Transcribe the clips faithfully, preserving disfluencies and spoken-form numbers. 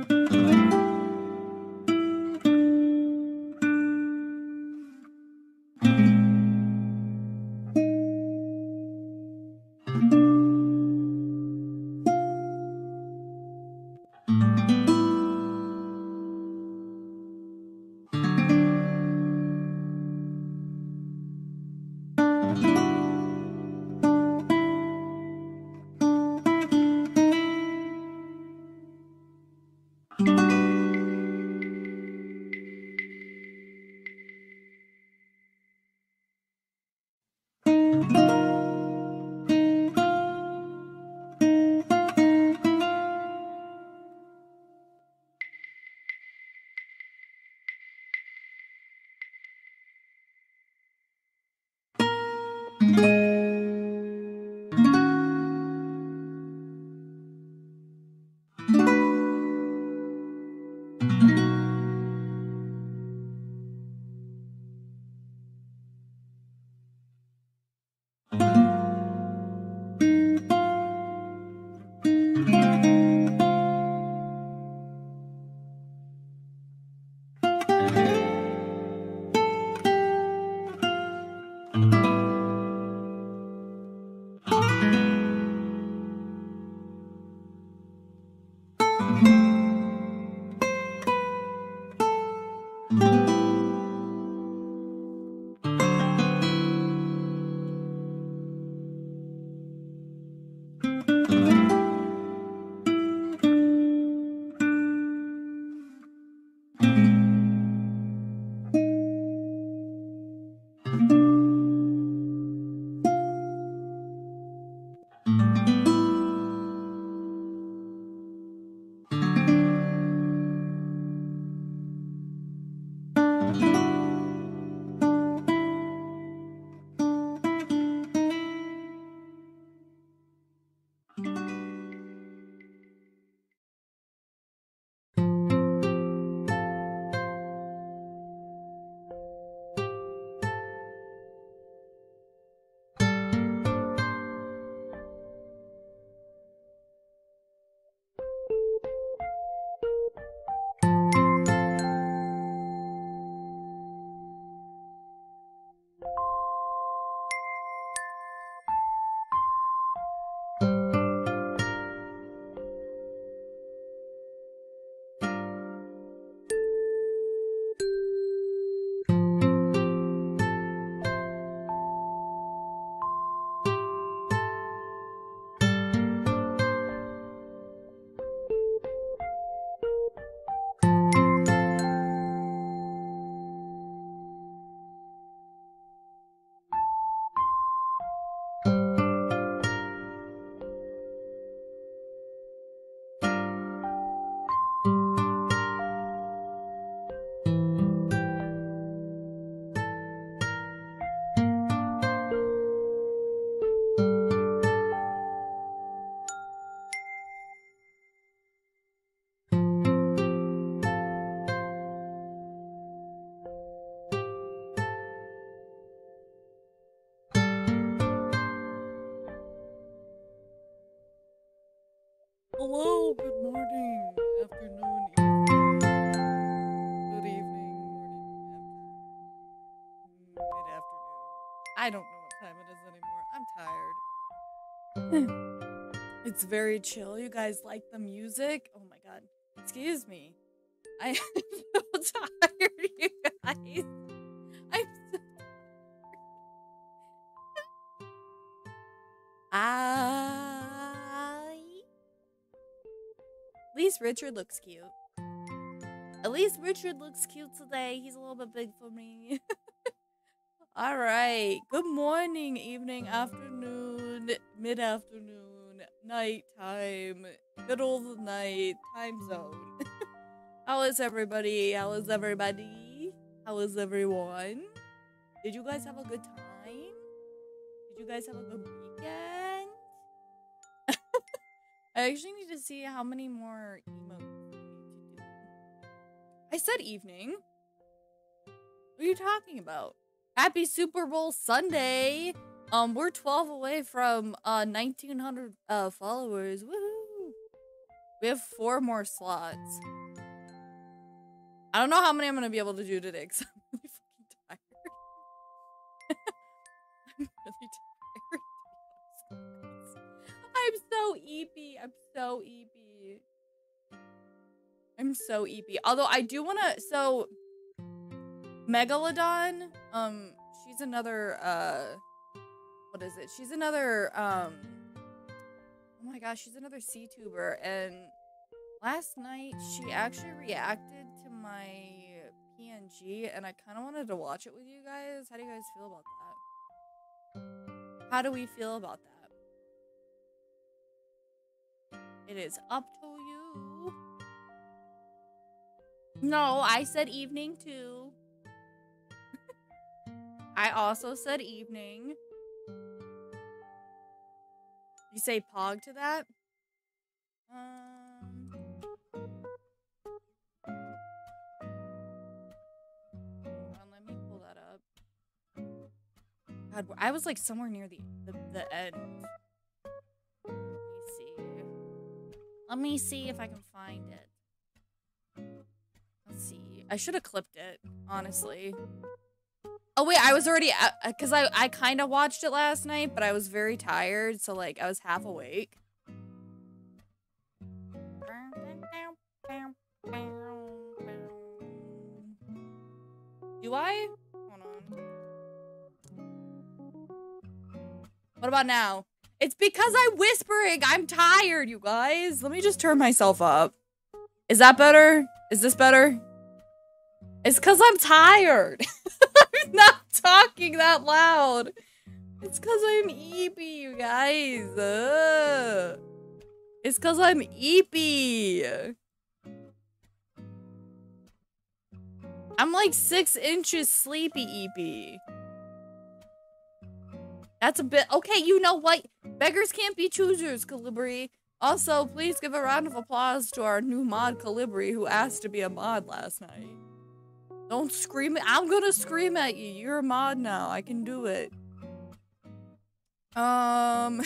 Hello, good morning, afternoon, evening, good evening, morning, after, mid afternoon. I don't know what time it is anymore. I'm tired. It's very chill. You guys like the music? Oh my god. Excuse me. I am so tired, you guys. I'm so I At least Richard looks cute. At least Richard looks cute today. He's a little bit big for me. All right. Good morning, evening, afternoon, mid afternoon, nighttime, middle of the night, time zone. How is everybody? How is everybody? How is everyone? Did you guys have a good time? Did you guys have a good weekend? I actually need to see how many more emotes we need to do. I said evening. What are you talking about? Happy Super Bowl Sunday! Um, we're twelve away from uh nineteen hundred uh followers. Woohoo! We have four more slots. I don't know how many I'm gonna be able to do today because I'm really fucking tired. I'm really tired. I'm so eepy. I'm so eepy. I'm so eepy. Although I do wanna, so Megalodon, um, she's another, uh, what is it? She's another, um, oh my gosh, she's another C-tuber, and last night she actually reacted to my P N G, and I kind of wanted to watch it with you guys. How do you guys feel about that? How do we feel about that? It is up to you. No, I said evening too. I also said evening. You say pog to that? Um. Hold on, let me pull that up. God, I was like somewhere near the the, the end. Let me see. Let me see if I can find it. Let's see. I should have clipped it, honestly. Oh wait, I was already, because I, I kind of watched it last night, but I was very tired, so like I was half awake. Do I? Hold on. What about now? It's because I'm whispering. I'm tired, you guys. Let me just turn myself up. Is that better? Is this better? It's because I'm tired. I'm not talking that loud. It's because I'm eepy, you guys. Uh, it's because I'm eepy. I'm like six inches sleepy eepy. That's a bit... Okay, you know what? Beggars can't be choosers, Calibri. Also, please give a round of applause to our new mod, Calibri, who asked to be a mod last night. Don't scream. I'm gonna scream at you. You're a mod now. I can do it. Um.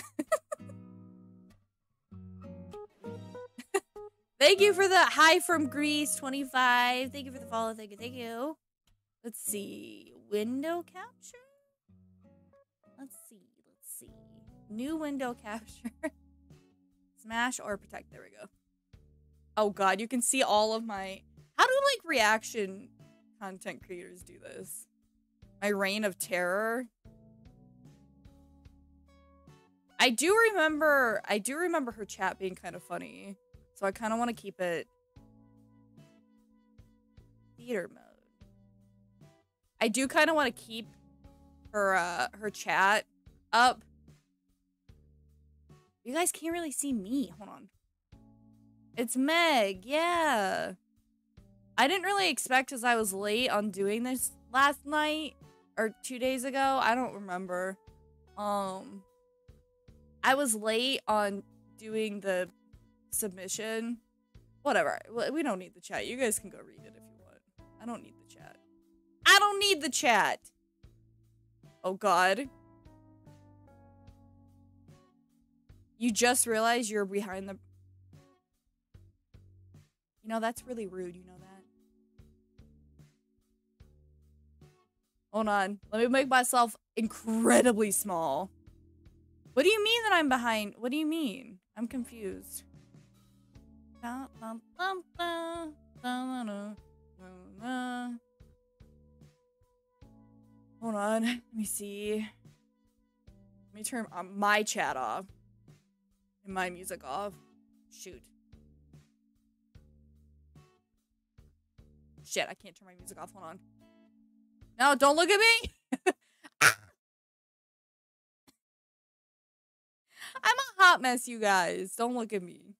Thank you for the hi from Greece twenty-five. Thank you for the follow. Thank you. Thank you. Let's see. Window capture? Let's see. Let's see. New window capture. Smash or protect. There we go. Oh god, you can see all of my... How do like reaction content creators do this? My reign of terror. I do remember, I do remember her chat being kind of funny. So I kind of want to keep it theater mode. I do kind of want to keep her, uh, her chat up. You guys can't really see me. Hold on. It's Meg. Yeah. I didn't really expect, as I was late on doing this last night or two days ago. I don't remember. Um, I was late on doing the submission. Whatever. We don't need the chat. You guys can go read it if you want. I don't need the chat. I don't need the chat. Oh God. You just realized you're behind the... You know, that's really rude. You know that? Hold on. Let me make myself incredibly small. What do you mean that I'm behind? What do you mean? I'm confused. Hold on. Let me see. Let me turn um, my chat off. And my music off. Shoot. Shit, I can't turn my music off. Hold on. No, don't look at me. I'm a hot mess, you guys. Don't look at me.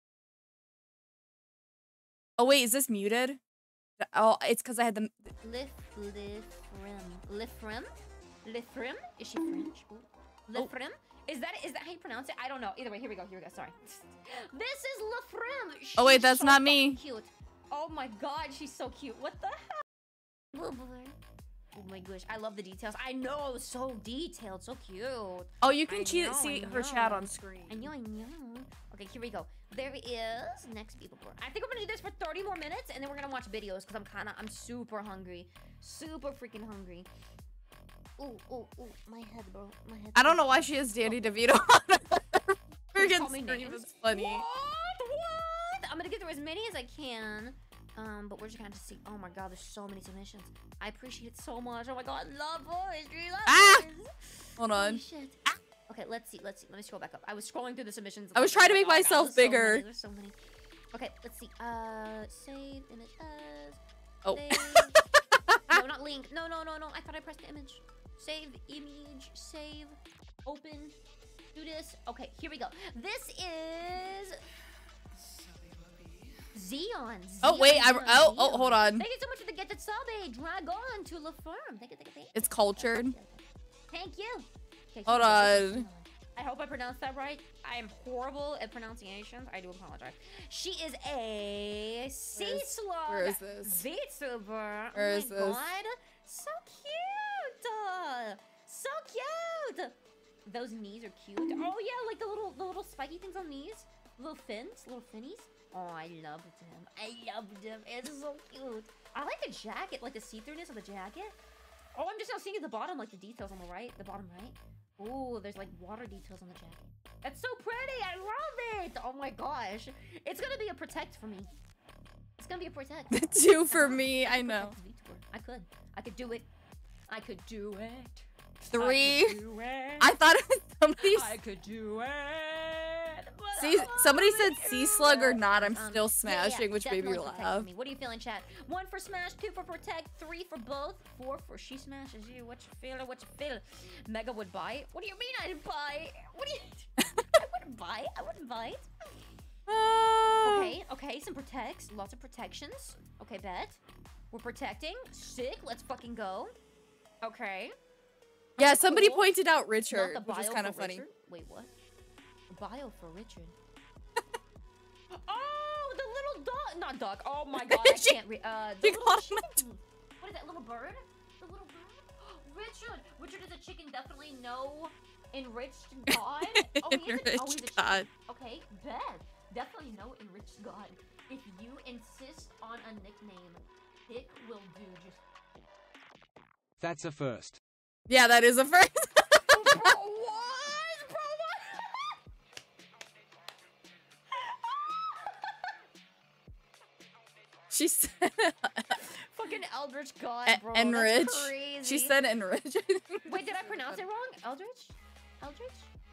Oh, wait, is this muted? Oh, it's because I had the... Lif, Lifrim. Lifrim? Lifrim? Is she French? Lifrim? Oh. Is that is that how you pronounce it? I don't know. Either way, here we go. Here we go. Sorry. This is Lifrim. She's oh, wait, that's so not me. Cute. Oh my god, she's so cute. What the hell? Oh my gosh, I love the details. I know, so detailed, so cute. Oh, you can I see, know, see I her chat know. on screen. I know, I know. Okay, here we go. There is next Beetleborg. I think I'm gonna do this for thirty more minutes, and then we're gonna watch videos because I'm kind of, I'm super hungry, super freaking hungry. Ooh, ooh, ooh, my head, bro, my head. I don't know why she has Danny DeVito on her freaking Call me screen. names. It's funny. What? What? I'm gonna get through as many as I can. Um, but we're just gonna have to see. Oh my god, there's so many submissions. I appreciate it so much. Oh my god, love poetry, love Ah! poetry. Hold on. Holy shit. Ah! Okay, let's see, let's see. Let me scroll back up. I was scrolling through the submissions. I was like, trying to oh make my God, myself there's so bigger. many, there's so many. Okay, let's see. Uh, save image as. Oh. Save. No, not link. No, no, no, no. I thought I pressed the image. Save image. Save. Open. Do this. Okay, here we go. This is Xeon. Oh wait, I Xeon, oh oh Xeon. hold on. Thank you so much for the gifted sub, a dragon to La Firm. Thank you, thank you, thank you. It's cultured. Thank you. Okay, Hold here we go. This is on. Xeon. I hope I pronounced that right. I am horrible at pronunciations. I do apologize. She is a sea slug. Where is this? VTuber. Where oh is my this? god. So cute. Uh, so cute. Those knees are cute. Oh yeah, like the little the little spiky things on knees. Little fins, little finnies. Oh, I love them. I love them. It's so cute. I like the jacket, like the see-throughness of the jacket. Oh, I'm just now seeing at the bottom, like the details on the right, the bottom right. Oh, there's like water details on the jacket. That's so pretty. I love it. Oh my gosh. It's gonna be a protect for me. It's gonna be a protect. Two for me. I know. I could. I could do it. I could do it. Three. I could do it. I thought it was somebody. I could do it. But See, I somebody wanna said do sea slug or it. not. I'm Um, still yeah, smashing, yeah, which made me definitely protect for laugh. me. What are you feeling, chat? One for smash, two for protect, three for both, four for she smashes you. What you feeling? What you feeling? Mega would buy it. What do you mean I didn't buy? What do you? I wouldn't buy it. I wouldn't buy it. Ah. Okay, okay, some protects, lots of protections. Okay, bet. We're protecting. Sick. Let's fucking go. Okay. Yeah, somebody Cool. pointed out Not Richard, the which is bio kind of for funny. Richard? Wait, what? Bio for Richard. Oh, the little dog. Not dog. Oh my god, I She- can't read. Uh, she the little called him chicken. What is that little bird? The little bird? Richard. Richard is a chicken. Definitely no enriched god. Oh, he is a, oh, he's a Enriched chicken. god. Okay, bet. Definitely no enriched god. If you insist on a nickname, Dick will do just. That's a first. Yeah, that is a first. Bro, what? Bro, what? She said Fucking Eldritch God, E- bro. enrich. That's crazy. She said enrich. Wait, did I pronounce it wrong? Eldritch? Eldritch?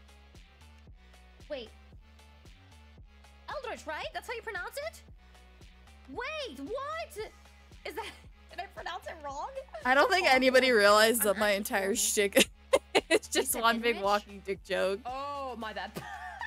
Wait. Eldritch, right? That's how you pronounce it? Wait, what? Is that... Did I pronounce it wrong? I don't think anybody realized I'm that my actually entire horrible. shtick it's just said one big enrich? walking dick joke. Oh, my bad.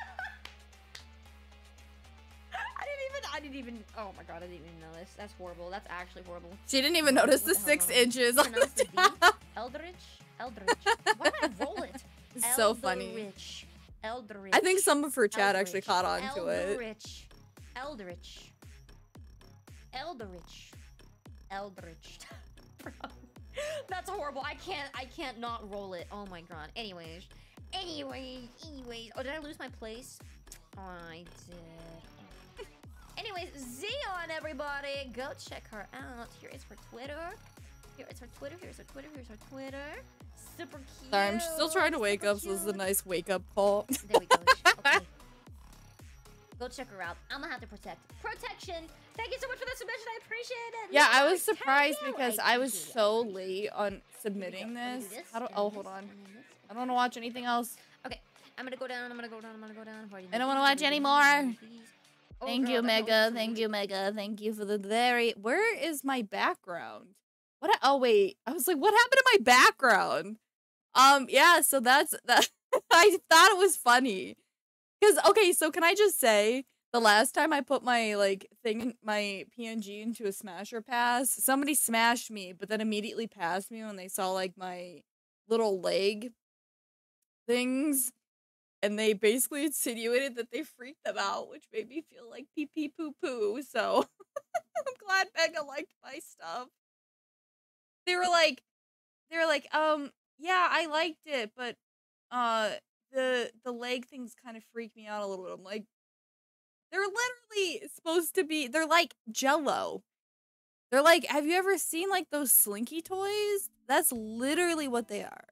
I didn't even... I didn't even... Oh my god, I didn't even know this. That's horrible. That's actually horrible. She didn't even notice the What the hell six wrong? inches on Pronounce the the D? top. Eldritch? Eldritch. Why did I roll it? It's so funny. Eldritch. Eldritch. I think some of her chat actually Eldritch. caught on to it. Eldritch. Eldritch. Eldritch. Eldritch. Bro. That's horrible. I can't I can't not roll it. Oh my god. Anyways. Anyways. Anyways. Oh, did I lose my place? Oh, I did. Anyways, Xeon, everybody. Go check her out. Here is her Twitter. Here is her Twitter. Here's her Twitter. Here's her Twitter. Super cute. Sorry, I'm still trying to wake super up, so this is a cute. nice wake up call. There we go. Okay. Go check her out. I'm gonna have to protect. Protection! Thank you so much for the submission. I appreciate it. Yeah, I Yes, was surprised thank you. because I I was appreciate it. so late on Here submitting we go. I'm gonna this. do this, How do, and oh, this, hold on. and then this. I don't want to watch anything else. Okay, I'm gonna go down. I'm gonna go down. I'm gonna go down. I've already I don't done wanna these, watch I'm any gonna do more. these. Oh, Thank girl, you, that's Mega. always Thank sweet. you, Mega. Thank you for the very. Where is my background? What? I- oh wait, I was like, what happened to my background? Um, yeah. So that's that. I thought it was funny, because okay. So can I just say, the last time I put my like thing, in- my P N G into a Smasher pass, somebody smashed me, but then immediately passed me when they saw like my little leg things. And they basically insinuated that they freaked them out, which made me feel like pee pee poo poo. So I'm glad Mega liked my stuff. They were like, they were like, um, yeah, I liked it, but uh, the the leg things kind of freak me out a little bit. I'm like, they're literally supposed to be. They're like Jello. They're like, have you ever seen like those Slinky toys? That's literally what they are.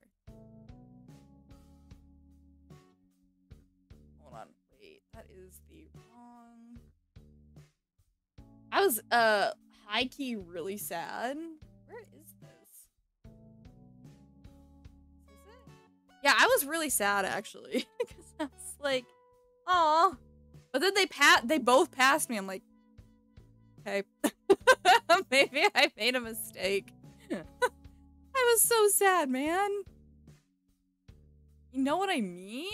Hold on, wait, that is the wrong. I was uh high key really sad. Where is this? Is it? Yeah, I was really sad actually because I was like, oh, but then they pat they both passed me. I'm like, okay, maybe I made a mistake. I was so sad, man. You know what I mean?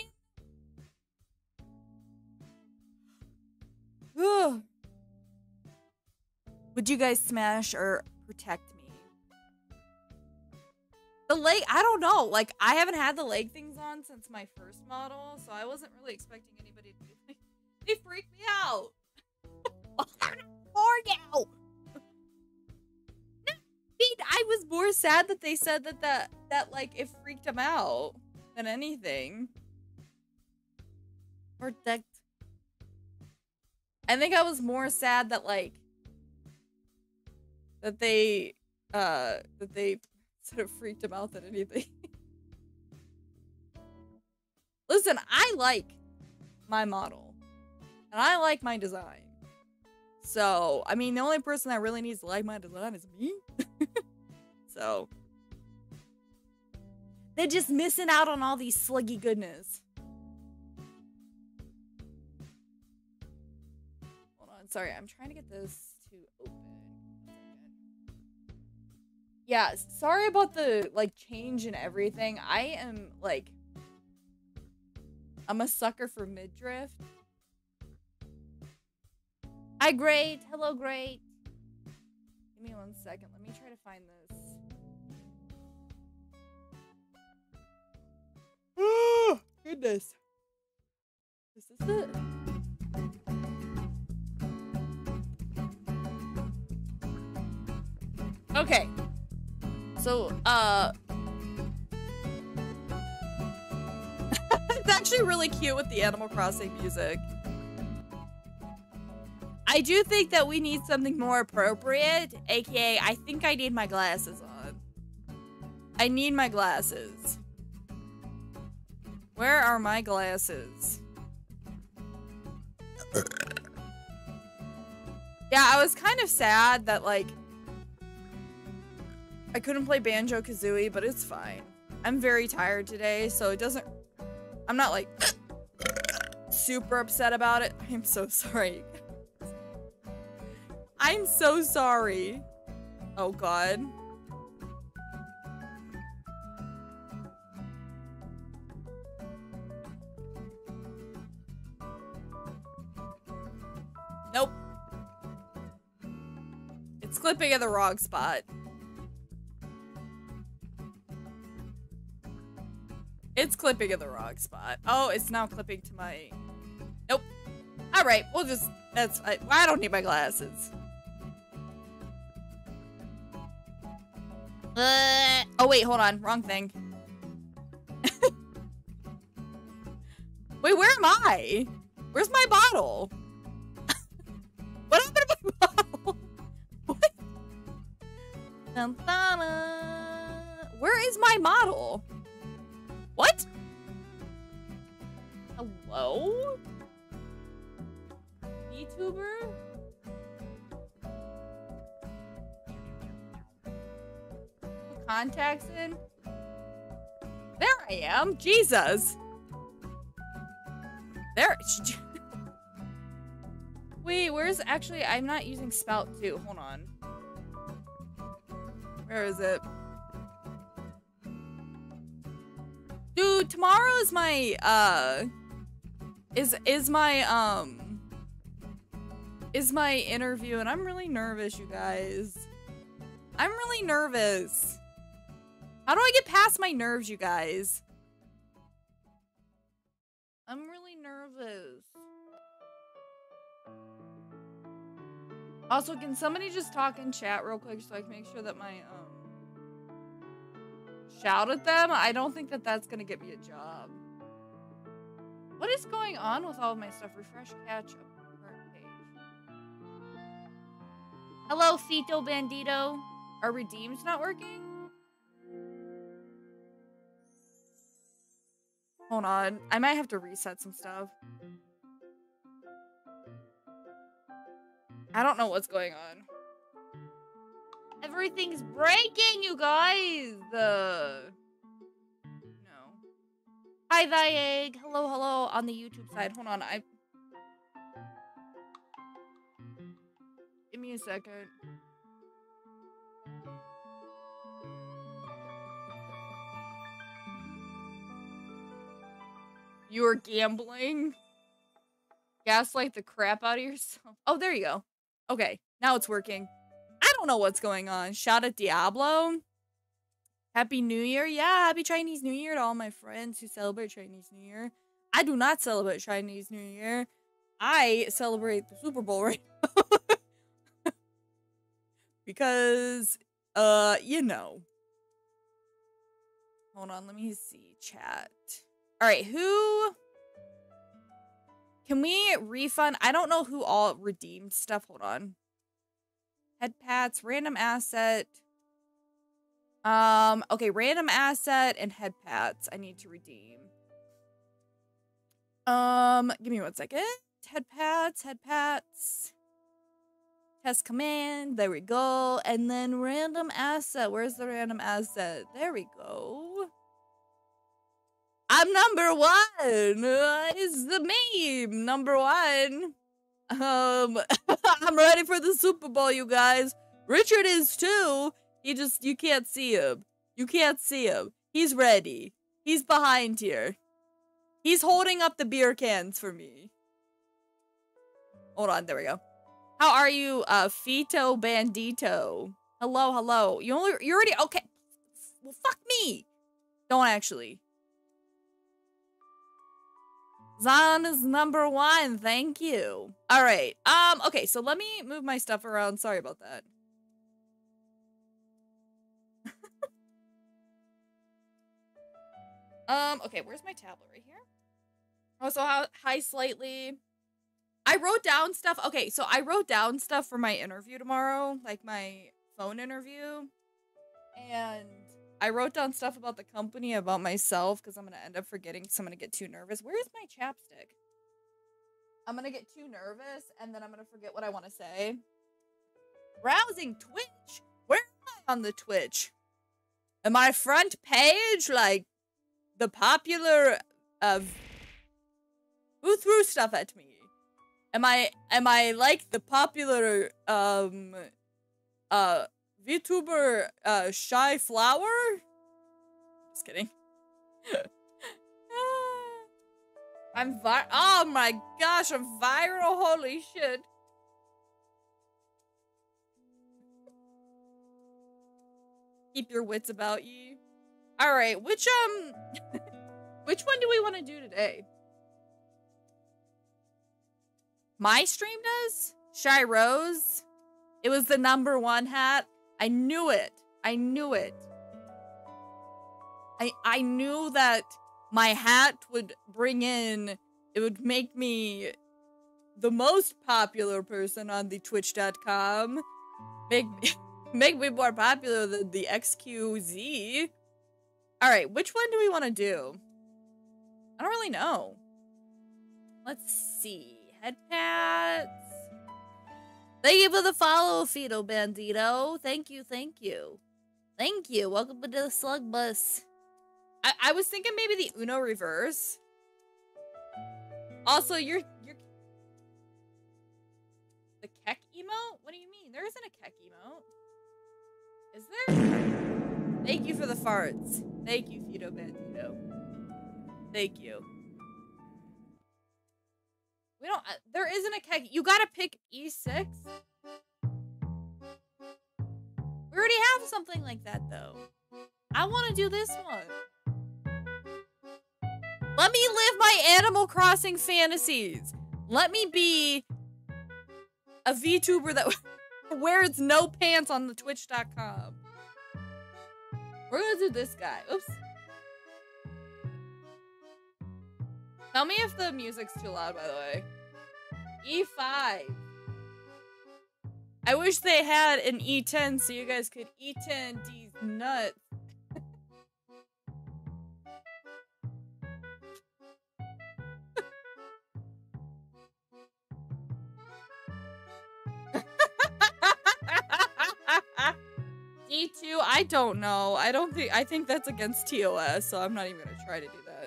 Ugh. Would you guys smash or protect me? The leg, I don't know. Like, I haven't had the leg things on since my first model, so I wasn't really expecting anybody to be like, they freak me out. More now. I was more sad that they said that that, that like, it freaked them out than anything. Protect. I think I was more sad that, like, that they, uh, that they sort of freaked him out than anything. Listen, I like my model. And I like my design. So, I mean, the only person that really needs to like my design is me. So. They're just missing out on all these sluggy goodness. Hold on, sorry, I'm trying to get this to open. Yeah, sorry about the, like, change and everything. I am, like, I'm a sucker for midriff. Hi, Great. Hello, Great. Give me one second. Let me try to find this. Oh, goodness. Is this it? Okay. So, uh... it's actually really cute with the Animal Crossing music. I do think that we need something more appropriate, aka I think I need my glasses on. I need my glasses. Where are my glasses? Yeah, I was kind of sad that, like, I couldn't play Banjo-Kazooie, but it's fine. I'm very tired today, so it doesn't... I'm not, like, super upset about it. I'm so sorry. I'm so sorry. Oh, God. Nope. It's clipping in the wrong spot. It's clipping in the wrong spot. Oh, it's now clipping to my... Nope. Alright, we'll just... That's... I, I don't need my glasses. Uh, oh, wait, hold on. Wrong thing. Wait, where am I? Where's my bottle? What happened to my bottle? What? Dun, dun, dun. Where is my model? What? Hello? VTuber? Contacts in? There I am. Jesus. There. Wait, where's actually, I'm not using Spout two. Hold on. Where is it? Dude, tomorrow is my, uh, is, is my, um, is my interview, and I'm really nervous, you guys. I'm really nervous. How do I get past my nerves, you guys? I'm really nervous. Also, can somebody just talk in chat real quick so I can make sure that my, um... shout at them, I don't think that that's gonna get me a job. What is going on with all of my stuff? Refresh, catch up, current page. Hello, Fito Bandito. Are redeems not working? Hold on. I might have to reset some stuff. I don't know what's going on. Everything's breaking, you guys! Uh, no. Hi, thy egg. Hello, hello on the YouTube side. Hold on, I... Give me a second. You are gambling? Gaslight the crap out of yourself? Oh, there you go. Okay, now it's working. I don't know what's going on. Shout at Diablo. Happy New Year. Yeah, happy Chinese New Year to all my friends who celebrate Chinese New Year. I do not celebrate Chinese New Year. I celebrate the Super Bowl right now. Because, uh, you know. Hold on, let me see. Chat. Alright, who... Can we refund? I don't know who all redeemed stuff. Hold on. Head pats, random asset. Um, okay, random asset and head pats I need to redeem. Um, give me one second. Head pats, head pats. Test command, there we go. And then random asset. Where's the random asset? There we go. I'm number one. Uh, is the meme number one? Um, I'm ready for the Super Bowl, you guys. Richard is too. He just, you can't see him. You can't see him. He's ready. He's behind here. He's holding up the beer cans for me. Hold on, there we go. How are you, uh, Fito Bandito? Hello, hello. You only, you already, okay. Well, fuck me. Don't actually. Zan is number one. Thank you. All right. Um. Okay. So let me move my stuff around. Sorry about that. um. Okay. Where's my tablet? Right here. Oh, so how, hi, slightly. I wrote down stuff. Okay. So I wrote down stuff for my interview tomorrow, like my phone interview, and I wrote down stuff about the company, about myself, because I'm going to end up forgetting because I'm going to get too nervous. Where's my chapstick? I'm going to get too nervous, and then I'm going to forget what I want to say. Browsing Twitch? Where am I on the Twitch? Am I front page, like, the popular, uh, who threw stuff at me? Am I, am I, like, the popular, um, uh, VTuber, uh, Shy Flower? Just kidding. I'm vi- Oh my gosh, I'm viral, holy shit. Keep your wits about ye. Alright, which, um... which one do we want to do today? My stream does? Shy Rose? It was the number one hat. I knew it. I knew it. I I knew that my hat would bring in, it would make me the most popular person on the twitch dot com. Make me, make me more popular than the X Q Z. Alright, which one do we want to do? I don't really know. Let's see. Head pats. Thank you for the follow, Fito Bandito. Thank you, thank you. Thank you. Welcome to the Slug Bus. I, I was thinking maybe the Uno reverse. Also, you're... you're the Keck emote? What do you mean? There isn't a Keck emote. Is there? Thank you for the farts. Thank you, Fito Bandito. Thank you. We don't, uh, there isn't a Keck. You gotta pick E six. We already have something like that, though. I want to do this one. Let me live my Animal Crossing fantasies. Let me be a VTuber that wears no pants on the twitch dot com. We're gonna do this guy. Oops. Tell me if the music's too loud, by the way. E five. I wish they had an E ten so you guys could E ten these nuts. D two, I don't know. I don't think, I think that's against T O S, so I'm not even gonna try to do that.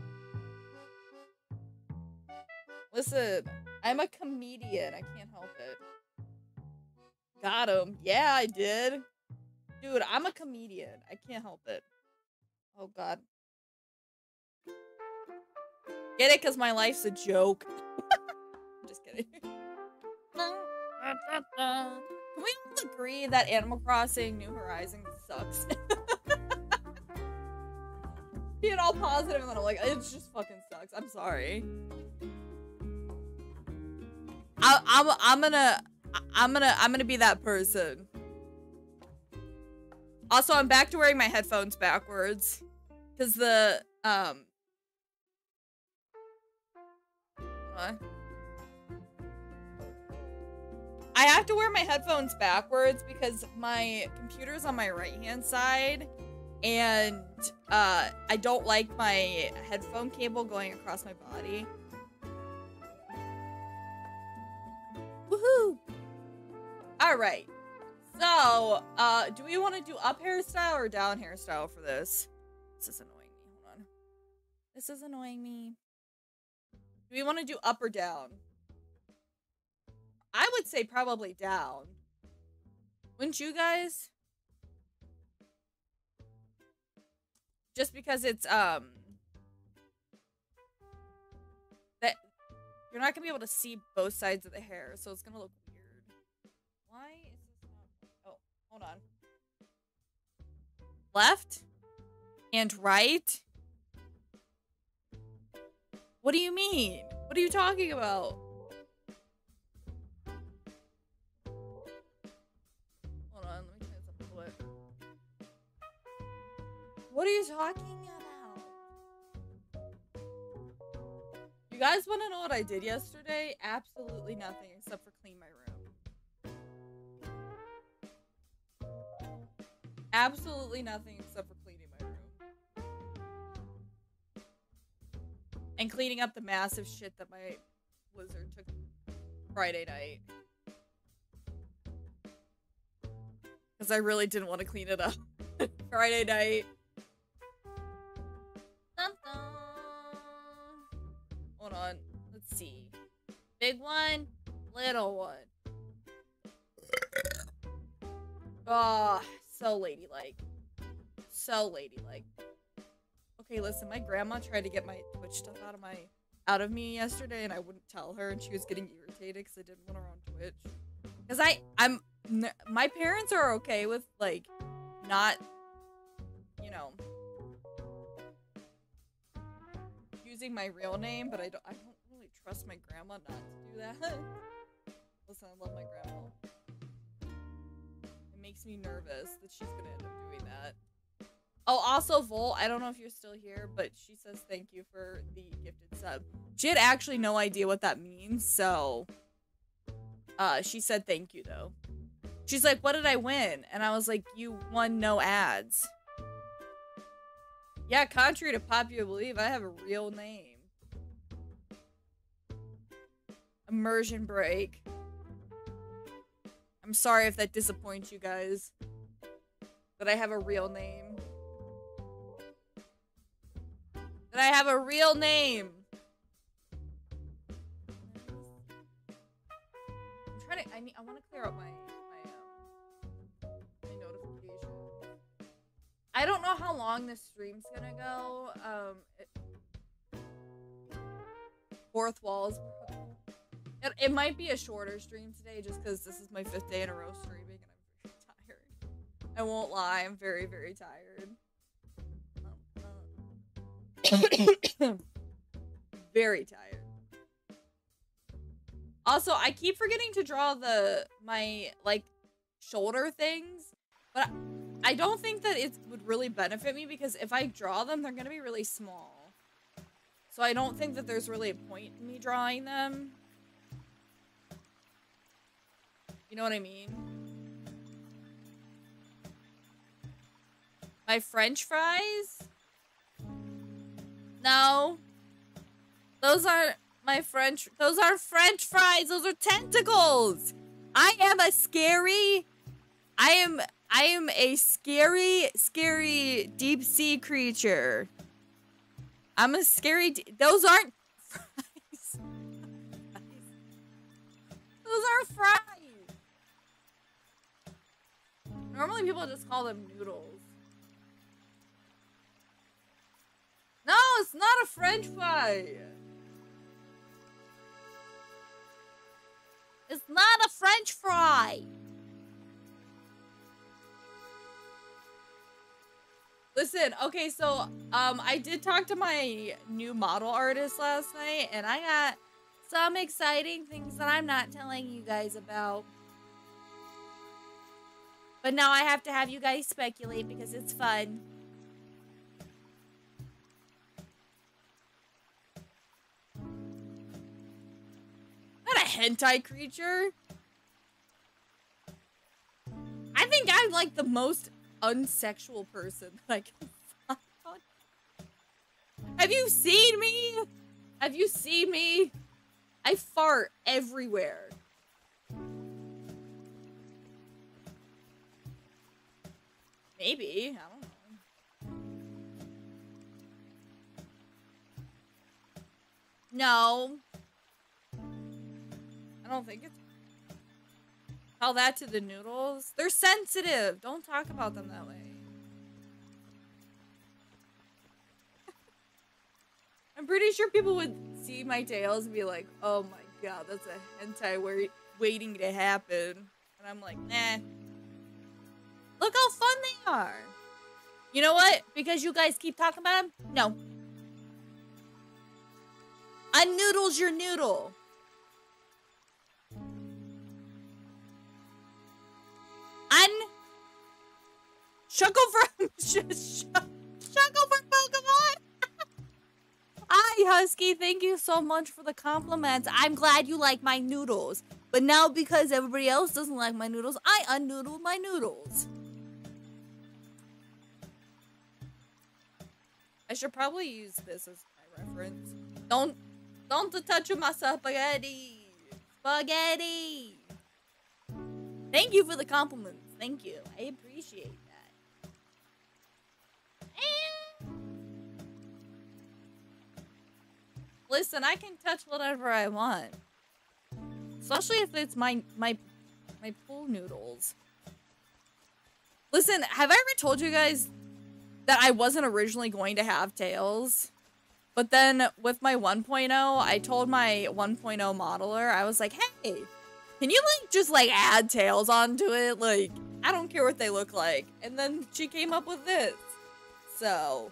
Listen, I'm a comedian. I can't help it. Got him. Yeah, I did. Dude, I'm a comedian. I can't help it. Oh, God. Get it? Because my life's a joke. I'm just kidding. Can we all agree that Animal Crossing New Horizons sucks? Being all positive and then I'm like, it just fucking sucks. I'm sorry. I, I'm I'm gonna I'm gonna I'm gonna be that person. Also, I'm back to wearing my headphones backwards because the um. What? I have to wear my headphones backwards because my computer's on my right hand side, and uh, I don't like my headphone cable going across my body. Woohoo! Alright. So, uh, do we want to do up hairstyle or down hairstyle for this? This is annoying me. Hold on. This is annoying me. Do we want to do up or down? I would say probably down. Wouldn't you guys? Just because it's, um... that you're not gonna be able to see both sides of the hair, so it's gonna look weird. Why is this not... Oh, hold on. Left? And right? What do you mean? What are you talking about? Hold on, let me turn this up a bit. What are you talking about? You guys want to know what I did yesterday? Absolutely nothing except for clean my room. Absolutely nothing except for cleaning my room. And cleaning up the massive shit that my blizzard took Friday night. Because I really didn't want to clean it up Friday night. Dun -dun. Hold on. Let's see. Big one, little one. Oh, so ladylike. So ladylike. Okay, listen, my grandma tried to get my Twitch stuff out of my out of me yesterday, and I wouldn't tell her, and she was getting irritated because I didn't want her on Twitch. Because I, I'm, my parents are okay with, like, not, you know, using my real name, but I don't, I don't really trust my grandma not to do that. Listen, I love my grandma. It makes me nervous that she's gonna end up doing that. Oh, also, Volt, I don't know if you're still here, but she says thank you for the gifted sub. She had actually no idea what that means, so... Uh, she said thank you, though. She's like, what did I win? And I was like, you won no ads. Yeah, contrary to popular belief, I have a real name. Immersion break. I'm sorry if that disappoints you guys. That I have a real name. That I have a real name. I'm trying to, I need, I want to clear up my, my, um, my notifications. I don't know how long this stream's gonna go. Um, it, fourth walls. It, it might be a shorter stream today just because this is my fifth day in a row streaming and I'm very tired. I won't lie, I'm very, very tired. Very tired. Also, I keep forgetting to draw the my like shoulder things, but I don't think that it would really benefit me because if I draw them, they're gonna be really small. So I don't think that there's really a point in me drawing them. You know what I mean? My French fries? No. Those aren't my French- those are French fries! Those are tentacles! I am a scary- I am- I am a scary, scary deep sea creature. I'm a scary- those aren't fries. Those are fries! Normally people just call them noodles. No, it's not a French fry! It's not a French fry! Listen, okay, so, um, I did talk to my new model artist last night, and I got some exciting things that I'm not telling you guys about. But now I have to have you guys speculate because it's fun. Not a hentai creature. I think I'm like the most unsexual person that I can find. Have you seen me? Have you seen me? I fart everywhere. Maybe. I don't know. No. I don't think it's... Tell that to the noodles. They're sensitive. Don't talk about them that way. I'm pretty sure people would see my tails and be like, oh my god, that's a hentai wait waiting to happen. And I'm like, nah. Look how fun they are. You know what? Because you guys keep talking about them? No. A noodle's your noodle. Un... Shuckle from... Shuckle from Pokemon? Hi, Husky. Thank you so much for the compliments. I'm glad you like my noodles. But now because everybody else doesn't like my noodles, I unnoodle my noodles. I should probably use this as my reference. Don't... Don't touch my spaghetti. Spaghetti. Thank you for the compliments. Thank you. I appreciate that. And... Listen, I can touch whatever I want. Especially if it's my my my pool noodles. Listen, have I ever told you guys that I wasn't originally going to have tails? But then with my one point oh, I told my one point oh modeler, I was like, hey, can you like just like add tails onto it? Like, I don't care what they look like. And then she came up with this. So.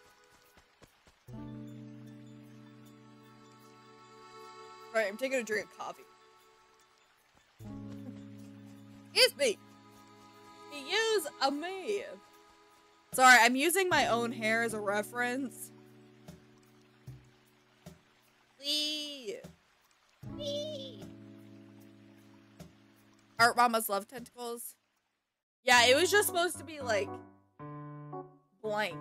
Alright, I'm taking a drink of coffee. Excuse me. Excuse a me. Sorry, I'm using my own hair as a reference. Wee. Wee. Art Mamas love tentacles. Yeah, it was just supposed to be like blank.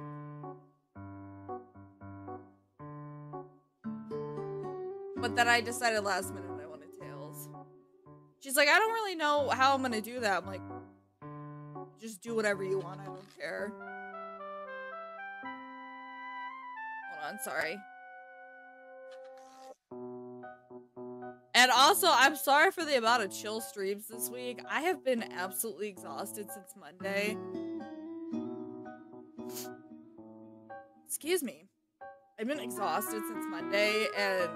But then I decided last minute I wanted tails. She's like, I don't really know how I'm gonna do that. I'm like, just do whatever you want. I don't care. Hold on, sorry. And also, I'm sorry for the amount of chill streams this week. I have been absolutely exhausted since Monday. Excuse me. I've been exhausted since Monday, and...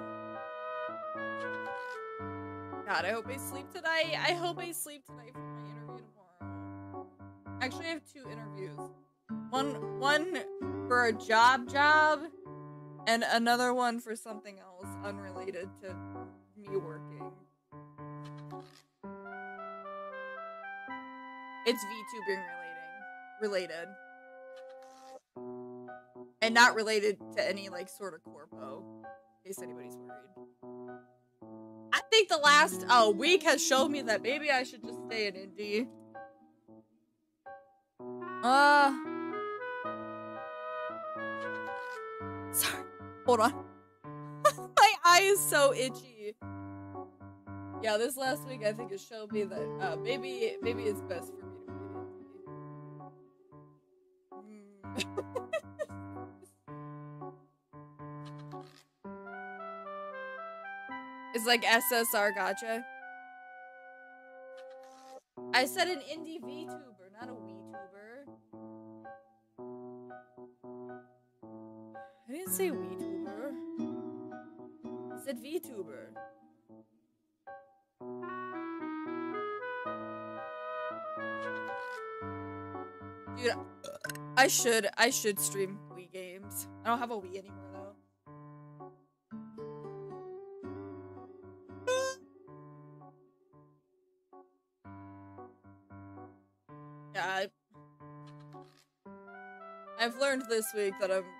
God, I hope I sleep tonight. I hope I sleep tonight for my interview tomorrow. Actually, I have two interviews. One, one for a job job, and another one for something else unrelated to me working. It's VTubing relating. related. And not related to any, like, sort of corpo. In case anybody's worried. I think the last uh, week has shown me that maybe I should just stay in indie. Uh... Sorry. Hold on. My eye is so itchy. Yeah, this last week I think it showed me that uh, maybe maybe it's best for me to be in indie. It's like S S R gotcha. I said an indie VTuber, not a WeTuber. I didn't say WeTuber. I said VTuber. Dude, I should I should stream Wii games. I don't have a Wii anymore though. Yeah, I, I've learned this week that I'm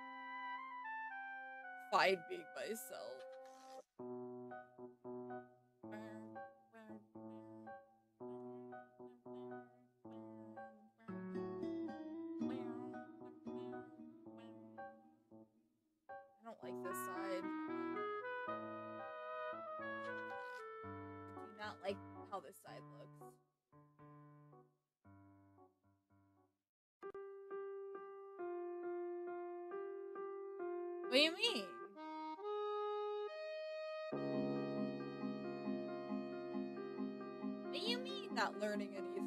fine being myself. I don't like this side. I do not like how this side looks. What do you mean? What do you mean not learning anything?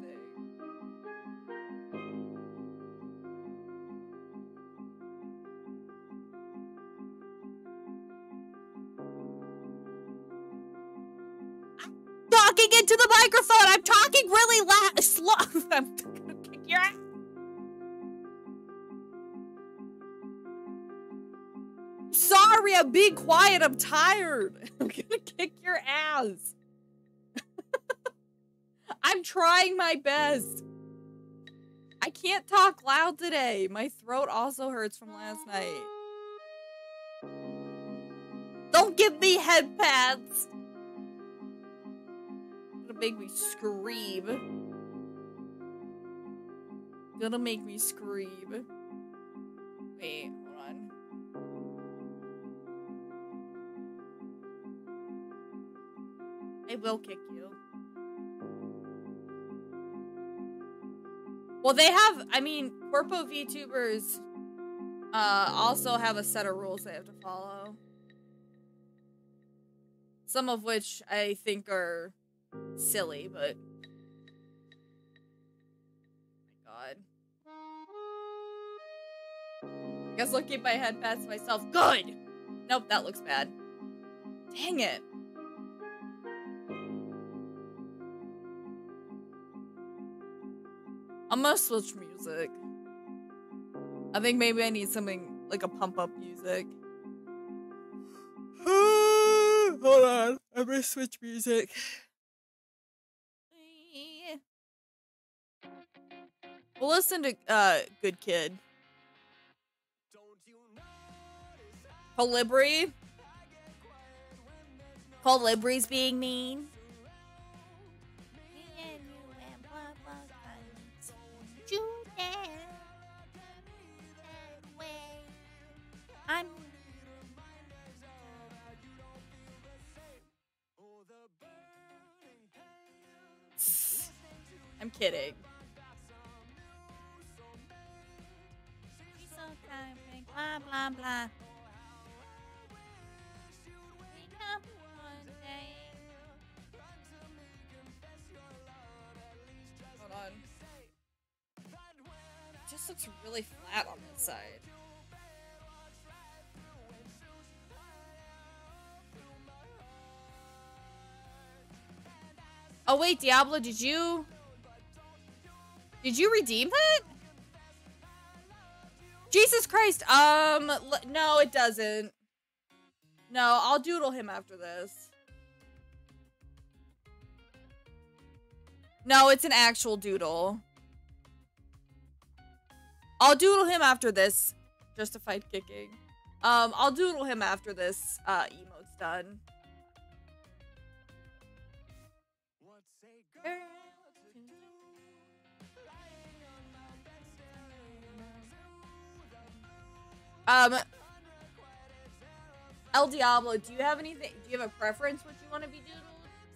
I'm talking into the microphone! I'm talking really loud, slow. I'm gonna kick your ass. Sorry, I'm being quiet. I'm tired. I'm gonna kick your ass. I'm trying my best. I can't talk loud today. My throat also hurts from last night. Don't give me head pads. Gonna make me scream. Gonna make me scream. Wait, hold on. I will kick you. Well, they have, I mean, Corpo VTubers uh, also have a set of rules they have to follow. Some of which I think are silly, but... My god. I guess I'll keep my head past myself. Good! Nope, that looks bad. Dang it. I'm gonna switch music. I think maybe I need something like a pump up music. Hold on, I'm gonna switch music. We'll listen to uh, Good Kid. Colibri. Colibri's being mean. I'm I'm kidding. Blah blah blah. Hold on. It just looks really flat on this side. Oh wait, Diablo, did you... Did you redeem it? Jesus Christ, um, no, it doesn't. No, I'll doodle him after this. No, it's an actual doodle. I'll doodle him after this. Justified kicking. Um, I'll doodle him after this uh, emote's done. Um, El Diablo, do you have anything? Do you have a preference what you want to be doodled?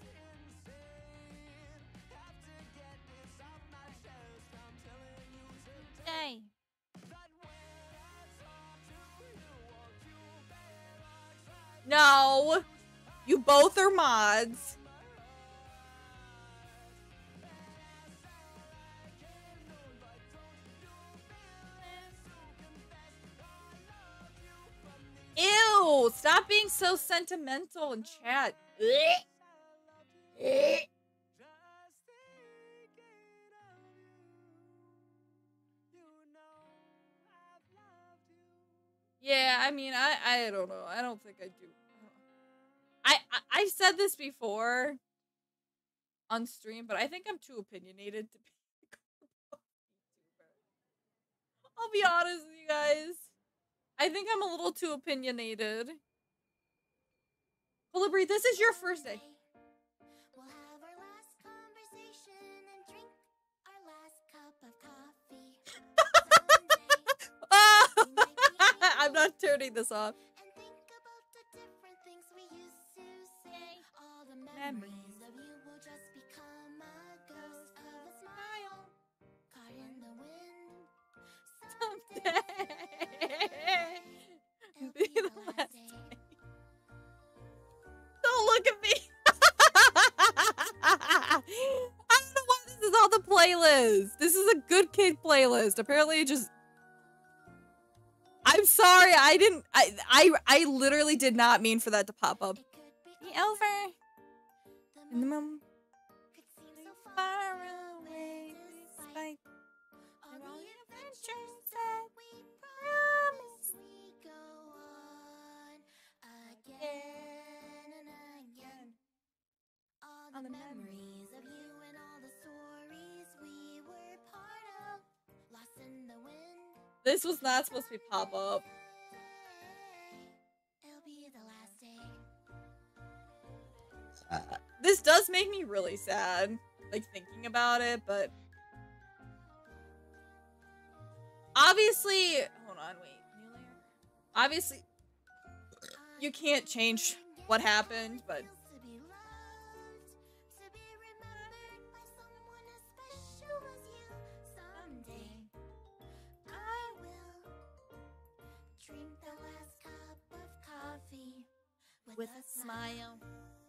Hey. No, you both are mods. Ew, stop being so sentimental in chat. Yeah, I mean, I, I don't know. I don't think I do. I, I, I've said this before on stream, but I think I'm too opinionated to be a YouTuber. I'll be honest with you guys. I think I'm a little too opinionated. Colibri, this is your first day. We'll have our last conversation and drink our last cup of coffee. Ah! I'm not turning this off. And think about the different things we used to say. All the memories of you will just become a ghost of a smile caught in the wind. Someday. It'll Be be the the last last day. day. Don't look at me. I don't know why this is on the playlist. This is a good kid playlist. Apparently, it just. I'm sorry. I didn't. I. I. I literally did not mean for that to pop up. It could be Be over. The In the moon moment. could seem so Far far away. away despite Despite all the adventures adventures that that we promise we go on again and again. All All the the memories of you and all the stories we were part of, lost in the wind. This was not supposed to be pop up. It'll be the last day. This does make me really sad, like thinking about it, but obviously, hold on, wait, new layer. Obviously, you can't change what happened, but To be loved, to be remembered by someone as special as you. Someday, I will drink the last cup of coffee with, with a a smile. smile.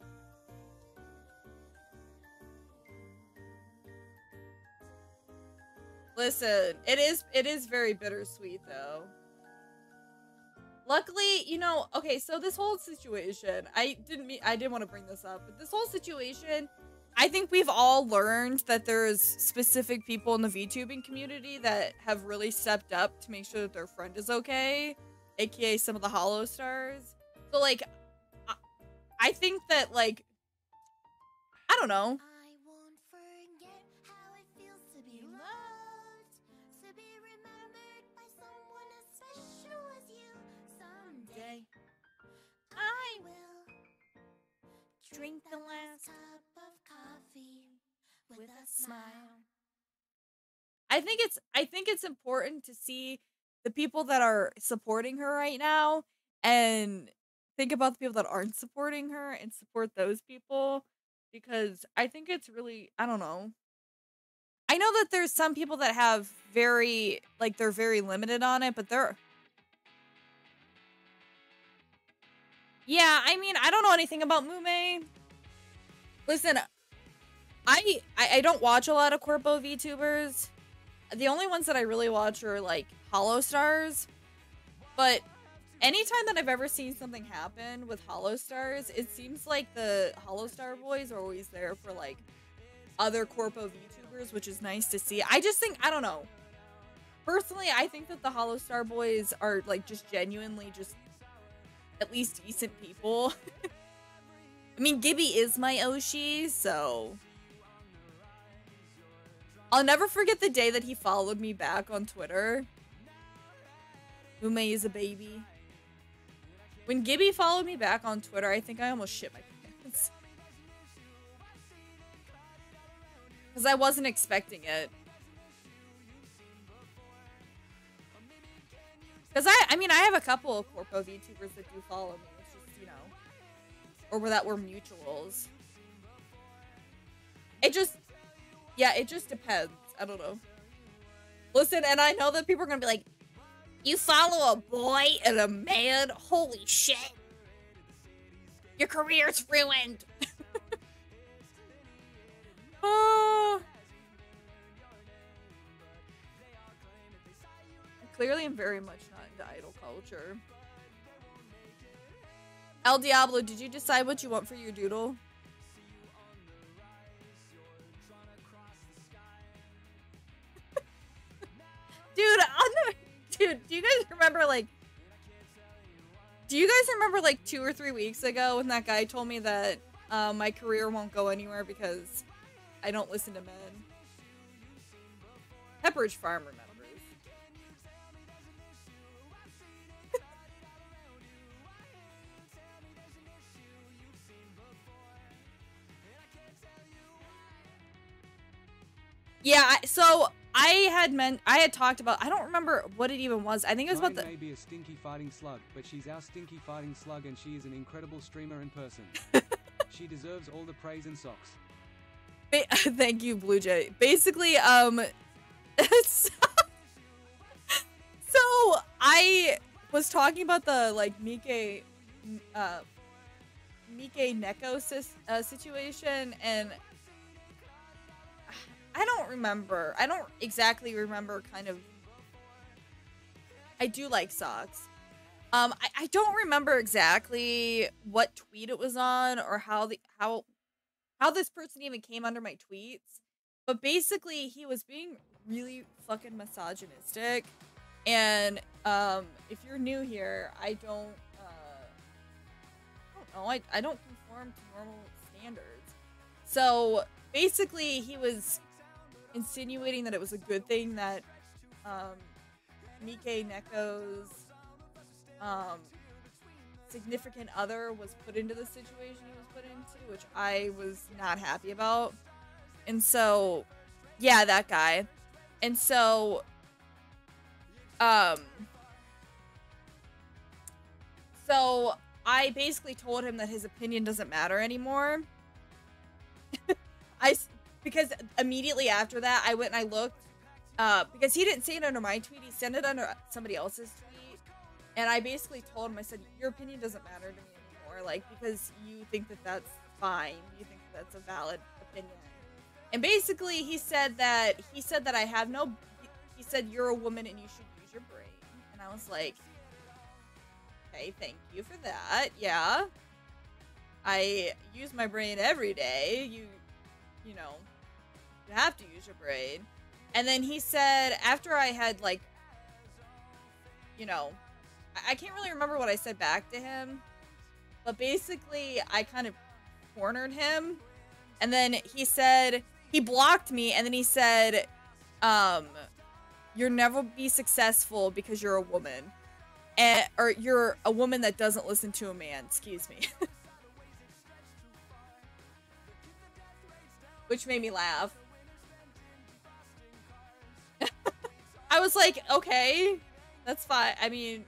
Listen, it is it is very bittersweet though. Luckily, you know, okay, so this whole situation, I didn't mean I didn't want to bring this up, but this whole situation, I think we've all learned that there's specific people in the VTubing community that have really stepped up to make sure that their friend is okay, aka some of the Hollow Stars. So like I, I think that like I don't know. I won't forget how it feels to be loved, to be remembered by someone as special as you. Someday, I will drink the last cup of coffee with a smile. I think it's I think it's important to see the people that are supporting her right now and think about the people that aren't supporting her and support those people, because I think it's really, I don't know. I know that there's some people that have very like they're very limited on it, but they're Yeah, I mean, I don't know anything about Mume. Listen, I, I I don't watch a lot of Corpo VTubers. The only ones that I really watch are like Hollow Stars. But anytime that I've ever seen something happen with Hollow Stars, it seems like the Hollow Star boys are always there for like other Corpo VTubers, which is nice to see. I just think, I don't know. Personally, I think that the Hollow Star boys are like just genuinely just at least decent people. I mean, Gibby is my Oshi, so I'll never forget the day that he followed me back on Twitter Ume is a baby. When Gibby followed me back on Twitter, I think I almost shit my pants. Because I wasn't expecting it. Because I, I mean, I have a couple of Corpo VTubers that do follow me. It's just, you know, or that were mutuals. It just, yeah, it just depends. I don't know. Listen, and I know that people are going to be like, you follow a boy and a man? Holy shit. Your career's ruined. Oh. Clearly, I'm very much not into idol culture. El Diablo, did you decide what you want for your doodle? Dude, on the, dude, do you guys remember, like, do you guys remember, like, two or three weeks ago when that guy told me that uh, my career won't go anywhere because I don't listen to men? Pepperidge Farm remembers. Yeah, I, so I had meant I had talked about I don't remember what it even was. I think it was Mine about the may be a stinky fighting slug, but she's our stinky fighting slug and she is an incredible streamer in person. She deserves all the praise and socks. Ba Thank you, Blue Jay. Basically, um so, so I was talking about the like Mike uh Mike Neko sis, uh, situation, and I don't remember. I don't exactly remember kind of... I do like socks. Um, I, I don't remember exactly what tweet it was on or how the how how this person even came under my tweets. But basically, he was being really fucking misogynistic. And um, if you're new here, I don't... Uh, I don't know. I, I don't conform to normal standards. So basically, he was... insinuating that it was a good thing that um, Mike Neko's um, significant other was put into the situation he was put into, which I was not happy about. And so, yeah, that guy. And so, um, so I basically told him that his opinion doesn't matter anymore. I... Because immediately after that, I went and I looked, uh, because he didn't say it under my tweet, he sent it under somebody else's tweet, and I basically told him, I said, your opinion doesn't matter to me anymore, like, because you think that that's fine, you think that that's a valid opinion. And basically, he said that, he said that I have no, he said, you're a woman and you should use your brain, and I was like, okay, thank you for that, yeah. I use my brain every day, you, you know, you have to use your brain. And then he said, after I had, like, you know, I, I can't really remember what I said back to him, but basically I kind of cornered him. And then he said, he blocked me, and then he said, um, you'll never be successful because you're a woman. And, or you're a woman that doesn't listen to a man, excuse me. Which made me laugh. I was like, okay, that's fine. I mean,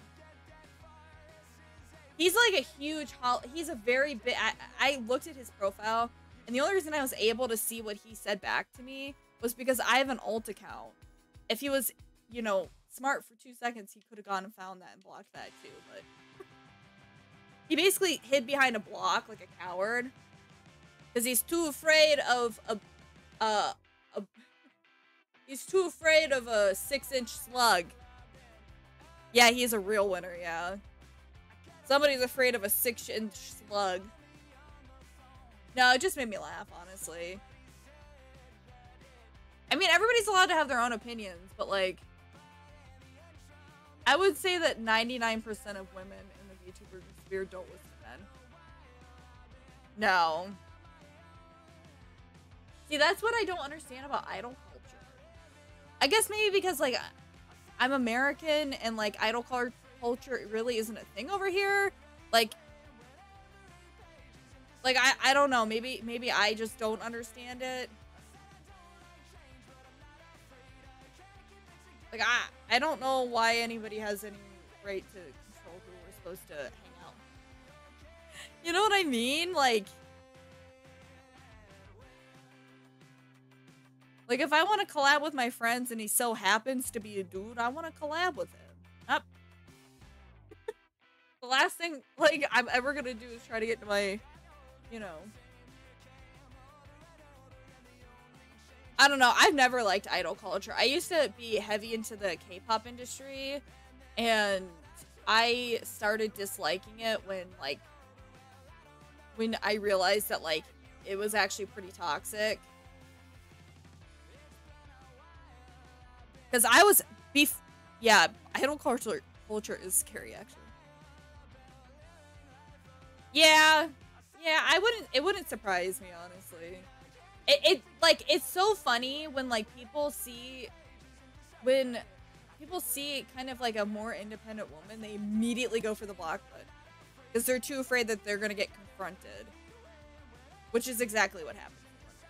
he's like a huge, hol he's a very big, I, I looked at his profile, and the only reason I was able to see what he said back to me was because I have an alt account. If he was, you know, smart for two seconds, he could have gone and found that and blocked that too, but he basically hid behind a block like a coward. Because he's too afraid of a, uh, a, he's too afraid of a six-inch slug. Yeah, he's a real winner, yeah. Somebody's afraid of a six-inch slug. No, it just made me laugh, honestly. I mean, everybody's allowed to have their own opinions, but, like, I would say that ninety-nine percent of women in the VTuber sphere don't listen to men. No. See, that's what I don't understand about idol culture. I guess maybe because, like, I'm American and, like, idol culture really isn't a thing over here. Like, like I, I don't know. Maybe maybe I just don't understand it. Like I I don't know why anybody has any right to control who we're supposed to hang out. You know what I mean? Like. Like, if I want to collab with my friends and he so happens to be a dude, I want to collab with him. Up. The last thing, like, I'm ever gonna do is try to get to my, you know. I don't know. I've never liked idol culture. I used to be heavy into the K-pop industry, and I started disliking it when, like, when I realized that, like, it was actually pretty toxic. Because I was beef, yeah, idol culture culture is scary actually. Yeah, yeah, I wouldn't. It wouldn't surprise me honestly. It, it like it's so funny when like people see, when people see kind of like a more independent woman, they immediately go for the block button because they're too afraid that they're gonna get confronted, which is exactly what happened.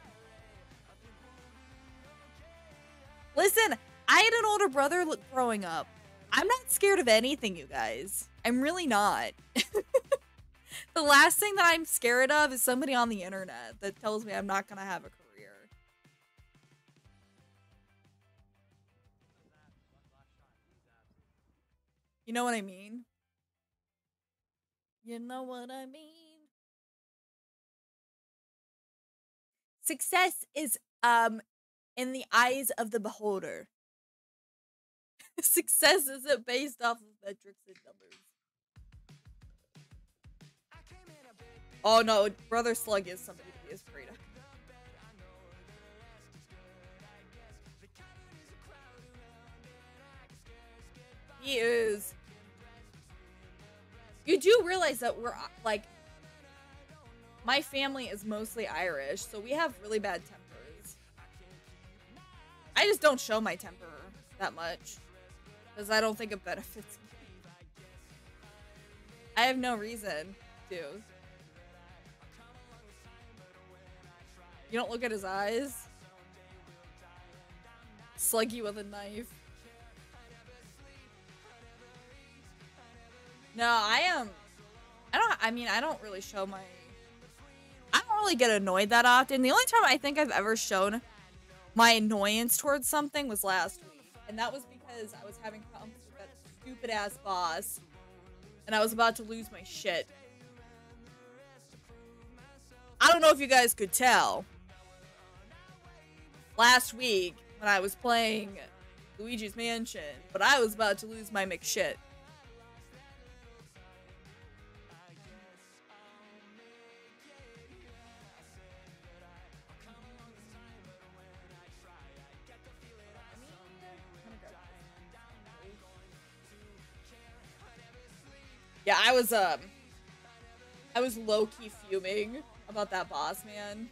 Listen. I had an older brother growing up. I'm not scared of anything, you guys. I'm really not. The last thing that I'm scared of is somebody on the internet that tells me I'm not gonna have a career. You know what I mean? You know what I mean? Success is um in the eyes of the beholder. Success isn't based off of metrics and numbers. Oh no, Brother Slug is somebody to be afraid of. He is. You do realize that we're, like, my family is mostly Irish, so we have really bad tempers. I just don't show my temper that much. Because I don't think it benefits me. I have no reason to. You don't look at his eyes? Slug you with a knife. No, I am. I don't. I mean, I don't really show my. I don't really get annoyed that often. The only time I think I've ever shown my annoyance towards something was last week, and that was because I was having problems with that stupid ass boss, and I was about to lose my shit. I don't know if you guys could tell. Last week, when I was playing Luigi's Mansion, but I was about to lose my McShit. Yeah, I was, um, I was low-key fuming about that boss, man.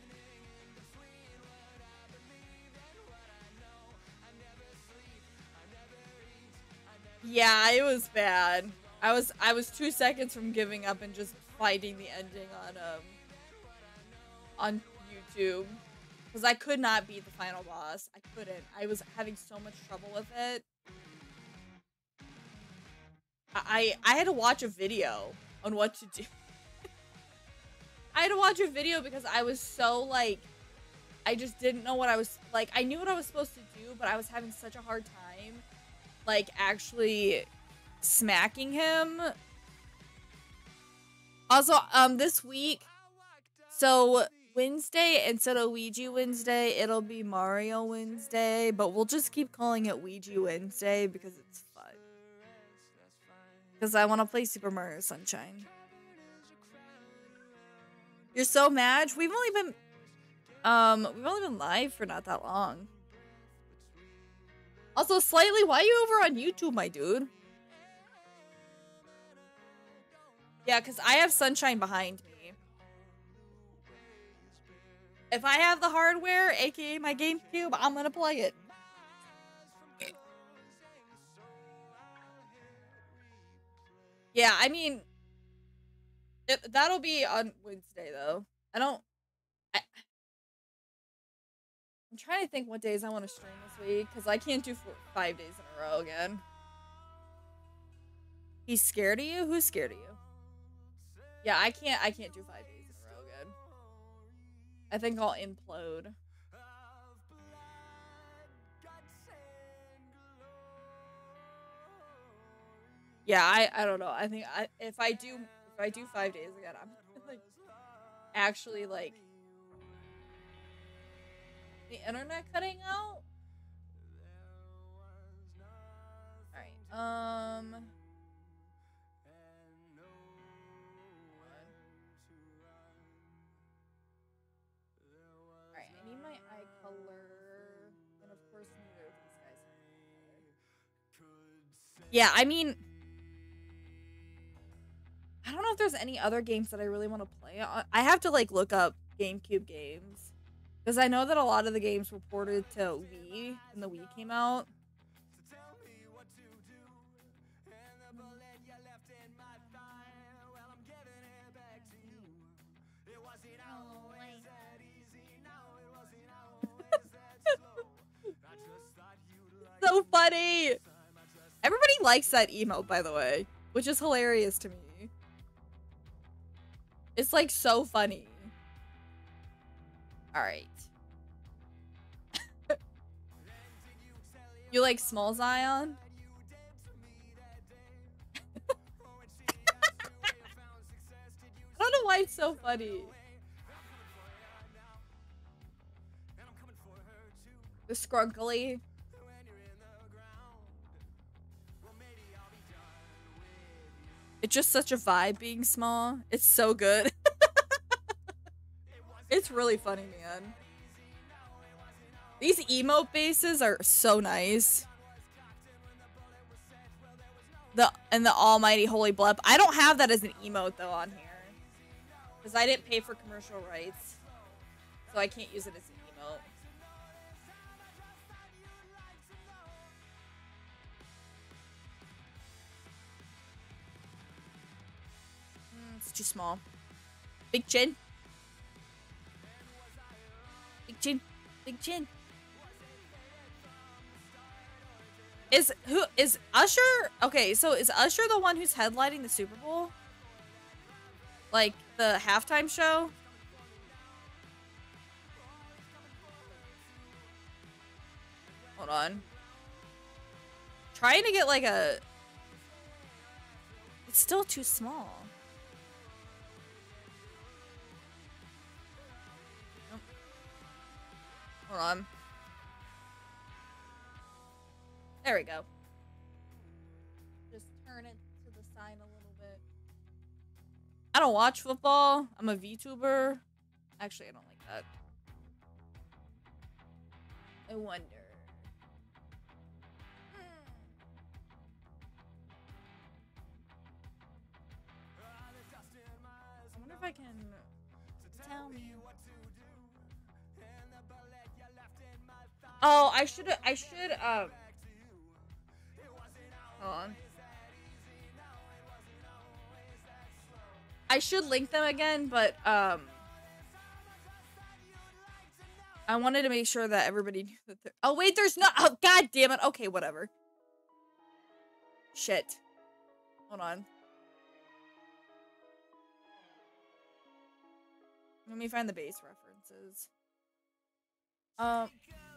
Yeah, it was bad. I was, I was two seconds from giving up and just fighting the ending on, um, on YouTube. Because I could not beat the final boss. I couldn't. I was having so much trouble with it. I, I had to watch a video on what to do. I had to watch a video because I was so, like, I just didn't know what I was, like, I knew what I was supposed to do, but I was having such a hard time, like, actually smacking him. Also, um, this week, so Wednesday, instead of Ouija Wednesday, it'll be Mario Wednesday, but we'll just keep calling it Ouija Wednesday because it's fun. Because I want to play Super Mario Sunshine. You're so mad? We've only been, um, we've only been live for not that long. Also, Slightly, why are you over on YouTube, my dude? Yeah, because I have Sunshine behind me. If I have the hardware, aka my GameCube, I'm gonna play it. Yeah, I mean, it, that'll be on Wednesday though. I don't. I, I'm trying to think what days I want to stream this week because I can't do four, five days in a row again. He's scared of you? Who's scared of you? Yeah, I can't. I can't do five days in a row again. I think I'll implode. Yeah, I I don't know. I think I if I do if I do five days again, I'm like actually like the internet cutting out. All right. Um. All right. I need my eye color, and of course neither of these guys have color. Yeah, I mean. I don't know if there's any other games that I really want to play. I have to like look up GameCube games because I know that a lot of the games were ported to Wii when the Wii came out. So funny. Everybody likes that emote, by the way, which is hilarious to me. It's like so funny. All right. You like Small Zion? I don't know why it's so funny. The Scrunkly. It's just such a vibe being small. It's so good. It's really funny, man. These emote bases are so nice. The and the almighty holy blep. I don't have that as an emote though on here. Because I didn't pay for commercial rights. So I can't use it as an emote. It's too small. Big chin. Big chin. Big chin. Is who is Usher? Okay, so is Usher the one who's headlining the Super Bowl? Like the halftime show? Hold on. Trying to get like a... It's still too small. Nope. Hold on. There we go. Just turn it to the side a little bit. I don't watch football. I'm a VTuber. Actually, I don't like that. I wonder. I wonder if I can tell me. Oh, I should. I should. Um. Hold on. I should link them again, but um. I wanted to make sure that everybody knew that. They're... Oh wait, there's not. Oh god damn it. Okay, whatever. Shit. Hold on. Let me find the base references. Um.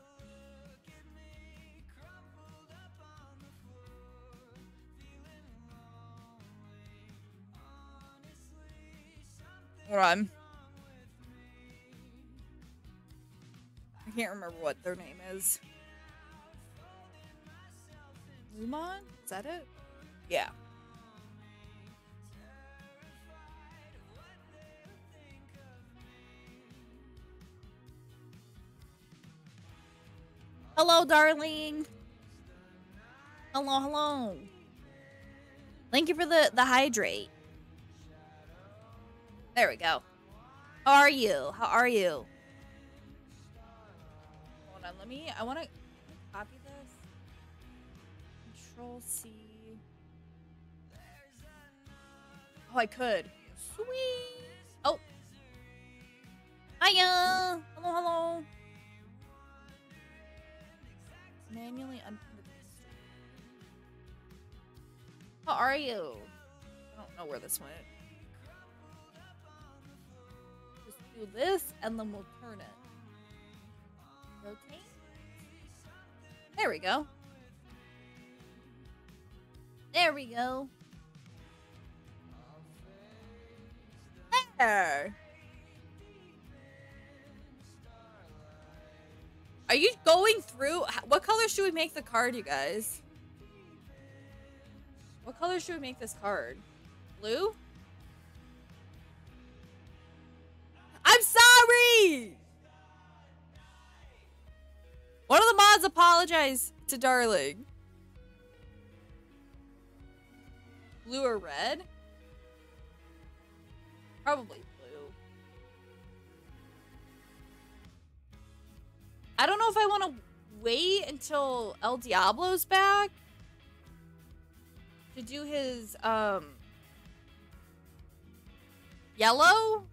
Hold on. I can't remember what their name is. Lumon? Is that it? Yeah. Hello, darling. Hello, hello. Thank you for the, the hydrate. There we go. How are you? How are you? Hold on, let me, I want to copy this. Control C. Oh, I could. Sweet. Oh. Hiya. Hello, hello. Manually unpin the beast. How are you? I don't know where this went. Just do this and then we'll turn it. Rotate. There we go. There we go. There. Are you going through? What color should we make the card, you guys? What color should we make this card? Blue? I'm sorry! One of the mods apologized to Darling. Blue or red? Probably blue. I don't know if I want to wait until El Diablo's back to do his, um, yellow?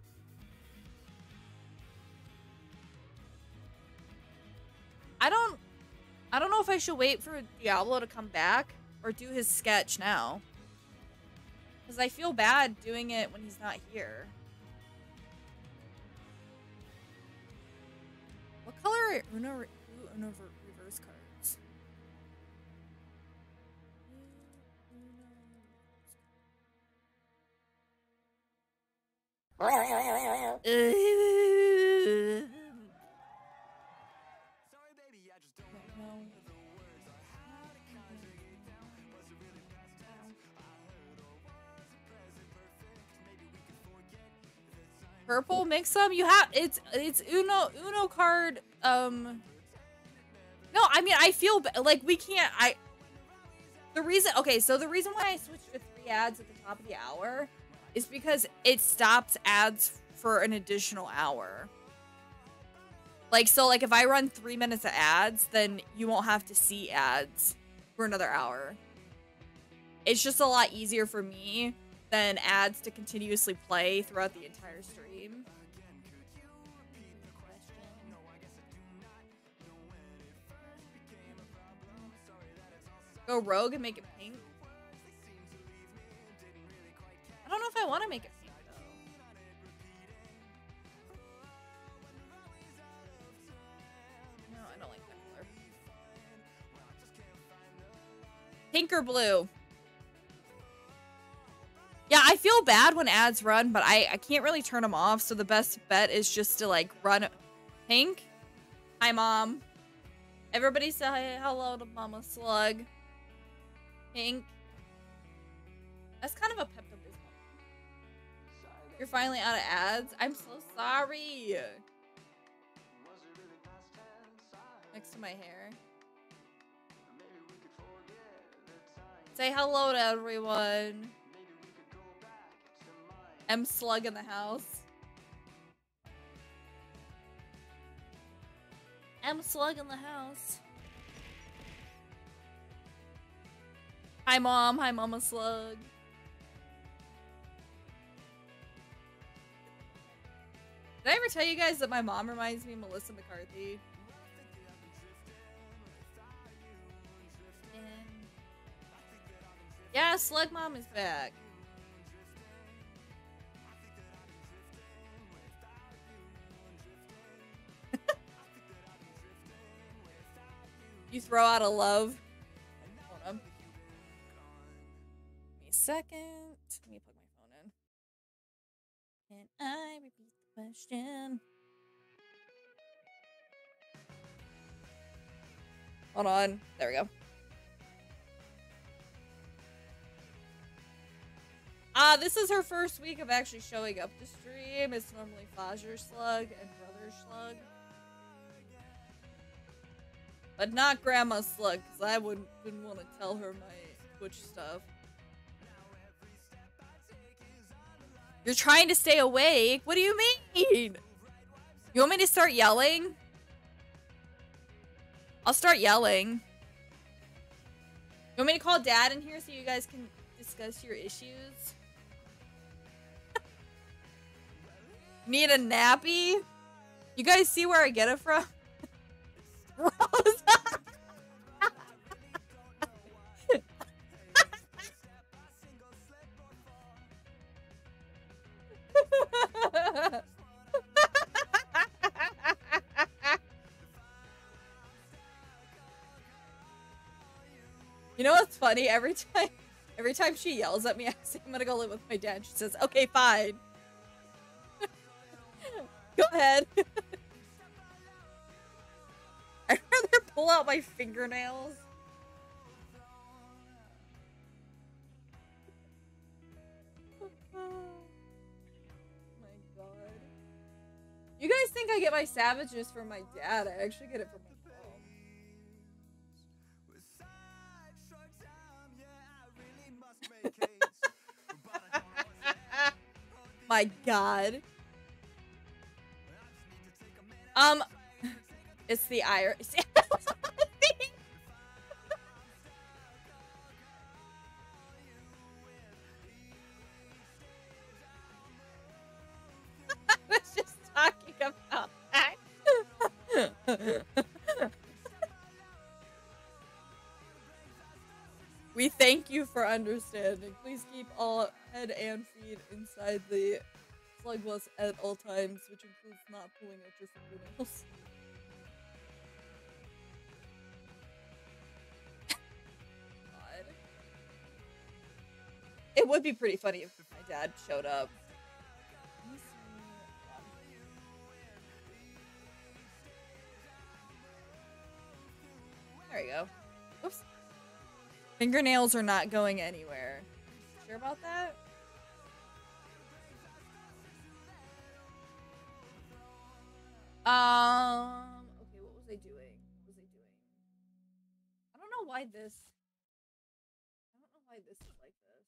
I don't, I don't know if I should wait for Diablo to come back or do his sketch now. Because I feel bad doing it when he's not here. What color are Uno, Uno, Uno reverse cards? Purple mix them? You have it's it's Uno Uno card. Um. No, I mean I feel like we can't. I. The reason. Okay, so the reason why I switched to three ads at the top of the hour is because it stops ads for an additional hour. Like so, like if I run three minutes of ads, then you won't have to see ads for another hour. It's just a lot easier for me than ads to continuously play throughout the entire stream. Go rogue and make it pink. I don't know if I want to make it pink though. No, I don't like that color. Pink or blue? Yeah, I feel bad when ads run, but I, I can't really turn them off, so the best bet is just to, like, run pink. Hi, Mom. Everybody say hello to Mama Slug. Pink. That's kind of a Pepto-Bismol. You're finally out of ads? I'm so sorry. Next to my hair. Say hello to everyone. M Slug in the house. M Slug in the house. Hi, Mom. Hi, Mama Slug. Did I ever tell you guys that my mom reminds me of Melissa McCarthy? And... yeah, Slug Mom is back. You throw out a love. Hold on. Give me a second. Let me plug my phone in. Can I repeat the question? Hold on. There we go. Ah, uh, this is her first week of actually showing up to stream. It's normally Fajer Slug and Brother Slug. But not Grandma Slug, because I wouldn't, wouldn't want to tell her my Twitch stuff. You're trying to stay awake? What do you mean? You want me to start yelling? I'll start yelling. You want me to call Dad in here so you guys can discuss your issues? Need a nappy? You guys see where I get it from? Rose. You know what's funny? Every time, every time she yells at me, I say I'm gonna go live with my dad. She says, "Okay, fine." Go ahead. I'd rather pull out my fingernails. My God. You guys think I get my savageness from my dad? I actually get it from my mom. My God. Um, it's the iris. I was just talking about that. We thank you for understanding. Please keep all head and feet inside the slug bus at all times, which includes not pulling at your fingernails. God. It would be pretty funny if my dad showed up. Let me see. There you go. Oops. Fingernails are not going anywhere. Sure about that? Um, okay, what was I doing? What was I doing? I don't know why this... I don't know why this is like this.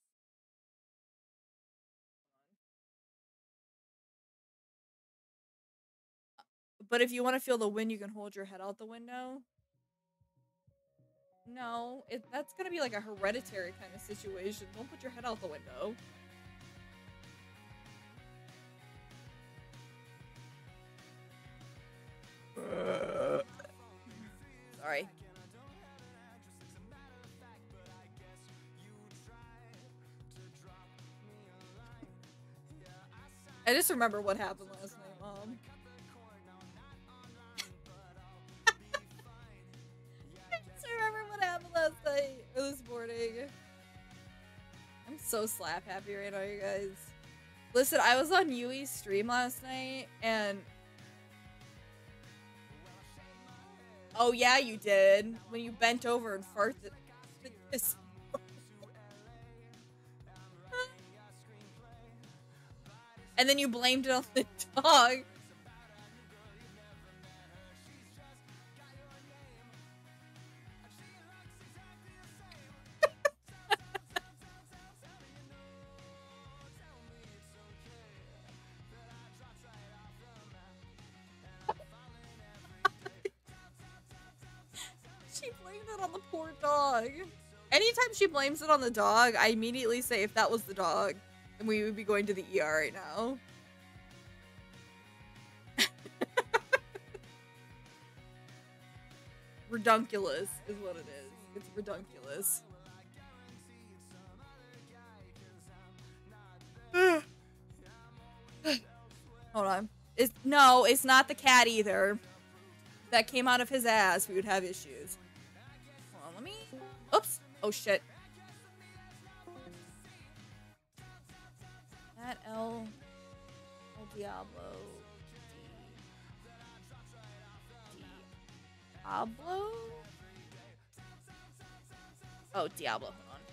But if you want to feel the wind, you can hold your head out the window. No, it, that's gonna be like a hereditary kind of situation. Don't put your head out the window. Sorry. I just remember what happened last night, Mom. Remember what happened last night or this morning. I'm so slap happy right now, you guys. Listen, I was on Yui's stream last night and oh yeah, you did. When you bent over and farted. And then you blamed it on the dog. She blamed it on the poor dog. Anytime she blames it on the dog, I immediately say if that was the dog, then we would be going to the E R right now. Redunculous is what it is. It's redunculous. Hold on. It's, no, it's not the cat either. If that came out of his ass, we would have issues. Hold on, let me... Oops. Oh, shit. That El... El Diablo... Diablo? Oh, Diablo. Hold on.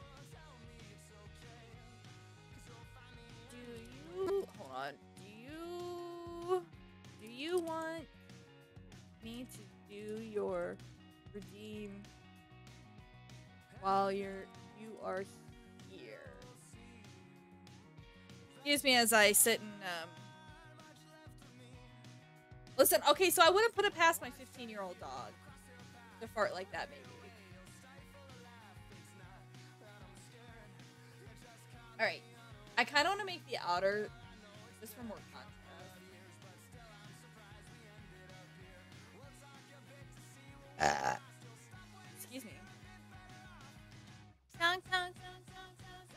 Do you... Hold on. Do you... Do you want me to do your redeem while you're... You are here? Excuse me as I sit and, um... Listen, okay, so I wouldn't put it past my fifteen-year-old dog to fart like that, maybe. Alright. I kind of want to make the outer just for more contrast. Excuse me. Song, song, song, song,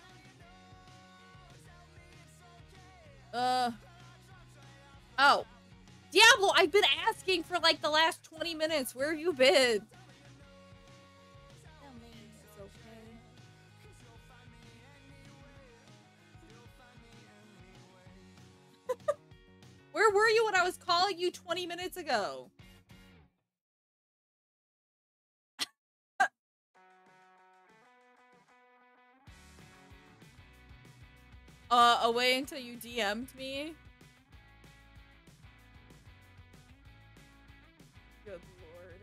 song, song. Uh. Oh. Diablo, I've been asking for like the last twenty minutes. Where have you been? It's okay. Where were you when I was calling you twenty minutes ago? uh, away until you D M'd me? Good lord.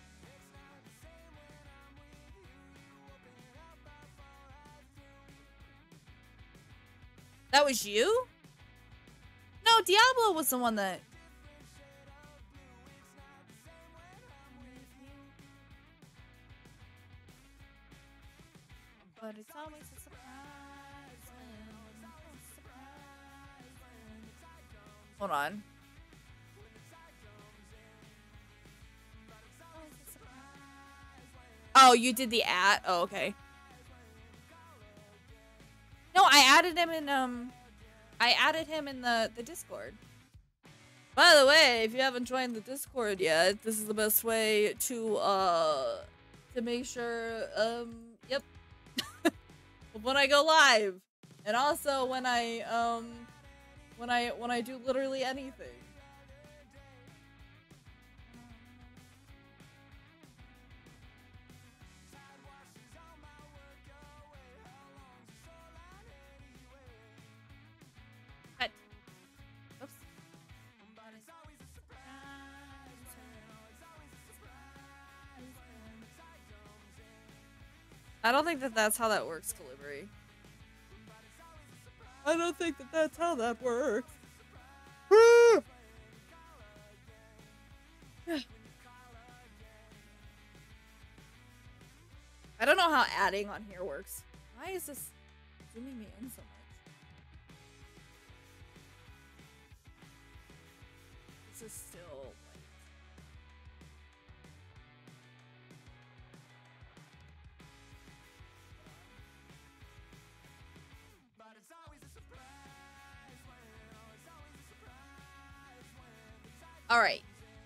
That was you? No, Diablo was the one that... But it's always a surprise. Hold on. Oh, you did the at? Oh, okay. No, I added him in, um... I added him in the, the Discord. By the way, if you haven't joined the Discord yet, this is the best way to, uh... to make sure, um... Yep. when I go live. And also when I, um... When I, when I do literally anything. I don't think that that's how that works, Calibri. I don't think that that's how that works. I don't know how adding on here works. Why is this zooming me in so much? This is still... Alright.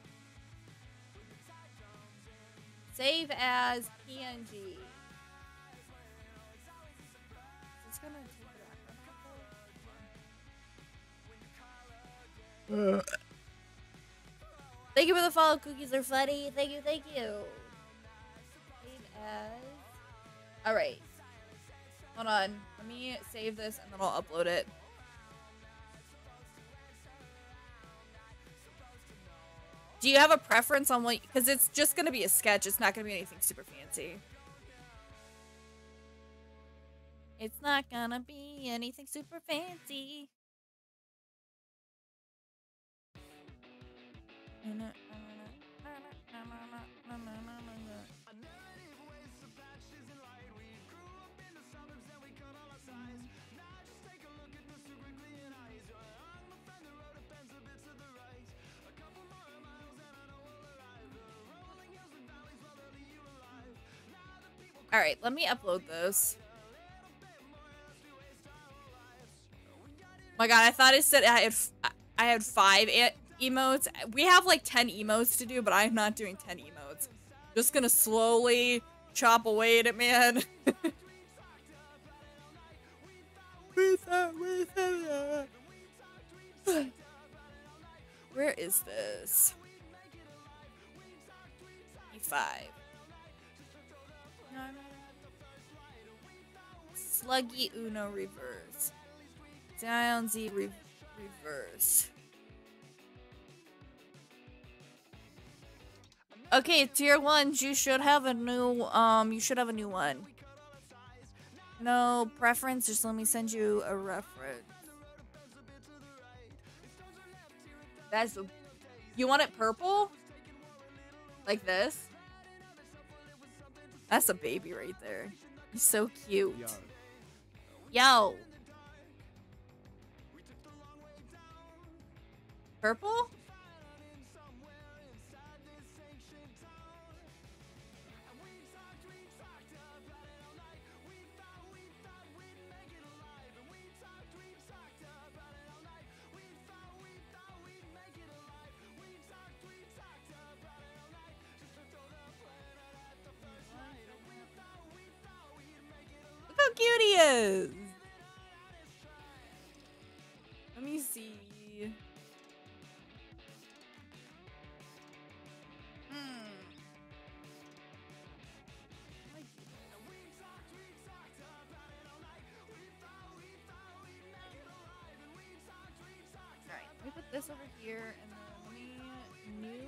Save as P N G. Is this gonna take it out? Thank you for the follow. Cookies are funny. Thank you, thank you. Save as. Alright. Hold on. Let me save this and then I'll upload it. Do you have a preference on what... Because it's just going to be a sketch. It's not going to be anything super fancy. It's not going to be anything super fancy. All right, let me upload this. My God, I thought it said I had I had five e emotes. We have like ten emotes to do, but I'm not doing ten emotes. Just gonna slowly chop away at it, man. Where is this? E five. Sluggy Uno reverse. Zion Z re reverse. Okay, tier ones, you should have a new um you should have a new one. No preference, just let me send you a reference. That's a, you want it purple? Like this? That's a baby right there. He's so cute. Yo. Yo. Purple? does. Let me see. Hmm. Alright, let me put this over here and then let me new.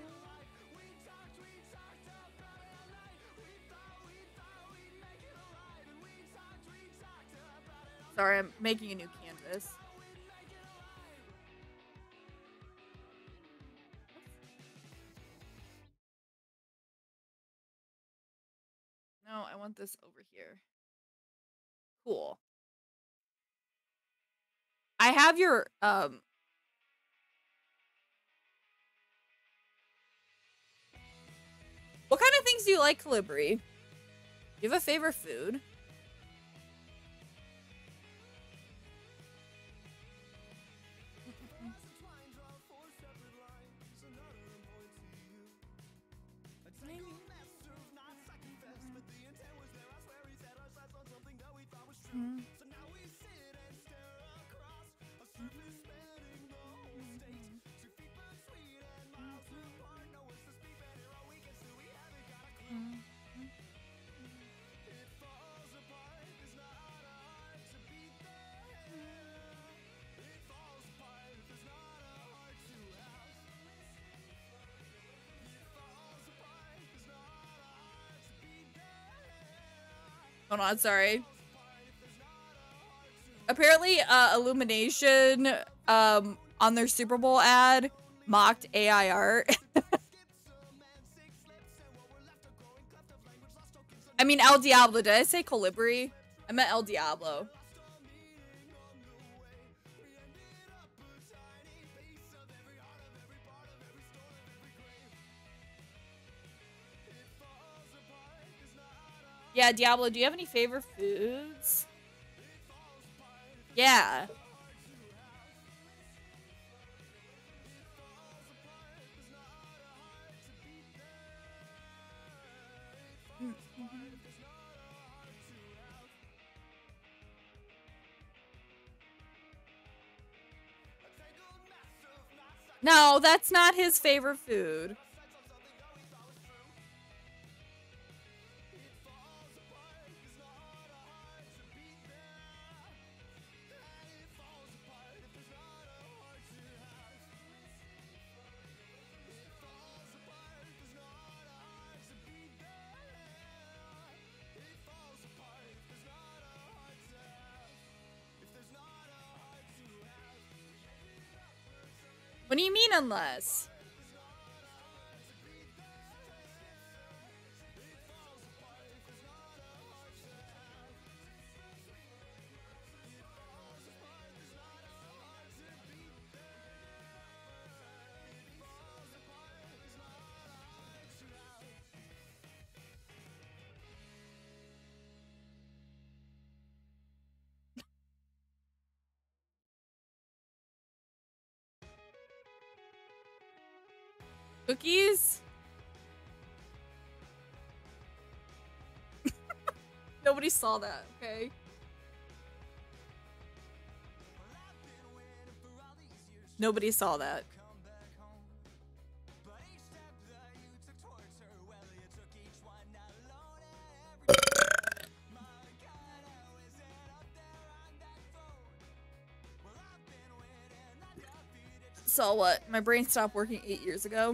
Sorry, I'm making a new canvas. No, I want this over here. Cool. I have your um What kind of things do you like, Calibri? Do you have a favorite food? Mm. Hold on, sorry. Apparently, uh, Illumination, um, on their Super Bowl ad, mocked A I art. I mean, El Diablo. Did I say Colibri? I meant El Diablo. Yeah, Diablo, do you have any favorite foods? Yeah. No, that's not his favorite food. What do you mean, unless? Cookies? Nobody saw that, okay? Nobody saw that. Saw what? My brain stopped working eight years ago.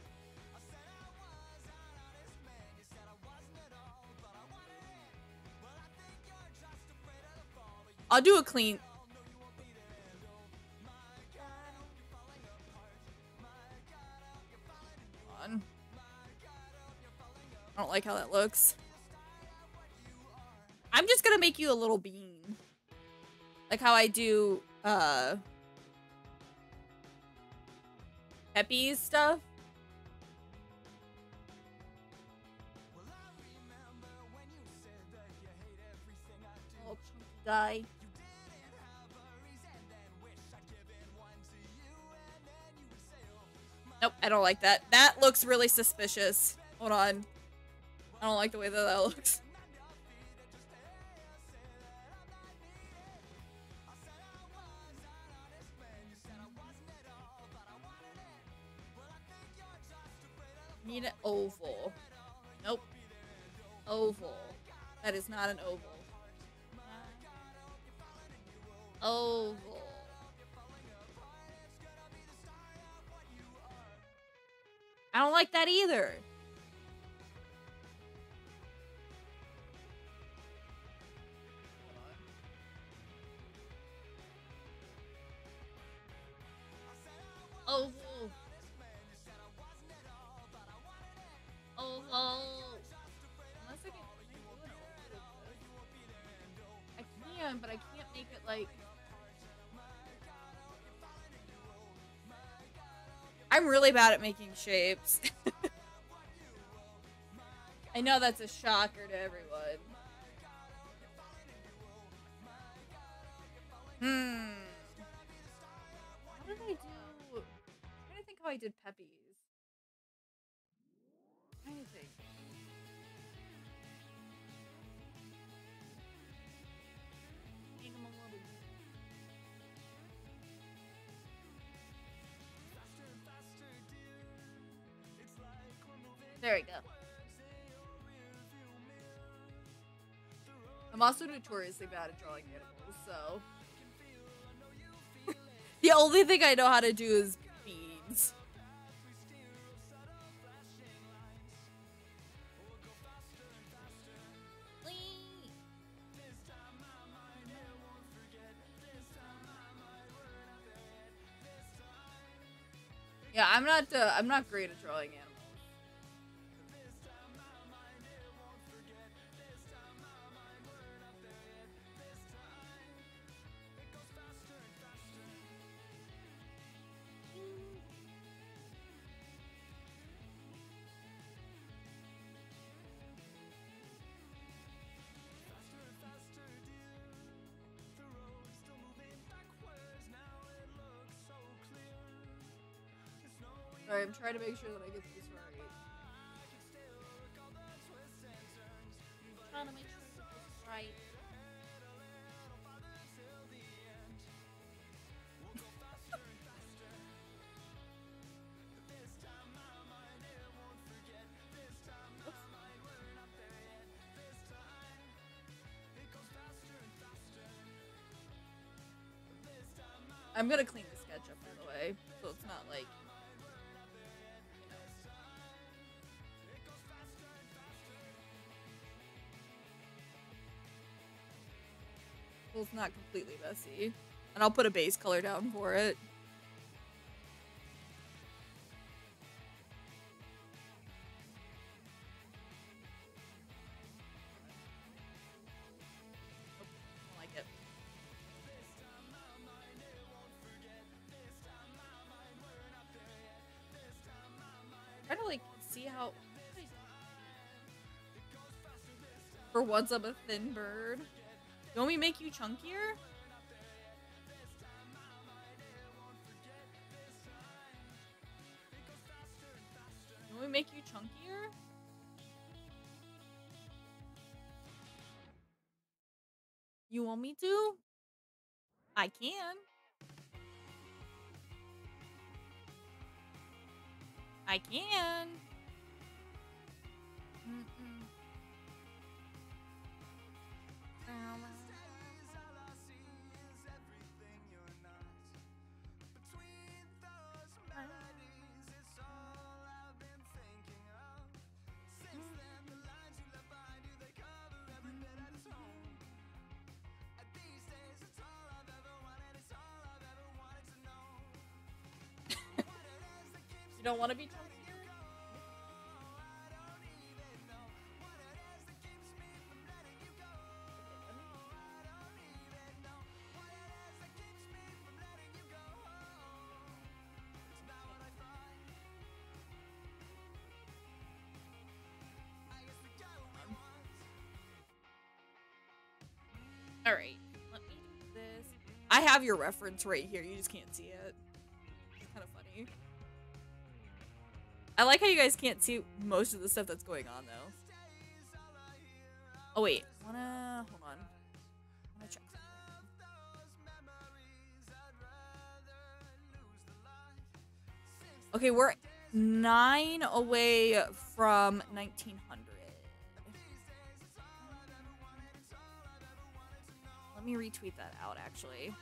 I'll do a clean. Hold on. I don't like how that looks. I'm just gonna make you a little bean. Like how I do, uh... Peppy's stuff. Little chunky guy. Nope, I don't like that. That looks really suspicious. Hold on. I don't like the way that that looks. oval. Nope. Oval. That is not an oval. Oval. I don't like that either. Oval. Oval. Unless I can. I can, but I can't make it like. I'm really bad at making shapes. I know that's a shocker to everyone. Hmm. How did I do? I'm trying to think how I did Pepe's. I'm trying to think. Make 'em a little bit. There we go. I'm also notoriously bad at drawing animals, so. The only thing I know how to do is beads. Yeah, I'm not. Uh, I'm not great at drawing animals. Sorry, I'm trying to make sure that I get this right. Trying to make sure you get this right. I'm gonna clean the sketch up, by the way, so it's not like. So it's not completely messy. And I'll put a base color down for it. Oh, I don't like it. I'm trying to like see how. For once, I'm a thin bird. You want me to make you chunkier? You want me to make you chunkier? You want me to? I can. I can. Mm-mm. You don't want to be chunkier? All right, let me do this. I have your reference right here. You just can't see it. It's kind of funny. I like how you guys can't see most of the stuff that's going on, though. Oh, wait. Wanna... Hold on. I wanna check something. Okay, we're... nine away from nineteen hundred. Let me retweet that out, actually.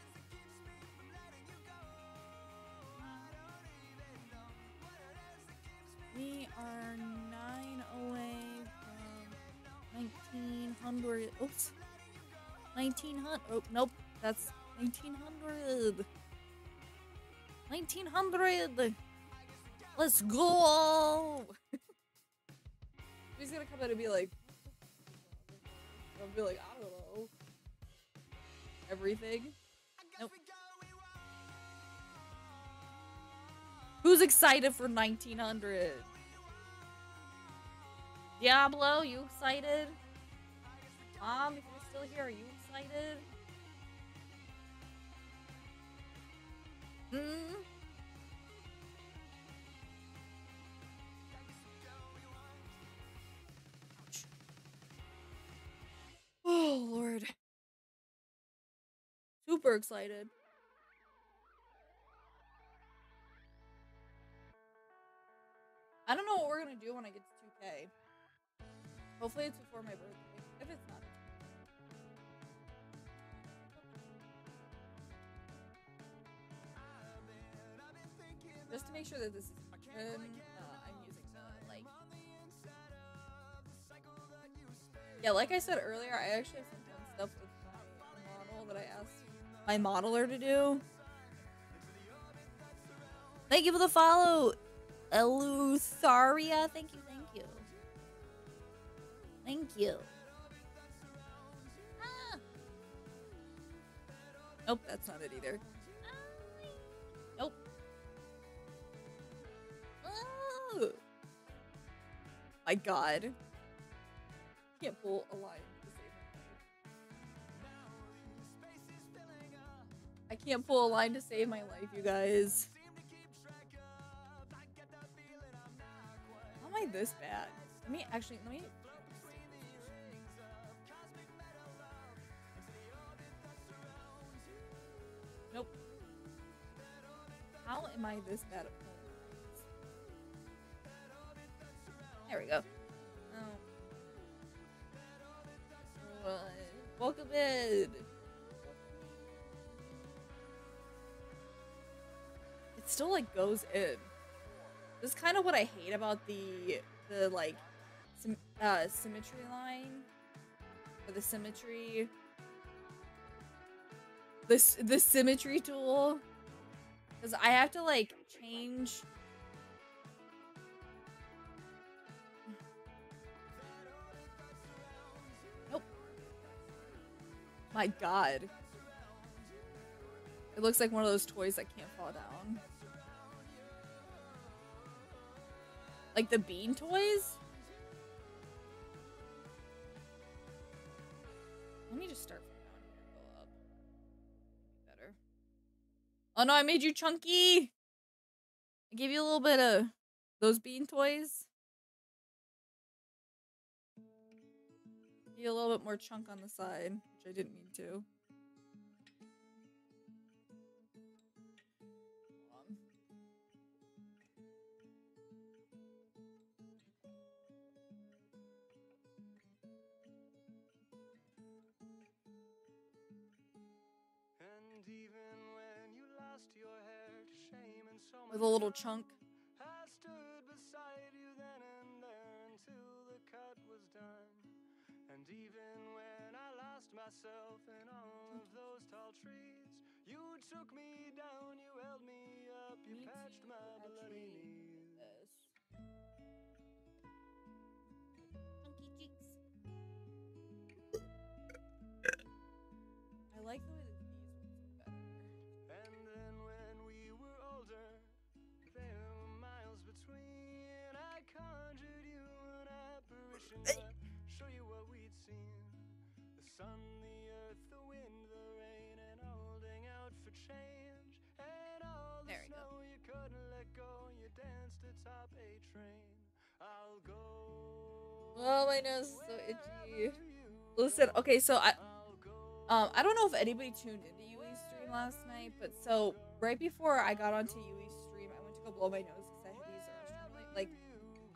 We are nine away from nineteen hundred. Oops. nineteen hundred. Oh, nope. That's nineteen hundred. nineteen hundred. Let's go. He's gonna come out and be like, I'll be like, I don't know. Everything. Nope. Who's excited for nineteen hundred? Diablo, you excited? Mom, if you're still here, are you excited? Hmm? Ouch. Oh, Lord. Super excited. I don't know what we're gonna do when I get to two K. Hopefully it's before my birthday. If it's not, just to make sure that this is good, uh, I'm using the, like... Yeah, like I said earlier, I actually have some fun stuff with my model that I asked my modeler to do. Thank you for the follow, Elutharia. Thank you, thank you. Thank you. Ah. Nope, that's not it either. Nope. Oh. My God. Can't pull a line to save my life. I can't pull a line to save my life, you guys. How am I this bad? Let me actually, let me... Nope. How am I this bad at pulling lines? There we go. Oh. Right. Welcome in. It still like goes in. This is kind of what I hate about the the like sim uh, symmetry line, or the symmetry. This the symmetry tool, because I have to like change. Nope. My God. It looks like one of those toys that can't fall down. Like the bean toys? Let me just start from down here and go up. Better. Oh no, I made you chunky! I gave you a little bit of those bean toys. Give you a little bit more chunk on the side, which I didn't mean to. With a little chunk. I stood beside you then and there until the cut was done. And even when I lost myself in all of those tall trees, you took me down, you held me up, you patched my bloody knees. Chunky cheeks. I like the way that these ones look better. And then when we were older, there were miles between. I conjured you an apparition to show you what we'd seen. The sun, the earth, the wind, the rain, and holding out for change. And all the snow you couldn't let go, you danced atop a train. I'll go. Oh, my nose is so itchy. Listen, okay, so I um I don't know if anybody tuned into Yui's stream last night, but so right before I got onto Yui's stream, I went to go blow my nose because I had these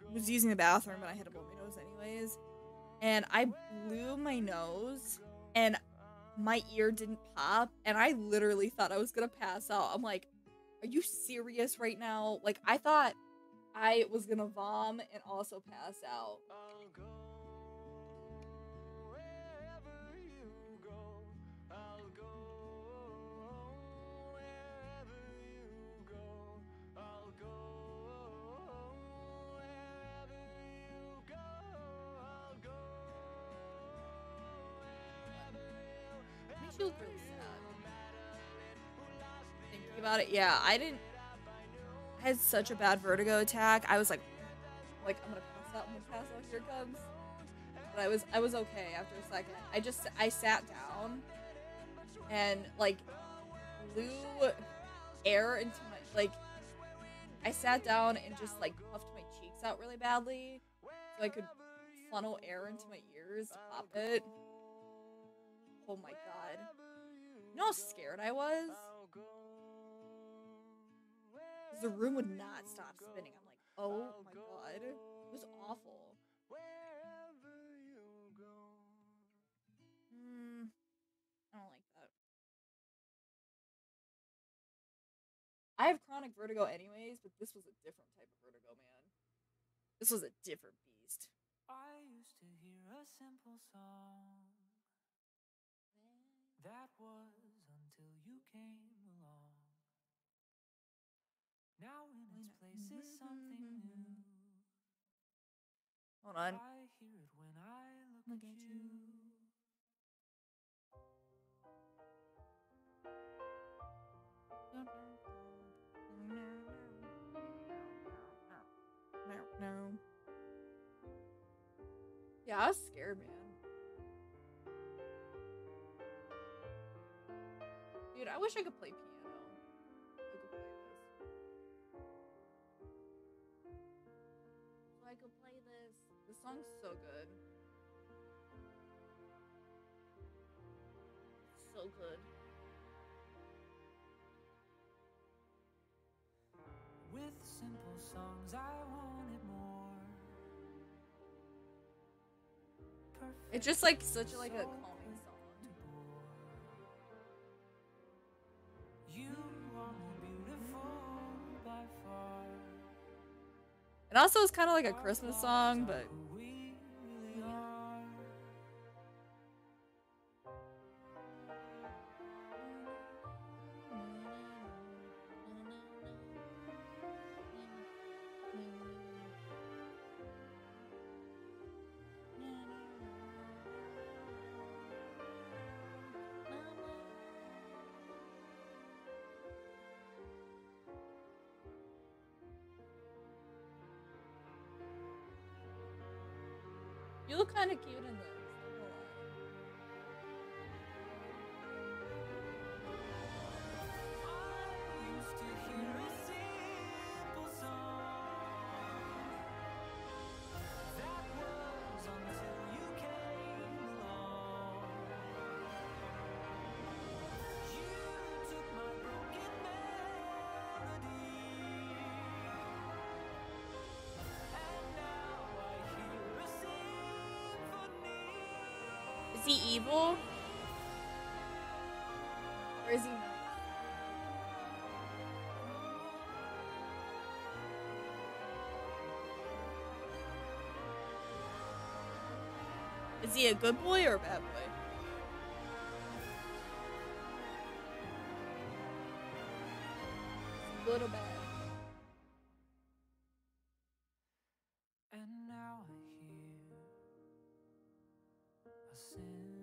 was using the bathroom and I had to blow my nose anyways. And I blew my nose and my ear didn't pop. And I literally thought I was gonna pass out. I'm like, are you serious right now? Like, I thought I was gonna vom and also pass out. I'll go wherever you go. I'll go wherever you go. I'll go wherever you go. I'll go wherever you. Makes you look really sad. Thinking about it, yeah, I didn't. I had such a bad vertigo attack. I was like, like I'm gonna pass out. I'm gonna pass out. Here it comes. But I was, I was okay after a second. I just, I sat down, and like, blew air into my, like, I sat down and just like puffed my cheeks out really badly, so I could funnel air into my ears to pop it. Oh my god. You know how scared I was? Because the room would not stop spinning. I'm like, oh my god. It was awful. Hmm. I don't like that. I have chronic vertigo anyways, but this was a different type of vertigo, man. This was a different beast. I used to hear a simple song. That was until you came along. Now in its place is something new. Hold on. I hear it when I look, Look at at you. No. Yeah, I was scared, man. Dude, I wish I could play piano. I could play this. So I could play this. This song's so good. So good. With simple songs, I wanted more. Perfect It's just like such a, like a so calming song. to bore. You are more beautiful by far. It also is kind of like a Christmas song, but Who we really are. you look kind of cute in this. Not gonna lie. I used to hear a simple song. That was until you came along. You took my broken melody, and now I hear a symphony. Is he evil? Or is he nice? Is he a good boy or a bad boy? Is he good or bad? And now I hear a symphony.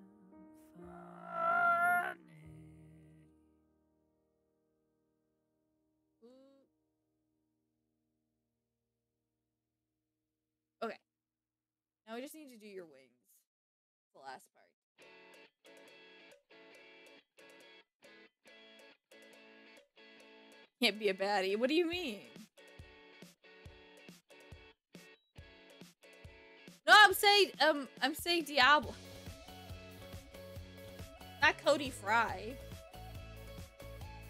Okay. Now we just need to do your wings. The last part. Can't be a baddie. What do you mean? No, I'm saying um I'm saying Diablo. Not Cody Fry.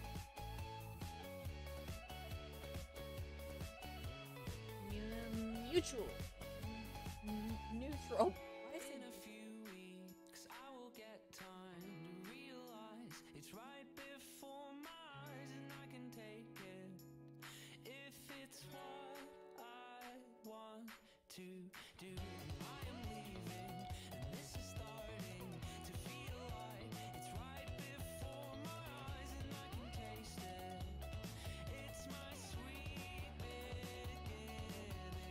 Mew, Mutual. N- neutral. Why is In it a few weeks, I will get time to realize it's right before my eyes, and I can take it if it's what I want to do. I am leaving, and this is starting to feel like it's right before my eyes, and I can taste it. It's my sweet beginning.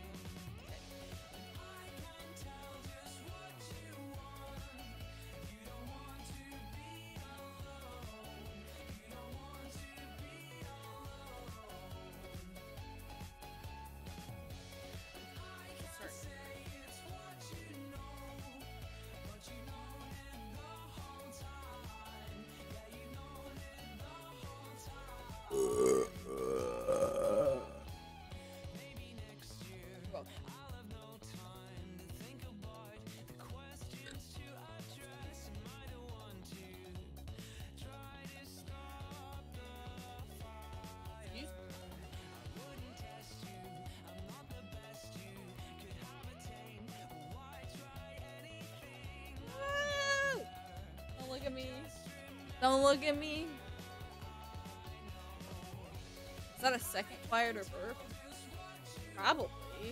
I can tell just what you want. You don't want to be alone. You don't want to be alone. I can say it's what you know, but you known it the whole time. Yeah, you known it the whole time. Maybe next year I'll have no time to think about the questions to address. Am I the one to try to stop the fire? I wouldn't test you. I'm not the best you could have attained. Why try anything? Woo! Don't look at me. Don't look at me. Is that a second quiet or burp? Probably.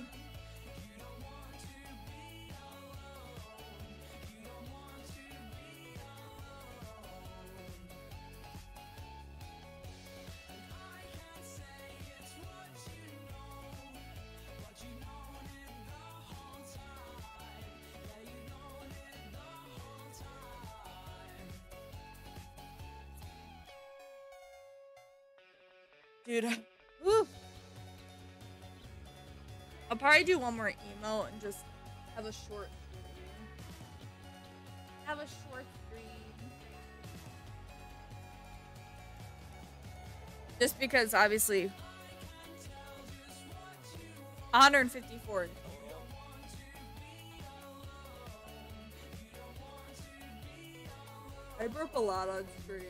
Dude, woo. I'll probably do one more emo and just have a short stream. Have a short stream. Just because, obviously, one hundred fifty-four in total. I burp a lot on stream.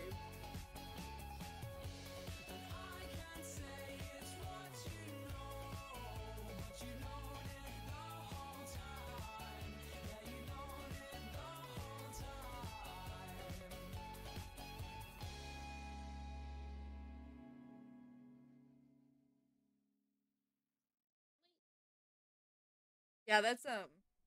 Yeah, that's um.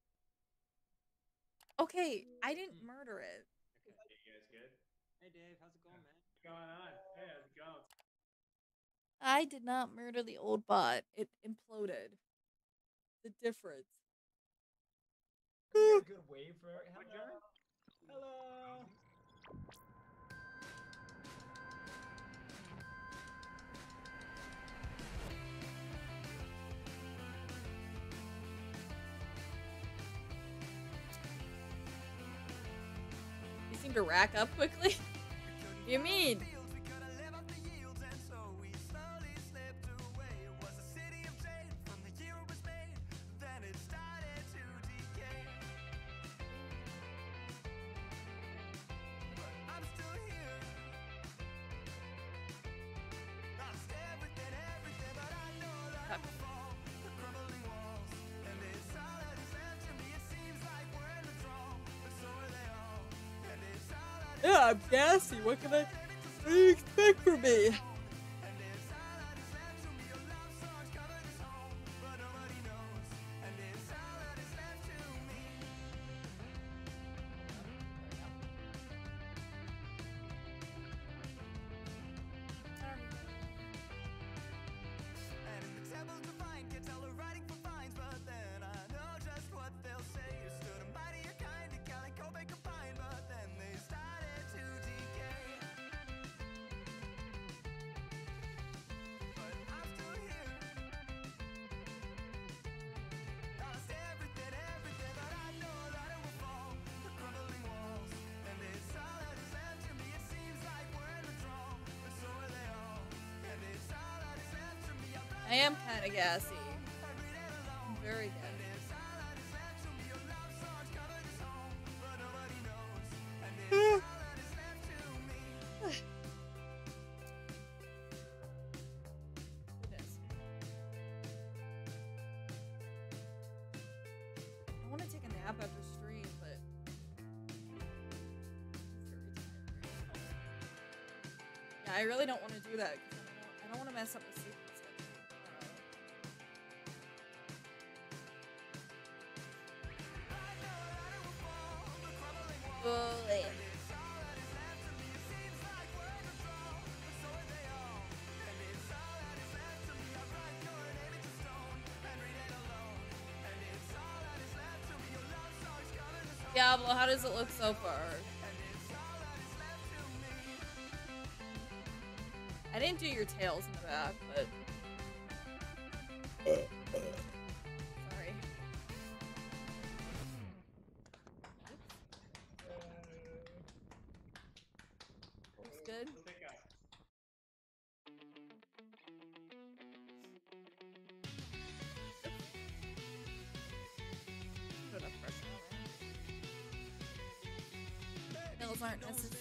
Okay, I didn't murder it. Hey, you guys good? Hey Dave, how's it going, man? What's going on? Hey, how's it going? I did not murder the old bot. It imploded. The difference. Is there a good wave for hello? Hello. You seem to rack up quickly. You mean? Yeah, I'm gassy. What can I, what do you expect from me? I am kind of gassy. I'm very gassy. Goodness. nap after stream, but yeah, I really don't want to do that because I don't want to mess up the sleep schedule. Uh, Bully. Diablo, how does it look so far? I didn't do your tails in the back, but sorry. Looks good. Put enough pressure on it. Tails aren't necessary.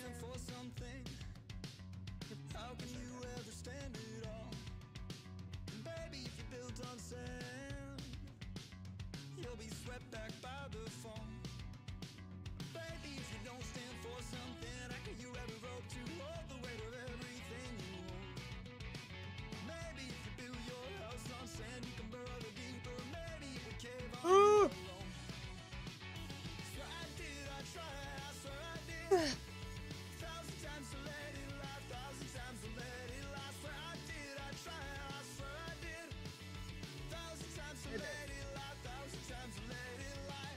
How can you ever stand it all? And baby, if you're built on sand, you'll be swept back by the fall. Baby, if you don't stand for something, how can you ever hope to hold the weight of everything you hold? Maybe if you build your house on sand, you can burrow the deeper. Maybe it would cave on you alone. So I did, I tried, I swear I did. Thousand times to let it lie, thousand times to let it lie. Swear I did, I tried, I swear I did. Thousand times to let it lie, thousand times to let it lie.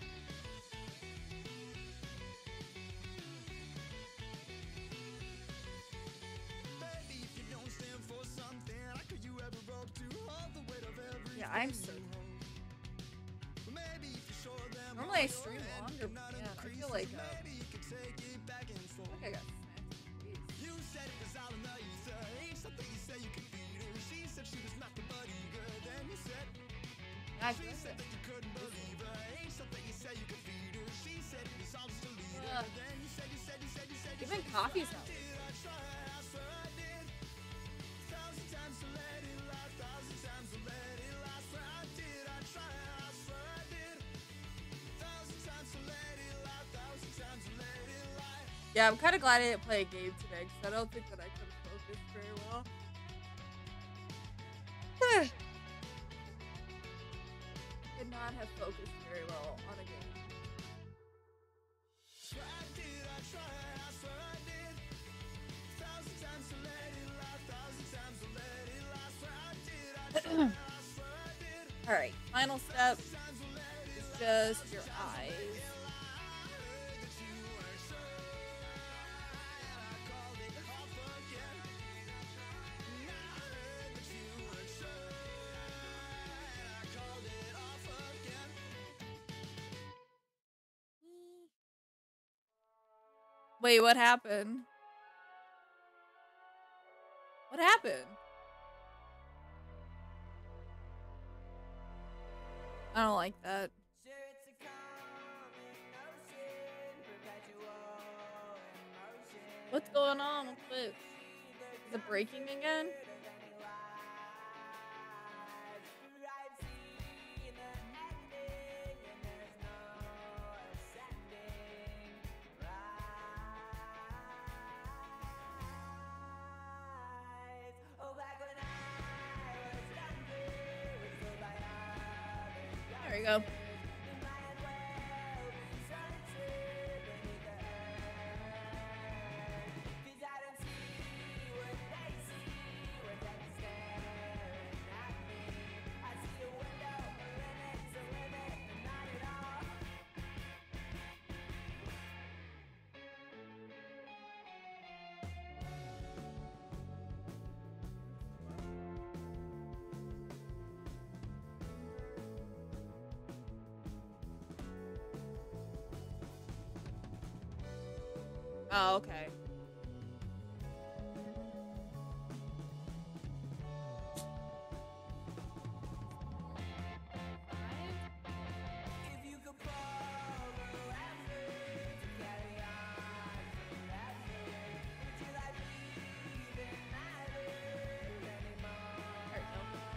Baby, if you don't stand for something, how could you ever hope to hold the weight of everything? Yeah, I'm so. Maybe if you show them Normally I stream longer, but man, I feel like uh, maybe you could take it back and forth. I think I got smacked in the face. You said it was all in the ether. Ain't something you say you could feed her. She said she was not the buddy girl. Then you said I she feel said it. that you couldn't believe her. Ain't something you say you could feed her. She said it was all just a leader. Ugh. Then you said you said you said you said you Even said, coffee's I not did, I tried, I swear I did. Thousand times to let it lie, thousand times to let it lie. Swear I did, I tried, I swear I did. Thousand times to let it lie, thousand times to let it lie. Yeah, I'm kind of glad I didn't play a game today because I don't think that I could have focused very well. Could not have focused very well on a game. Swear I did, I tried, I swear I did. Thousand times to let it lie, thousand times to let it lie. Swear I did, I tried, I swear I did. All right, final step Times to let it is just your eyes. Wait, what happened? What happened? I don't like that. What's going on with this? Is it breaking again? There you go. Oh, okay. There you go.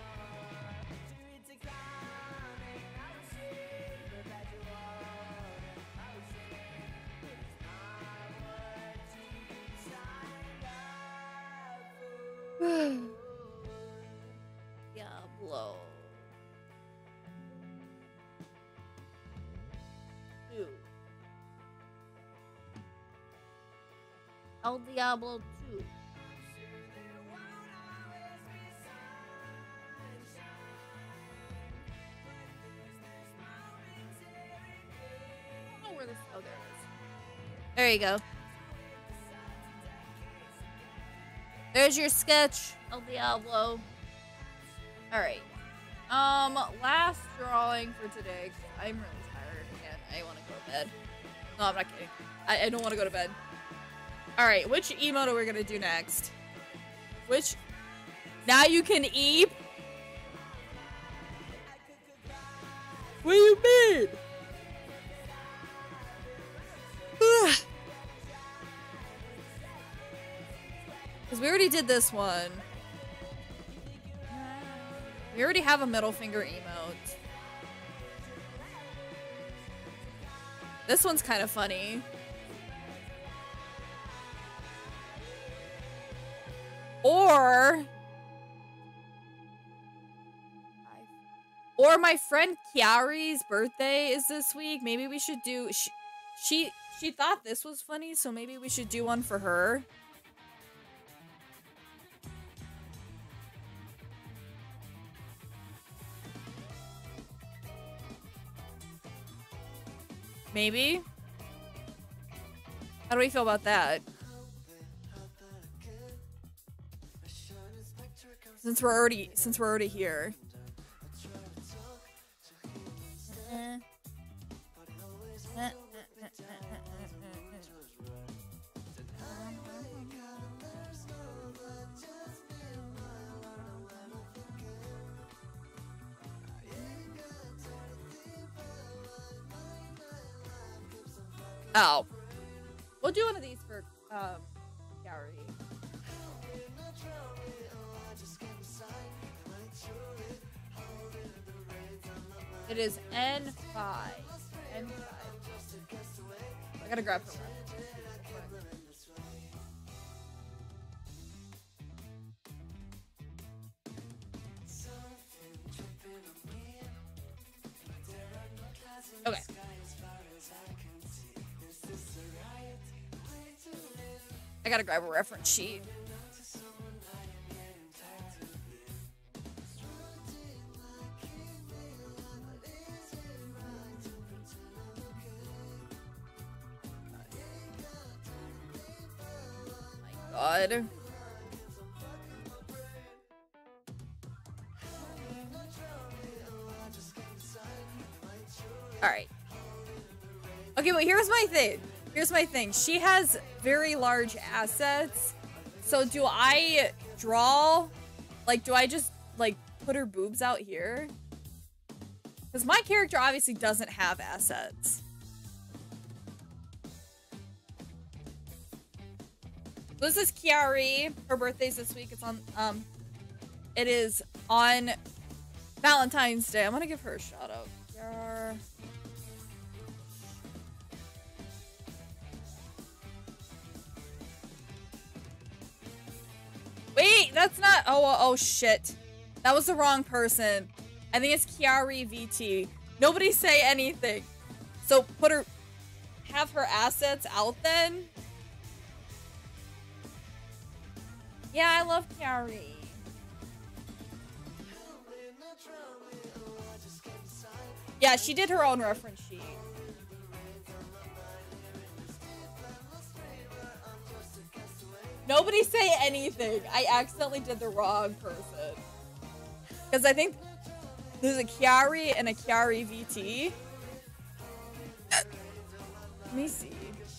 El Diablo two. Oh, where this? Oh, there it is. There you go. There's your sketch, El Diablo. All right. Um, last drawing for today. 'Cause I'm really tired and I want to go to bed. No, I'm not kidding. I, I don't want to go to bed. All right, which emote are we gonna do next? Which? Now you can eat. What do you mean? Because we already did this one. We already have a middle finger emote. This one's kind of funny. Or... Or my friend Kiari's birthday is this week. Maybe we should do... She, she, she thought this was funny, so maybe we should do one for her. Maybe? How do we feel about that? Since we're already since we're already here. Eh. Eh, eh, eh, Oh. We'll do one of these for, um, Gary. It is N five. N five. I gotta grab her reference. Okay. I gotta grab a reference sheet. My God. All right. Okay, but here's my thing. Here's my thing. She has very large assets. So do I draw? Like, do I just, like, put her boobs out here? Because my character obviously doesn't have assets. This is Kiari. Her birthday's this week. It's on, um, it is on Valentine's Day. I'm gonna give her a shout out. Kiara. Wait, that's not. Oh, oh, oh, shit. That was the wrong person. I think it's Kiari V T. Nobody say anything. So put her, have her assets out then. Yeah, I love Kiari. Yeah, she did her own reference sheet. Nobody say anything. I accidentally did the wrong person. Because I think there's a Kiari and a Kiari V T. Let me see.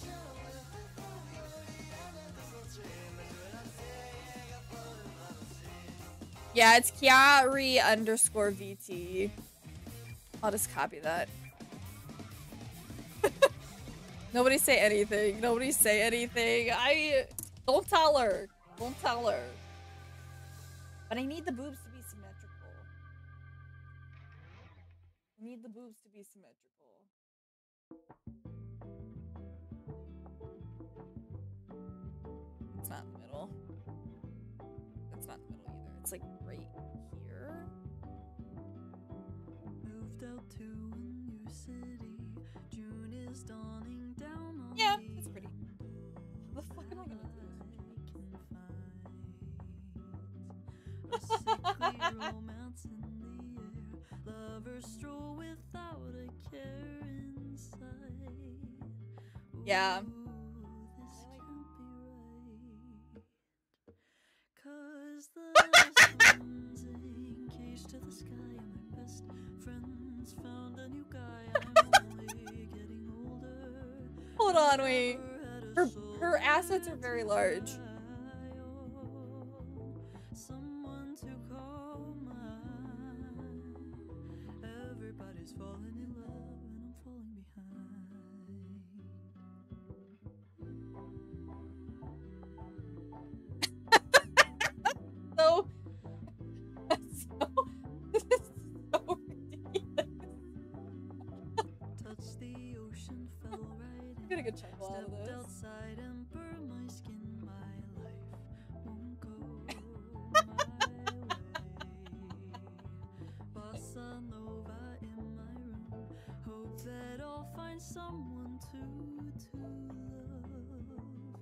Yeah, it's Kiari underscore V T. I'll just copy that. Nobody say anything. Nobody say anything. I... Don't tell her. Don't tell her. But I need the boobs to be symmetrical. I need the boobs to be symmetrical. It's not in the middle. It's not in the middle either. It's like right here. Moved out to a new city. June is dawning down on Yeah, that's pretty. What the fuck am I gonna do? romance in the air. Lovers stroll without a care inside. Yeah. Ooh, this can't be right. 'Cause the sun's engaged to the sky, and my best friends found a new guy. I'm only getting older. Hold on, wait. Never had a Her soul her assets are very large. someone to call mine. Everybody's falling in love and I'm falling behind. So, so this is so ridiculous. Touched the ocean, fell right in. I'm gonna get chuckle out of Stepped this. outside and burned my skin. My life won't go my way. Bossa Nova in my room. Hope that I'll find someone to to love.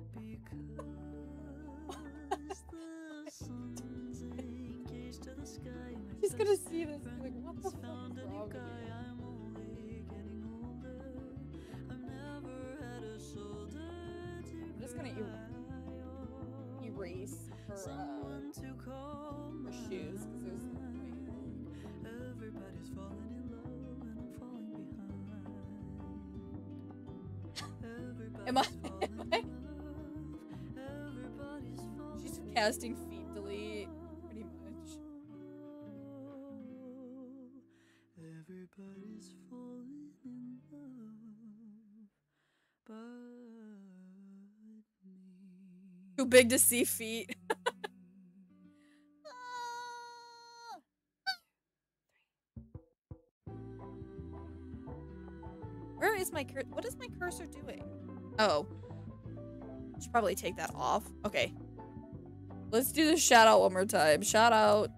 Because the sun's engaged to the sky. My She's gonna best see this and be like, what the friends fuck found is a new wrong with guy. you? I'm only getting older. I've never had a shoulder to I'm just gonna er- erase her, uh, someone to call her shoes because there's mine. Everybody's falling in love and I'm falling behind. Am I- Everybody's falling am I- in love. Everybody's falling she's in casting feet delete pretty much. Everybody's falling in love, but me. Too big to see feet. Where is my cur- what is my cursor doing? Oh. Should probably take that off. Okay. Let's do the shout out one more time. Shout out.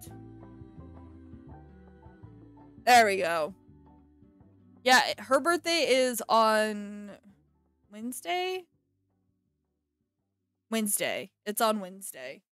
There we go. Yeah, her birthday is on Wednesday? Wednesday. It's on Wednesday.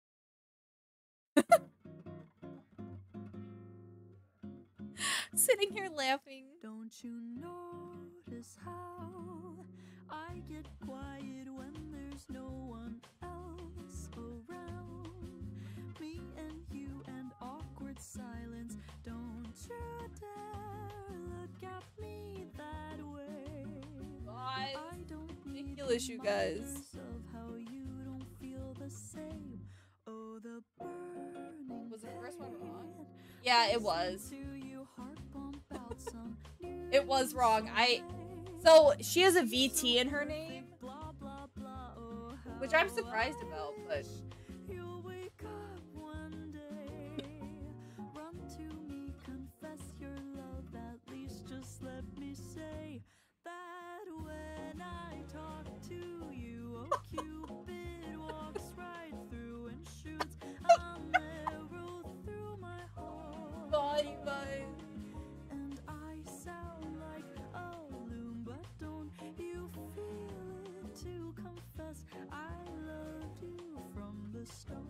Sitting here laughing. Don't you notice how I get quiet when there's no one else around? Me and you and awkward silence. Don't you dare look at me that way. I don't need Ridiculous, you guys. reminders of how you don't feel the same. Oh, the burning Was the first one wrong? pain. Yeah, it was. Listen to you heart bump out some It was wrong. I news. so she has a V T in her name, Blah, blah, blah, oh, which I'm how surprised I about, but wish you'll wake up one day. Run to me, confess your love. At least just let me say that when I talk to you, oh Cupid walks right through and shoots an arrow through my heart. God, you guys. And I sound like a loon, but don't you feel it to confess I loved you from the start?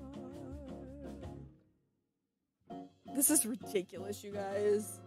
This is ridiculous, you guys.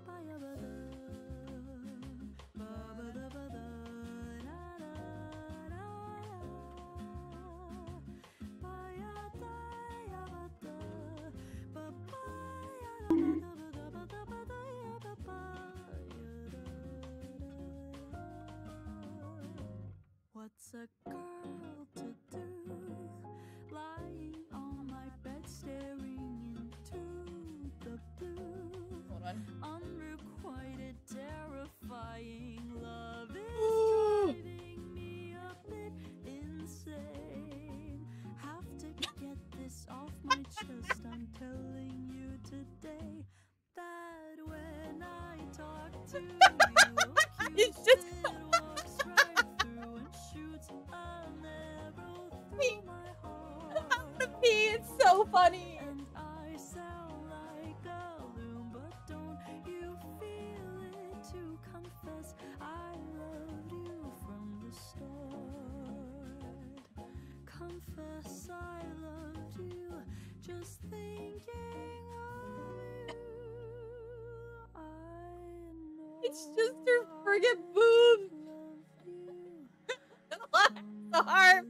What's a girl to do? Lying on my bed, staring into the blue. Hold on. Unrequited, terrifying love is Ooh. driving me a bit insane. Have to get this off my chest. I'm telling you today that when I talk to you, oh, It's just- Cupid walks right through and shoots an arrow through my heart. The P, it's so funny. And I sound like a loon, but don't you feel it to confess I loved you from the start? Confess I loved you, just thinking of It's just her friggin' boobs. The harp.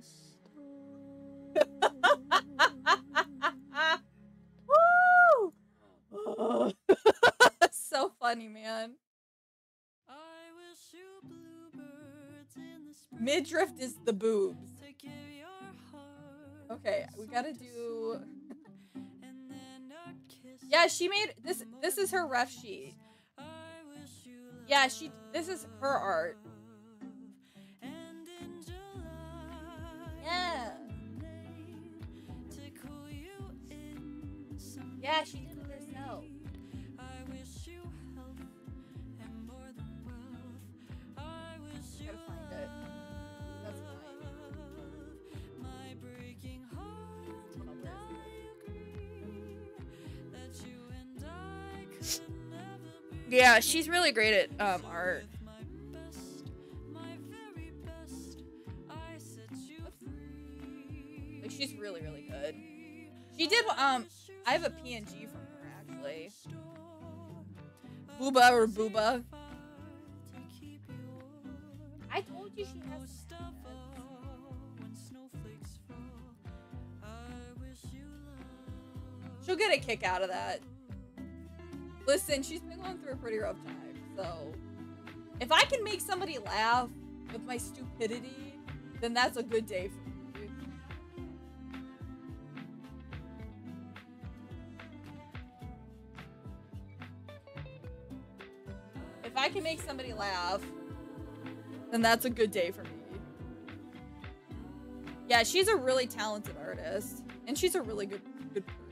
Woo! Oh. So funny, man. I wish you bluebirds in the spring Midriff is the boobs. to give your heart Okay, we gotta do. and then a kiss. Yeah, she made this. This is her ref sheet. I wish you love. Yeah, she. This is her art. And in July, Yeah. to cool you in some Yeah, she did it herself. I wish you health and more than wealth. I wish you Gotta find it. That's fine. my breaking heart, and I agree that you and I could never be. Yeah, she's really great at um art. My best, my very best, I set you free. Like she's really, really good. She did um. I have a P N G from her actually. Booba or Booba. I told you she has. Most of all, when snowflakes fall, I wish you love. She'll get a kick out of that. Listen, she's been going through a pretty rough time, so if I can make somebody laugh with my stupidity, then that's a good day for me. If I can make somebody laugh, then that's a good day for me. Yeah, she's a really talented artist, and she's a really good good person.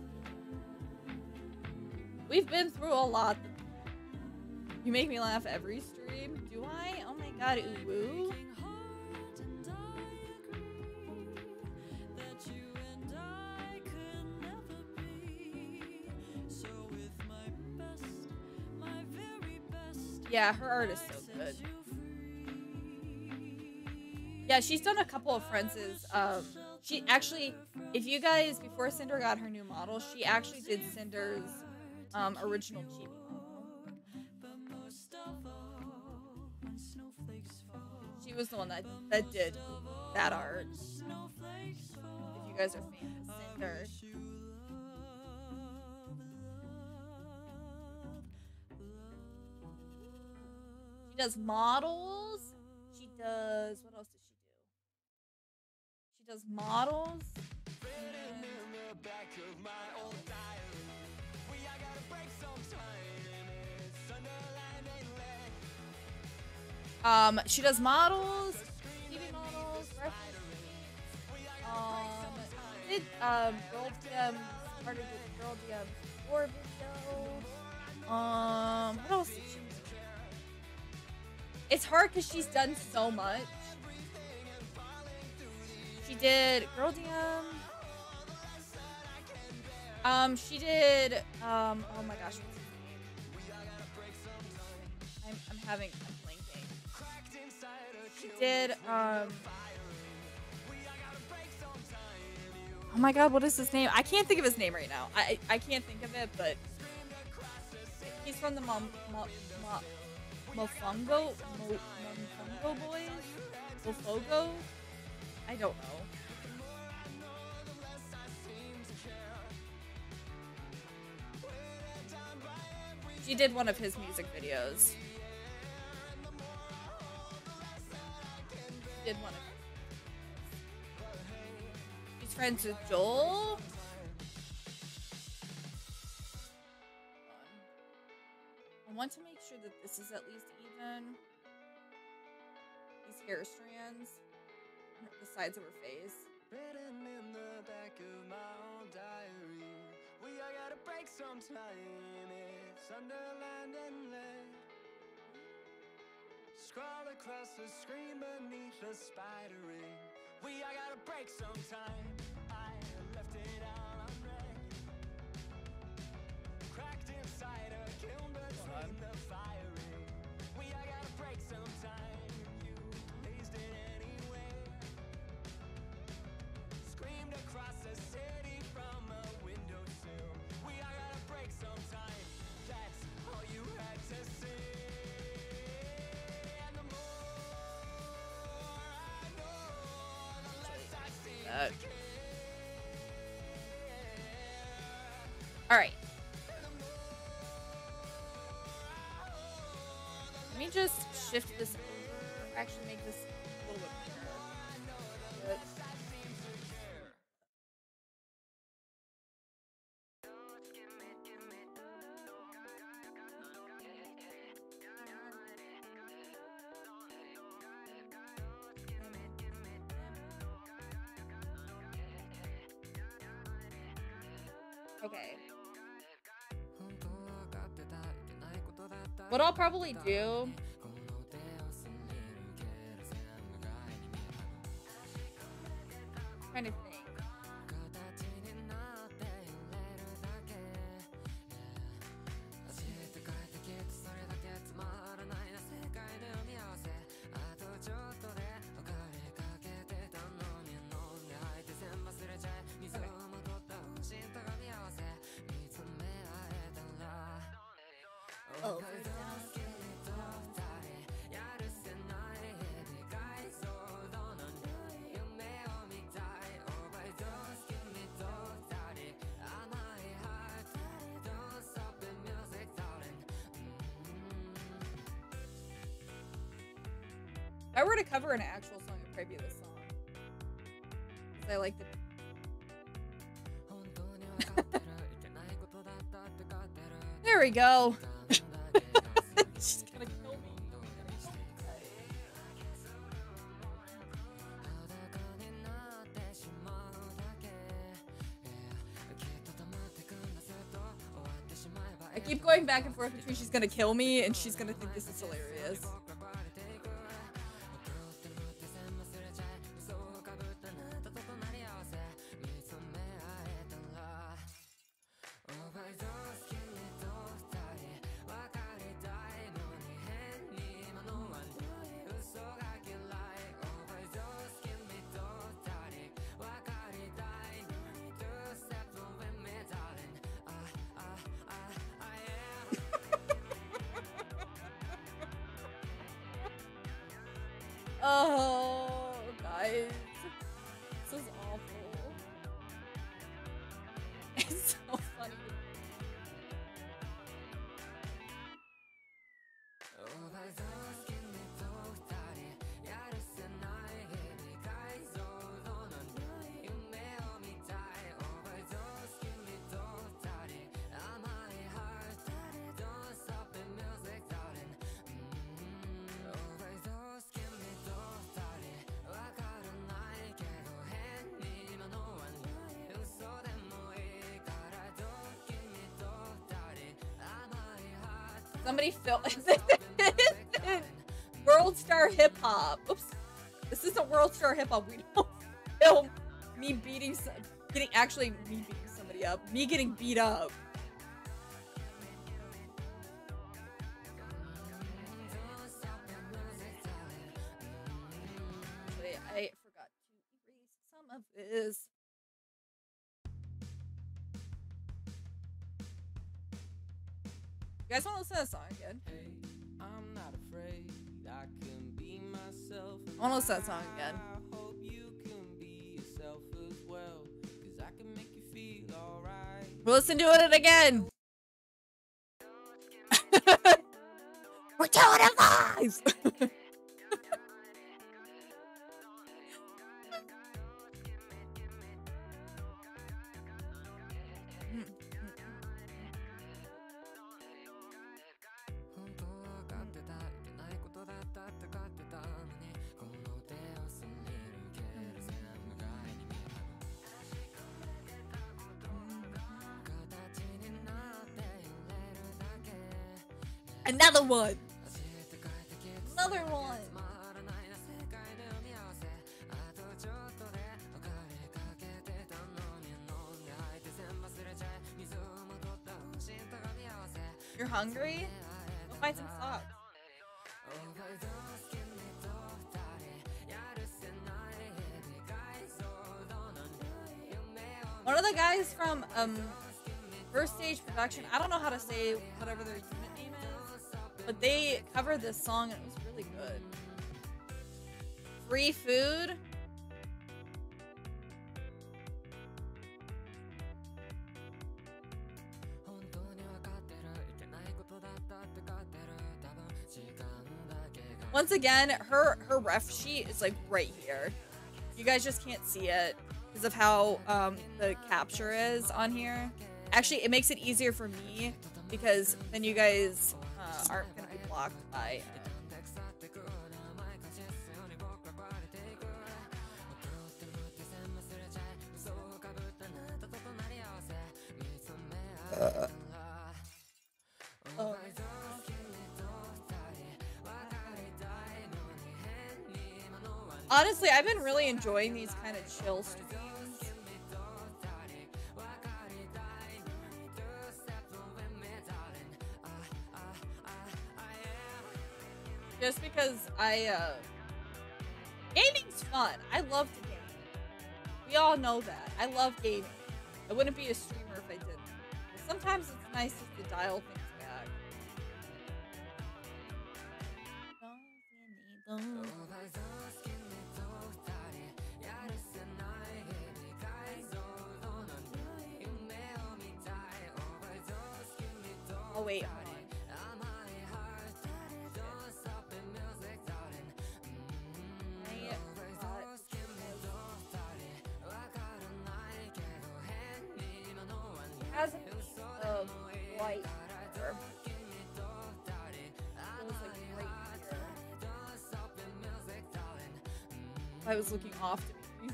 We've been through a lot. You make me laugh every stream. Do I? Oh my god, ooh woo. Breaking heart, and I agree that you and I could never be. So with my best, my very best, Yeah, her art is so I good. set you free. Yeah, she's done a couple of Friends'. Um, she actually, if you guys, before Cinder got her new model, she actually did Cinder's um, original chibi model. But most of all, when snowflakes fall, She was the one that, that did that art. snowflakes fall. If you guys are fans of Cinder. She does models. She does, what else does she do? She does models. Written in the back of my old diary. We I gotta break sometime. It's underlined and red. Um, she does models, T V models, references. Um, did um Girl D M part of the Girl D M four video. Um, what else did she do? It's hard because she's done so much. She did Girl D M. Um, she did um. Oh my gosh, what's his name? I'm I'm having I'm blanking. She did um. Oh my god, what is his name? I can't think of his name right now. I I can't think of it, but he's from the Mom Mo, Mo, Mofongo Mo, Mofongo Boys. Mofogo. I don't know. She did one of his music videos. She did one of She's friends with Joel. I want to make sure that this is at least even. These hair strands, the sides of her face. Written in the back of my old diary. We all gotta break sometime. It's underlined and red. Scroll across the screen beneath the spider ring. We all gotta break sometime. I left it all unread. Cracked inside a kiln between the firing. We all gotta break sometime. You blazed it anyway. Screamed across the city from a windowsill. We all gotta break sometime. That's all you had to say. but all right. Let me just shift this over. Actually, make this a little bit bigger. But- Okay. What I'll probably do. Trying to think. Oh. If I were to cover an actual song, it'd probably be this song. 'Cause I like the. There we go. She's gonna kill me. I keep going back and forth between she's gonna kill me and she's gonna think this is hilarious. Oh, guys. This is awful. It's so funny. Somebody film World Star Hip Hop. Oops. This isn't World Star Hip Hop. We don't film me beating some, getting actually me beating somebody up. Me getting beat up. Wait, I forgot to erase some of this. You guys want to listen to that song again? Hey, I'm not afraid. I can be myself. I want to listen to that song again. I hope you can be yourself as well, 'cause I can make you feel alright. We'll listen to it again. We're doing it live. Another one. Another one. You're hungry? Go find some socks. One of the guys from um First Stage Production, I don't know how to say whatever their unit name is, but they covered this song and it was really good. Free food. Once again, her her ref sheet is like right here. You guys just can't see it because of how um, the capture is on here. Actually, it makes it easier for me because then you guys uh, aren't gonna be blocked by. Uh, uh. Oh. Honestly, I've been really enjoying these kind of chill streams. Just because I, uh... gaming's fun. I love to game. We all know that. I love gaming. I wouldn't be a streamer if I didn't. But sometimes it's nice just to dial things back. Oh wait, hold on. Has a piece of white hair. It was like right here. I was looking off to me.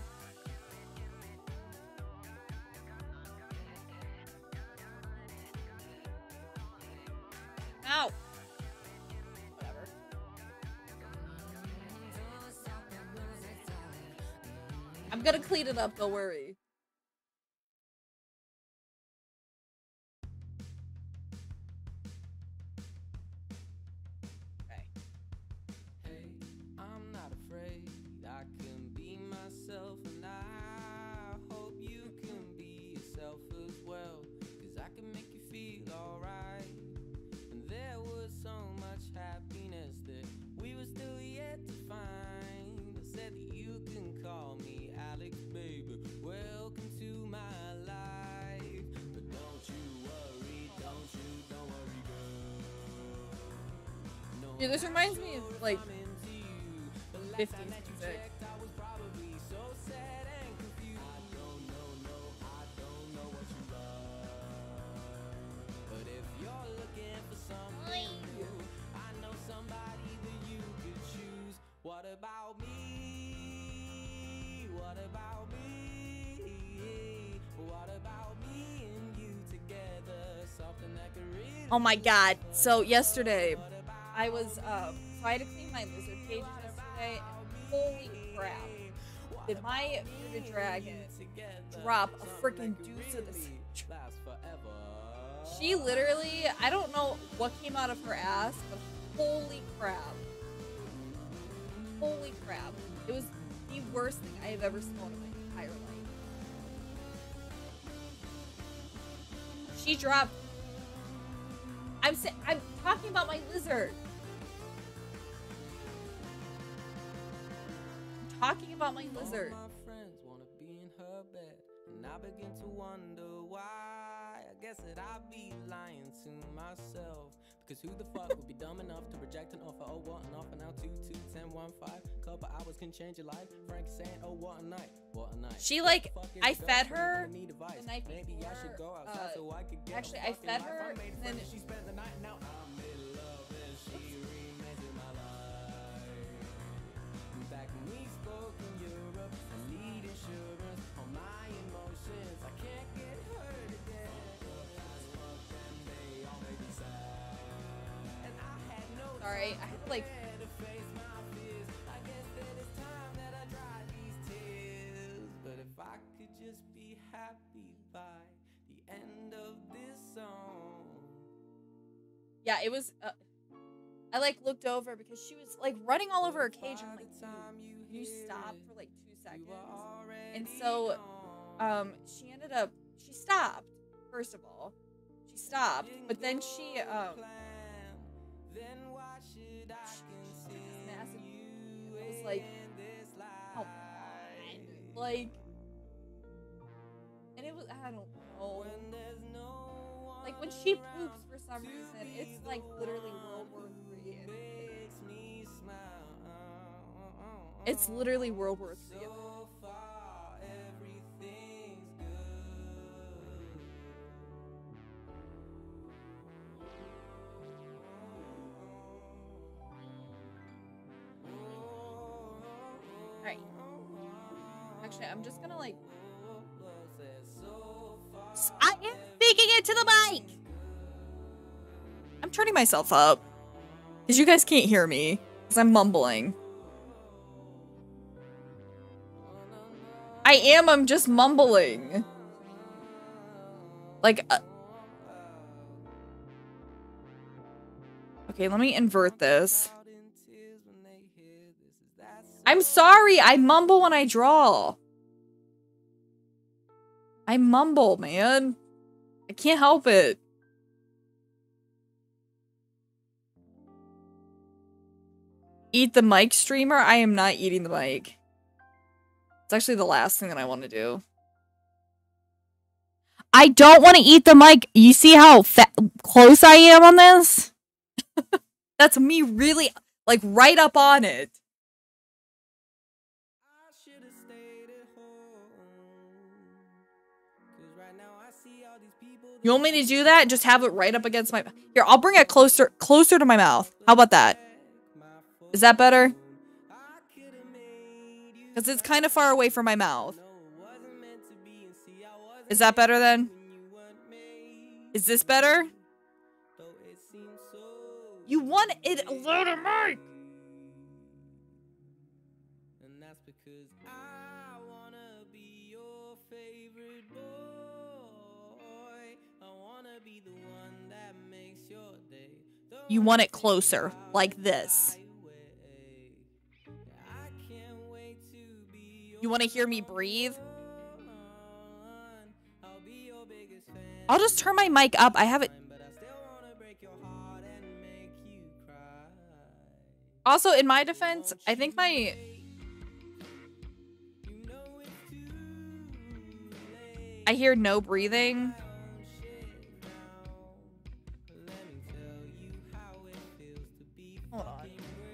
Ow! Whatever. I'm gonna clean it up, don't worry. Okay. Hey, I'm not afraid. I can be myself, and I hope you can be yourself as well. Cause I can make you feel alright. And there was so much happiness that we were still yet to find. I said that you can call me Alex, baby. Welcome to my life. But don't you worry, don't you, don't worry, girl. No, Dude, this reminds me of like fifties music. I was probably so sad and confused. I don't know, no, I don't know what you love. But if you're looking for something new, I know somebody that you could choose. What about me? What about me? What about me and you together? Something that could really. Oh my god. So yesterday, I was, um, so I had to clean my lizard cages yesterday, and holy crap. Did my bearded dragon drop a freaking deuce of the century? She literally, I don't know what came out of her ass, but holy crap. Holy crap. It was the worst thing I have ever smelled in my entire life. She dropped. I'm sa- I'm talking about my lizard. I'm talking about my lizard. All my friends wanna be in her bed, and I begin to wonder why. I guess that I'd be lying to myself. Because who the fuck would be dumb enough to reject an offer? Oh, what an offer now? Two, two, ten, one, five. Couple hours can change your life. Frank saying, oh, what a night. What a night. She like, What the fuck is I a fed girlfriend her gonna need advice? the night Maybe I should go before, outside uh, so I could get actually, a I fucking fed life. her, I made and friends then- she spent the night. Now I'm in love and she remains in my life. Back when we spoke in Europe, I need insurance on my emotions. I can't get hurt again. They all made me sad. And I had no Sorry, I had to like. time to face my fears. I guess that it's time that I dry these tears. But if I could just be happy by the end of this song. Yeah, it was. Uh, I like looked over because she was like running all over her cage. I'm like, dude, you stop for like two seconds. And so, um, she ended up. She stopped. First of all, she stopped, but then she um. She took this massive. It was like, oh, like, and it was I don't know. Like when she poops for some reason, it's like literally World War Three. And it, It's literally World War Three. So far, everything's good. Alright. Actually, I'm just gonna like. I am speaking it to the mic! I'm turning myself up. Because you guys can't hear me. Because I'm mumbling. I am, I'm just mumbling. Like. Uh... Okay, let me invert this. I'm sorry, I mumble when I draw. I mumble, man. I can't help it. Eat the mic, streamer? I am not eating the mic. It's actually the last thing that I want to do. I don't want to eat the mic. You see how fa close I am on this? That's me really, like, right up on it. You want me to do that? Just have it right up against my... Here, I'll bring it closer closer to my mouth. How about that? Is that better? Because it's kind of far away from my mouth. Is that better then? Is this better? You want it a little mic! And that's because I wanna be your favorite boy. I wanna be the one that makes your day. You want it closer, like this. You want to hear me breathe? I'll just turn my mic up. I have it. Also, in my defense, I think my... I hear no breathing. Hold on.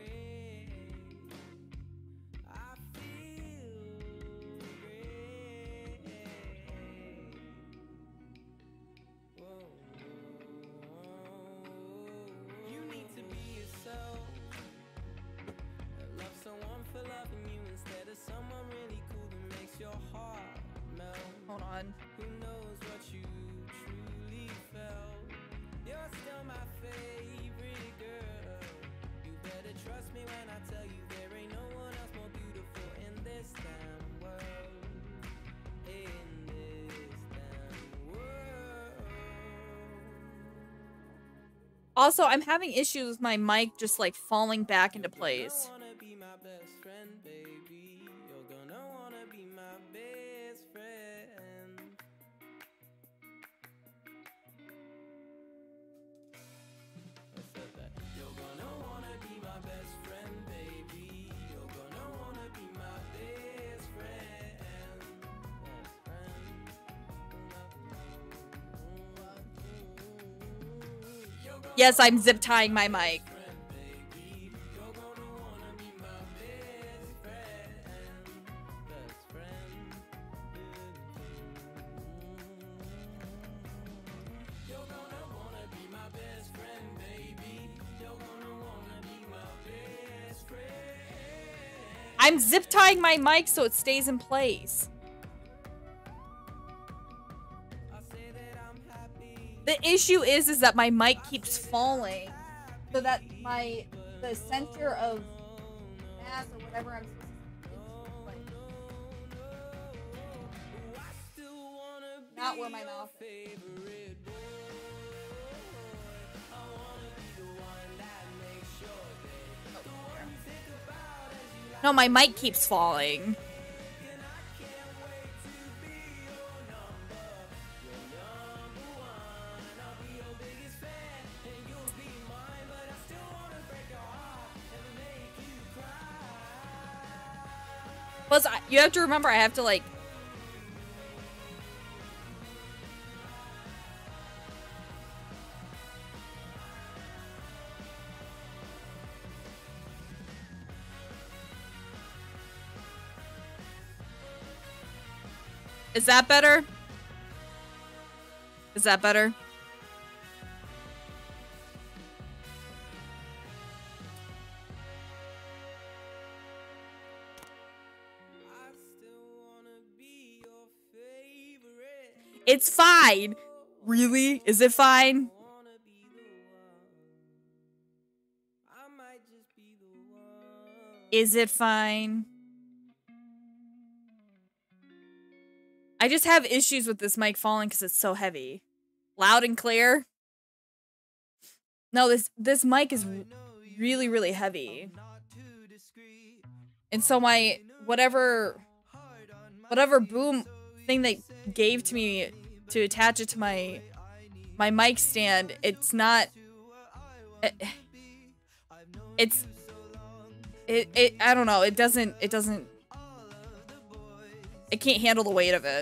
Hold on. Who knows what you truly felt? You're still my favorite girl. You better trust me when I tell you there ain't no one else more beautiful in this damn world. In this damn world. Also, I'm having issues with my mic just like falling back into place. Yes, I'm zip tying my mic. I'm zip tying my mic so it stays in place. The issue is, is that my mic keeps falling, so that my the center of mass or whatever I'm supposed to do, not where my mouth is. No, my mic keeps falling. Plus, I, you have to remember, I have to, like... Is that better? Is that better? It's fine. Really? Is it fine? Is it fine? I just have issues with this mic falling because it's so heavy. Loud and clear? No, this this mic is really, really heavy. And so my whatever whatever boom thing they gave to me to attach it to my my mic stand, it's not it, it's it, it I don't know, it doesn't it doesn't it can't handle the weight of it.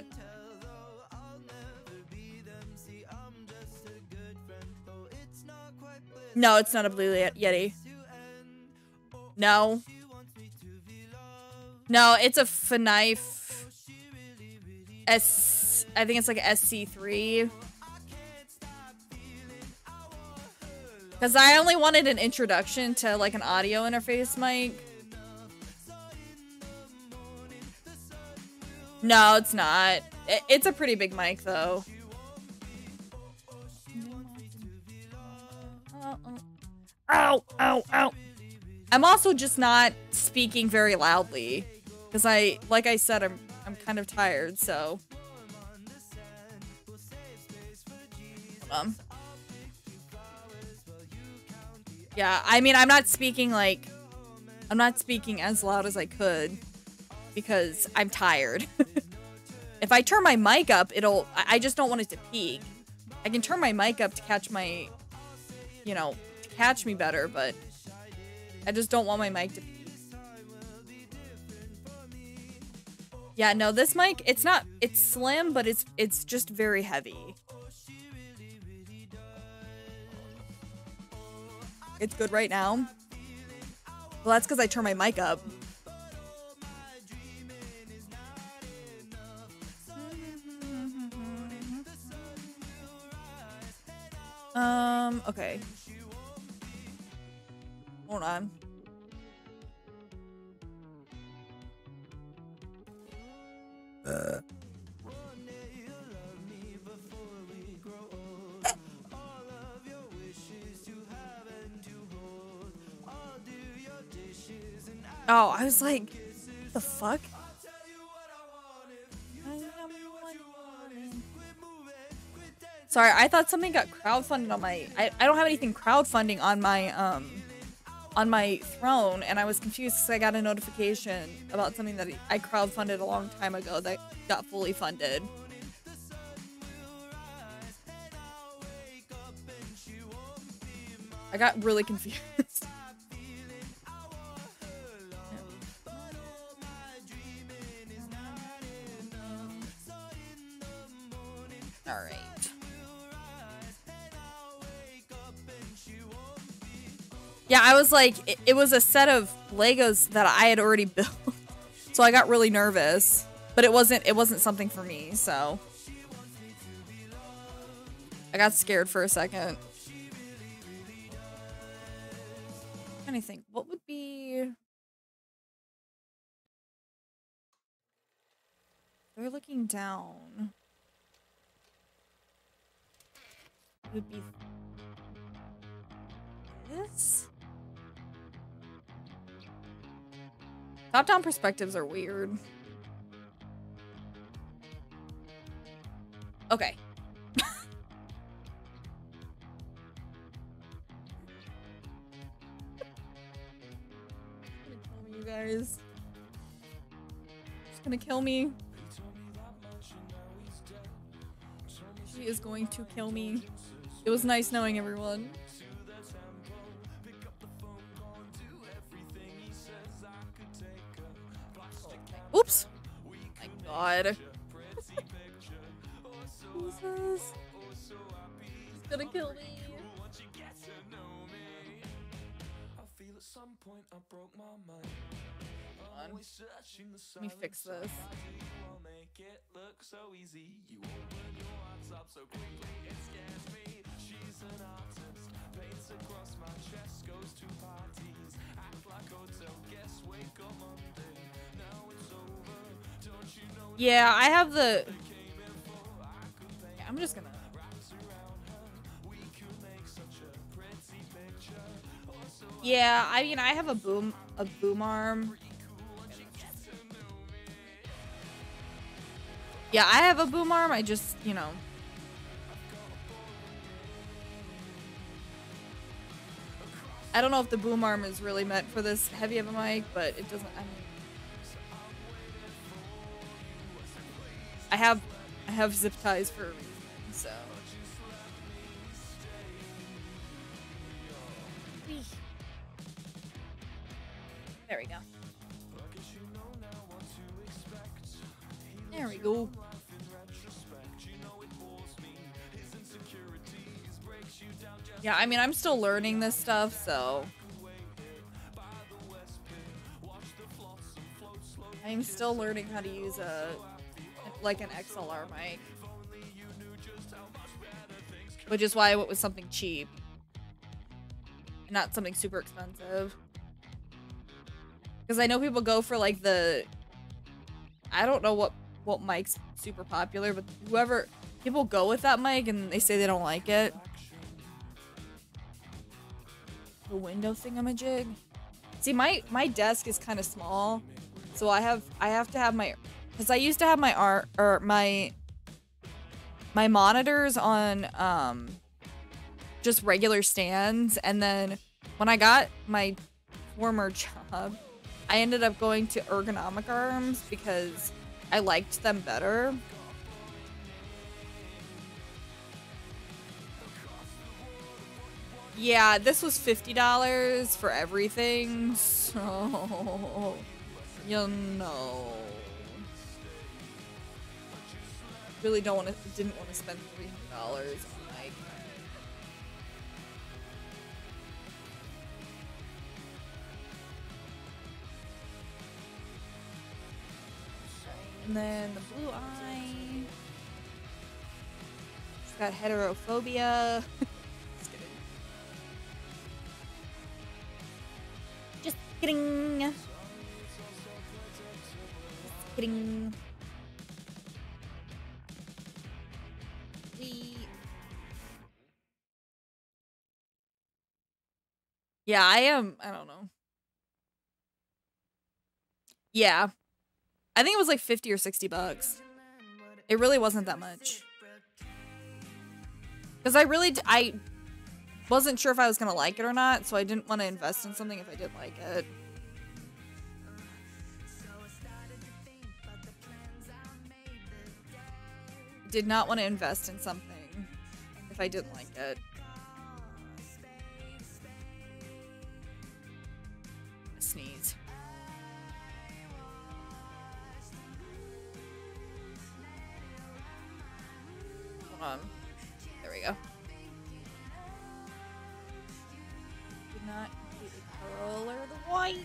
No, it's not a Blue Yeti. No. No, it's a Fnife S, I think it's like a S C three. Because I only wanted an introduction to like an audio interface mic. No, it's not. It, it's a pretty big mic though. Ow, ow, ow. I'm also just not speaking very loudly. Because I, like I said, I'm I'm kind of tired, so. Hold on. Yeah, I mean, I'm not speaking like, I'm not speaking as loud as I could because I'm tired. If I turn my mic up, it'll, I just don't want it to peak. I can turn my mic up to catch my, you know, to catch me better, but I just don't want my mic to peak. Yeah, no, this mic, it's not, it's slim, but it's, it's just very heavy. It's good right now. Well, that's because I turned my mic up. Um, okay. Hold on. Uh. Oh, I was like, what the fuck? Sorry, I thought something got crowdfunded on my, I, I don't have anything crowdfunding on my, um, on my throne, and I was confused because I got a notification about something that I crowdfunded a long time ago that got fully funded. I got really confused. All right. Yeah, I was like, it, it was a set of Legos that I had already built, so I got really nervous. But it wasn't, it wasn't something for me, so I got scared for a second. I'm trying to think, what would be? They're looking down. It would be this. Top-down perspectives are weird. Okay. You guys. She's gonna kill me. She is going to kill me. It was nice knowing everyone. Oops. My God. Jesus. She's gonna kill me. Hold on. Let me fix this. make it look so easy. You open your hearts up so quickly, it scares me. She's an artist, paints across my chest, goes to parties, act like hotel guests, wake up Monday, now it's over. Don't you know Yeah, I have the. Yeah, I'm just gonna. Yeah, I mean, I have a boom, a boom arm. Yeah, I have a boom arm. I just, you know. I don't know if the boom arm is really meant for this heavy of a mic, but it doesn't. I mean, I have, I have zip ties for a reason, so. There we go. There we go. Yeah, I mean, I'm still learning this stuff, so. I'm still learning how to use a, like an X L R mic. Which is why I went with something cheap. Not something super expensive. Because I know people go for like the, I don't know what, what mic's super popular, but whoever, people go with that mic and they say they don't like it. The window thingamajig. See, my, my desk is kind of small, so I have, I have to have my, because I used to have my art, or my, my monitors on, um, just regular stands, and then when I got my former job, I ended up going to ergonomic arms because I liked them better. Yeah, this was fifty dollars for everything, so, you know. Really don't want to, didn't want to spend three hundred dollars on like. And then the blue eye. It's got heterophobia. Just kidding. Just kidding. We. Yeah, I am. I don't know. Yeah. I think it was like fifty or sixty bucks. It really wasn't that much. Because I really, d I wasn't sure if I was going to like it or not, so I didn't want to invest in something if I did like it. Did not want to invest in something if I didn't like it. Sneeze. Hold on. There we go. Did not completely color the white.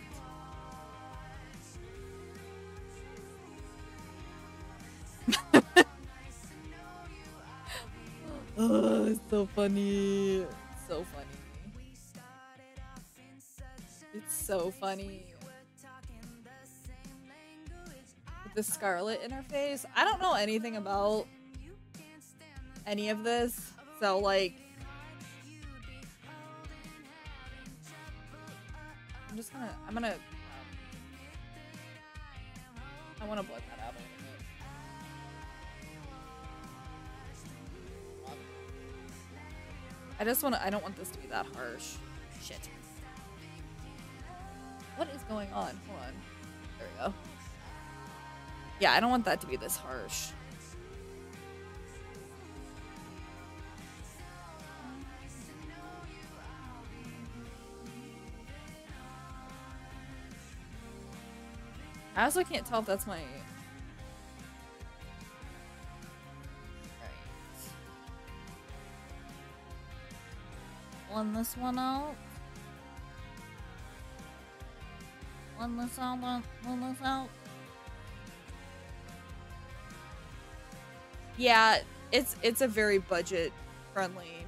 Oh, it's so funny. It's so funny. It's so funny. With the Scarlet interface. I don't know anything about any of this, so like I'm just gonna I'm gonna um, I want to blend that out a little bit. I just want to I don't want this to be that harsh. Shit. What is going on? Hold on. There we go. Yeah, I don't want that to be this harsh. I also can't tell if that's my... Right. Blend this one out. Blend this out, blend this out. Yeah, it's it's a very budget friendly.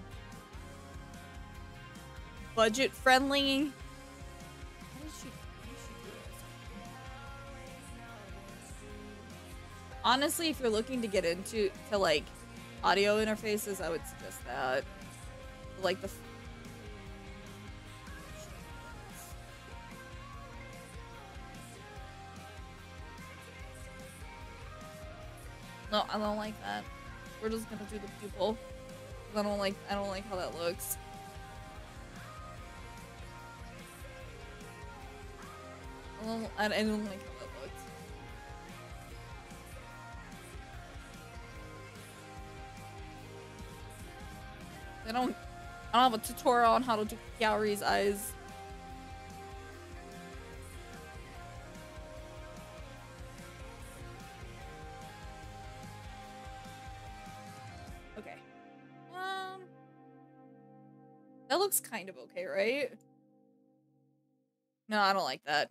Budget friendly. How did she, how did she do this? Honestly, if you're looking to get into to like audio interfaces, I would suggest that. Like the. No, I don't like that. We're just gonna do the pupil. I don't like. I don't like how that looks. I don't. I, I don't like how that looks. I don't. I don't have a tutorial on how to do Gallery's eyes. Okay. Um. That looks kind of okay, right? No, I don't like that.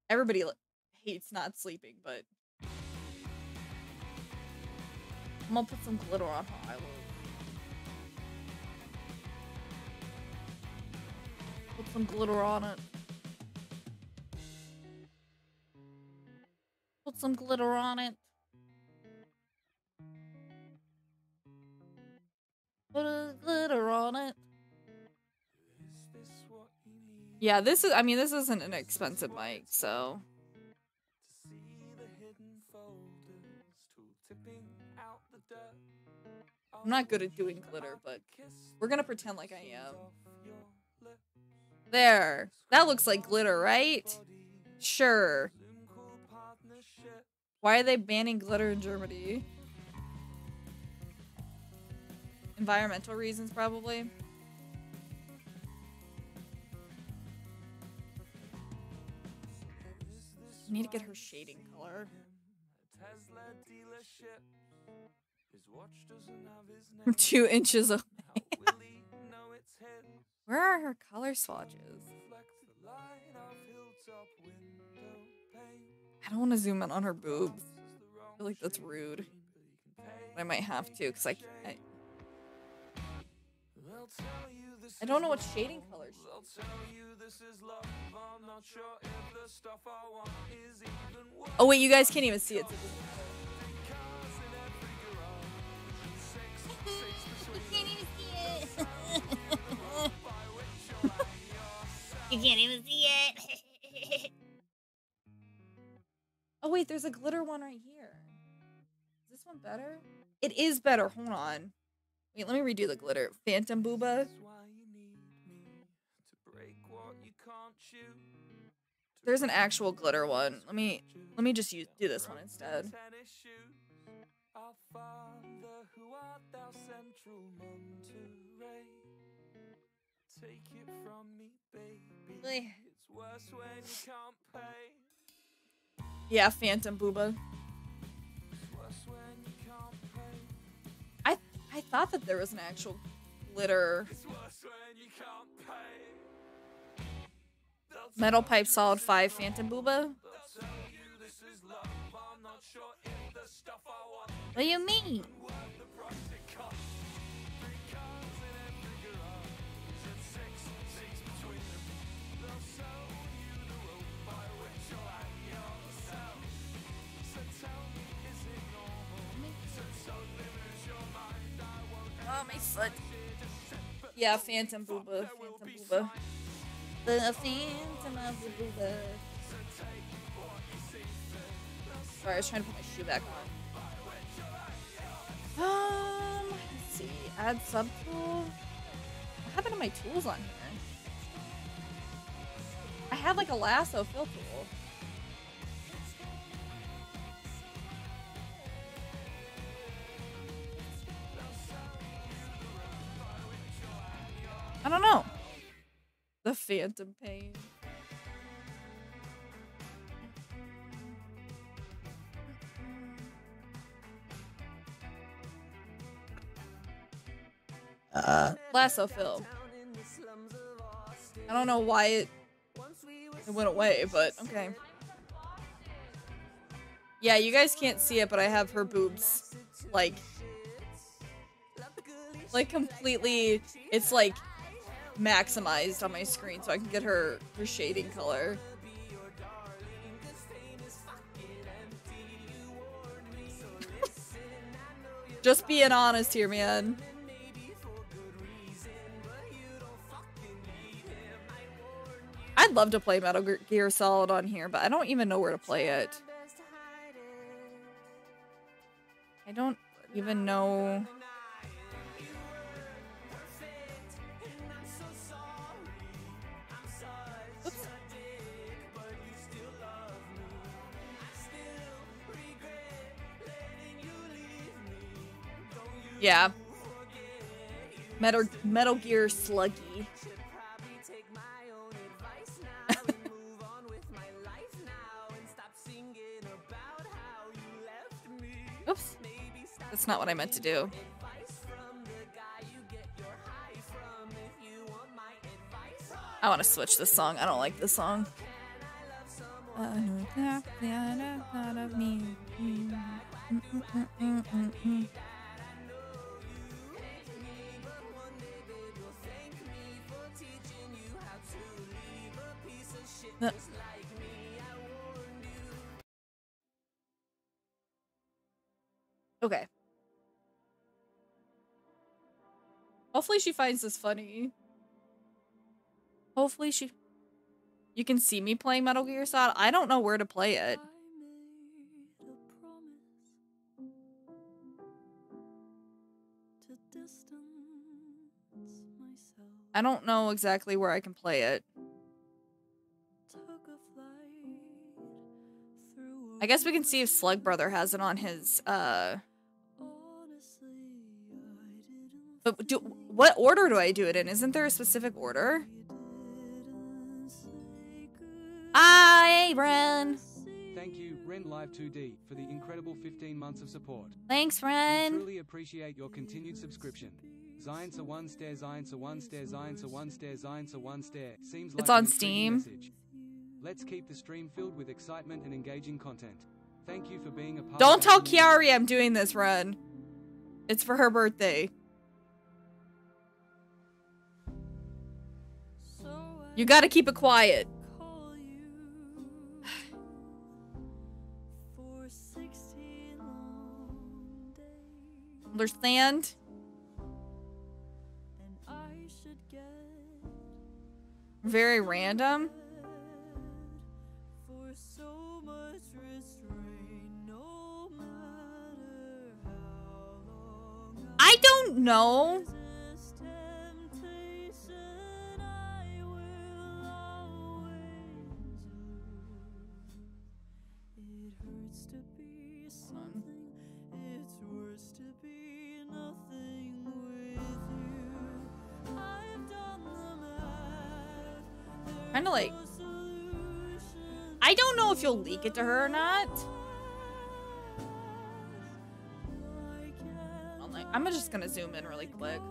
Everybody li- hates not sleeping, but I'm gonna put some glitter on her eyelids. Put some glitter on it. Put some glitter on it. Put a glitter on it. Yeah, this is, I mean, this isn't an expensive mic, so. I'm not good at doing glitter, but we're gonna pretend like I am. There. That looks like glitter, right? Sure. Why are they banning glitter in Germany? Environmental reasons, probably. I need to get her shading color. We're two inches away. Where are her color swatches? I don't want to zoom in on her boobs. I feel like that's rude. But I might have to, because I can't. I don't know what shading color she is. Oh wait, you guys can't even see it. You can't even see it. Oh wait, there's a glitter one right here. Is this one better? It is better. Hold on. Wait, let me redo the glitter. Phantom Booba. There's an actual glitter one. Let me let me just use do this one instead. Yeah, Phantom Booba. I I thought that there was an actual glitter. Metal Pipe Solid five Phantom Booba? What do you mean? Oh, my foot. Yeah, Phantom Booba. Phantom Booba. The Phantom of the Booba. Sorry, I was trying to put my shoe back on. Um, let's see. Add subtool. What happened to my tools on here? I had like a lasso fill tool. I don't know. The Phantom Pain. Uh, lasso fill. I don't know why it, it went away, but okay. Yeah, you guys can't see it, but I have her boobs, like, like completely, it's like maximized on my screen so I can get her, her shading color. Just being honest here, man. I'd love to play Metal Gear Solid on here, but I don't even know where to play it. I don't even know. Oops. Yeah. Metal Metal Gear Sluggy. Oops. That's not what I meant to do. I want to switch this song. I don't like this song. who thought that I thought of me. Mm, mm, mm, mm, mm, mm. Uh. Okay. Hopefully she finds this funny. Hopefully she... You can see me playing Metal Gear Solid. I don't know where to play it. I don't know exactly where I can play it. I guess we can see if Slug Brother has it on his, uh... But do, what order do I do it in? Isn't there a specific order? I Ren. Thank you, Ren Live two D, for the incredible fifteen months of support. Thanks, We Ren. truly appreciate your continued subscription. Zion to one stare, Zion to one stare, Zion to one stare, Zion to one stare. Seems like It's on an intriguing Steam. message. Let's keep the stream filled with excitement and engaging content. Thank you for being a part Don't of tell our community. Kiari I'm doing this, Ren. It's for her birthday. You gotta keep it quiet. Understand? Very random. I don't know. Kind of like, I don't know if you'll leak it to her or not. I'm like, I'm just gonna zoom in really quick.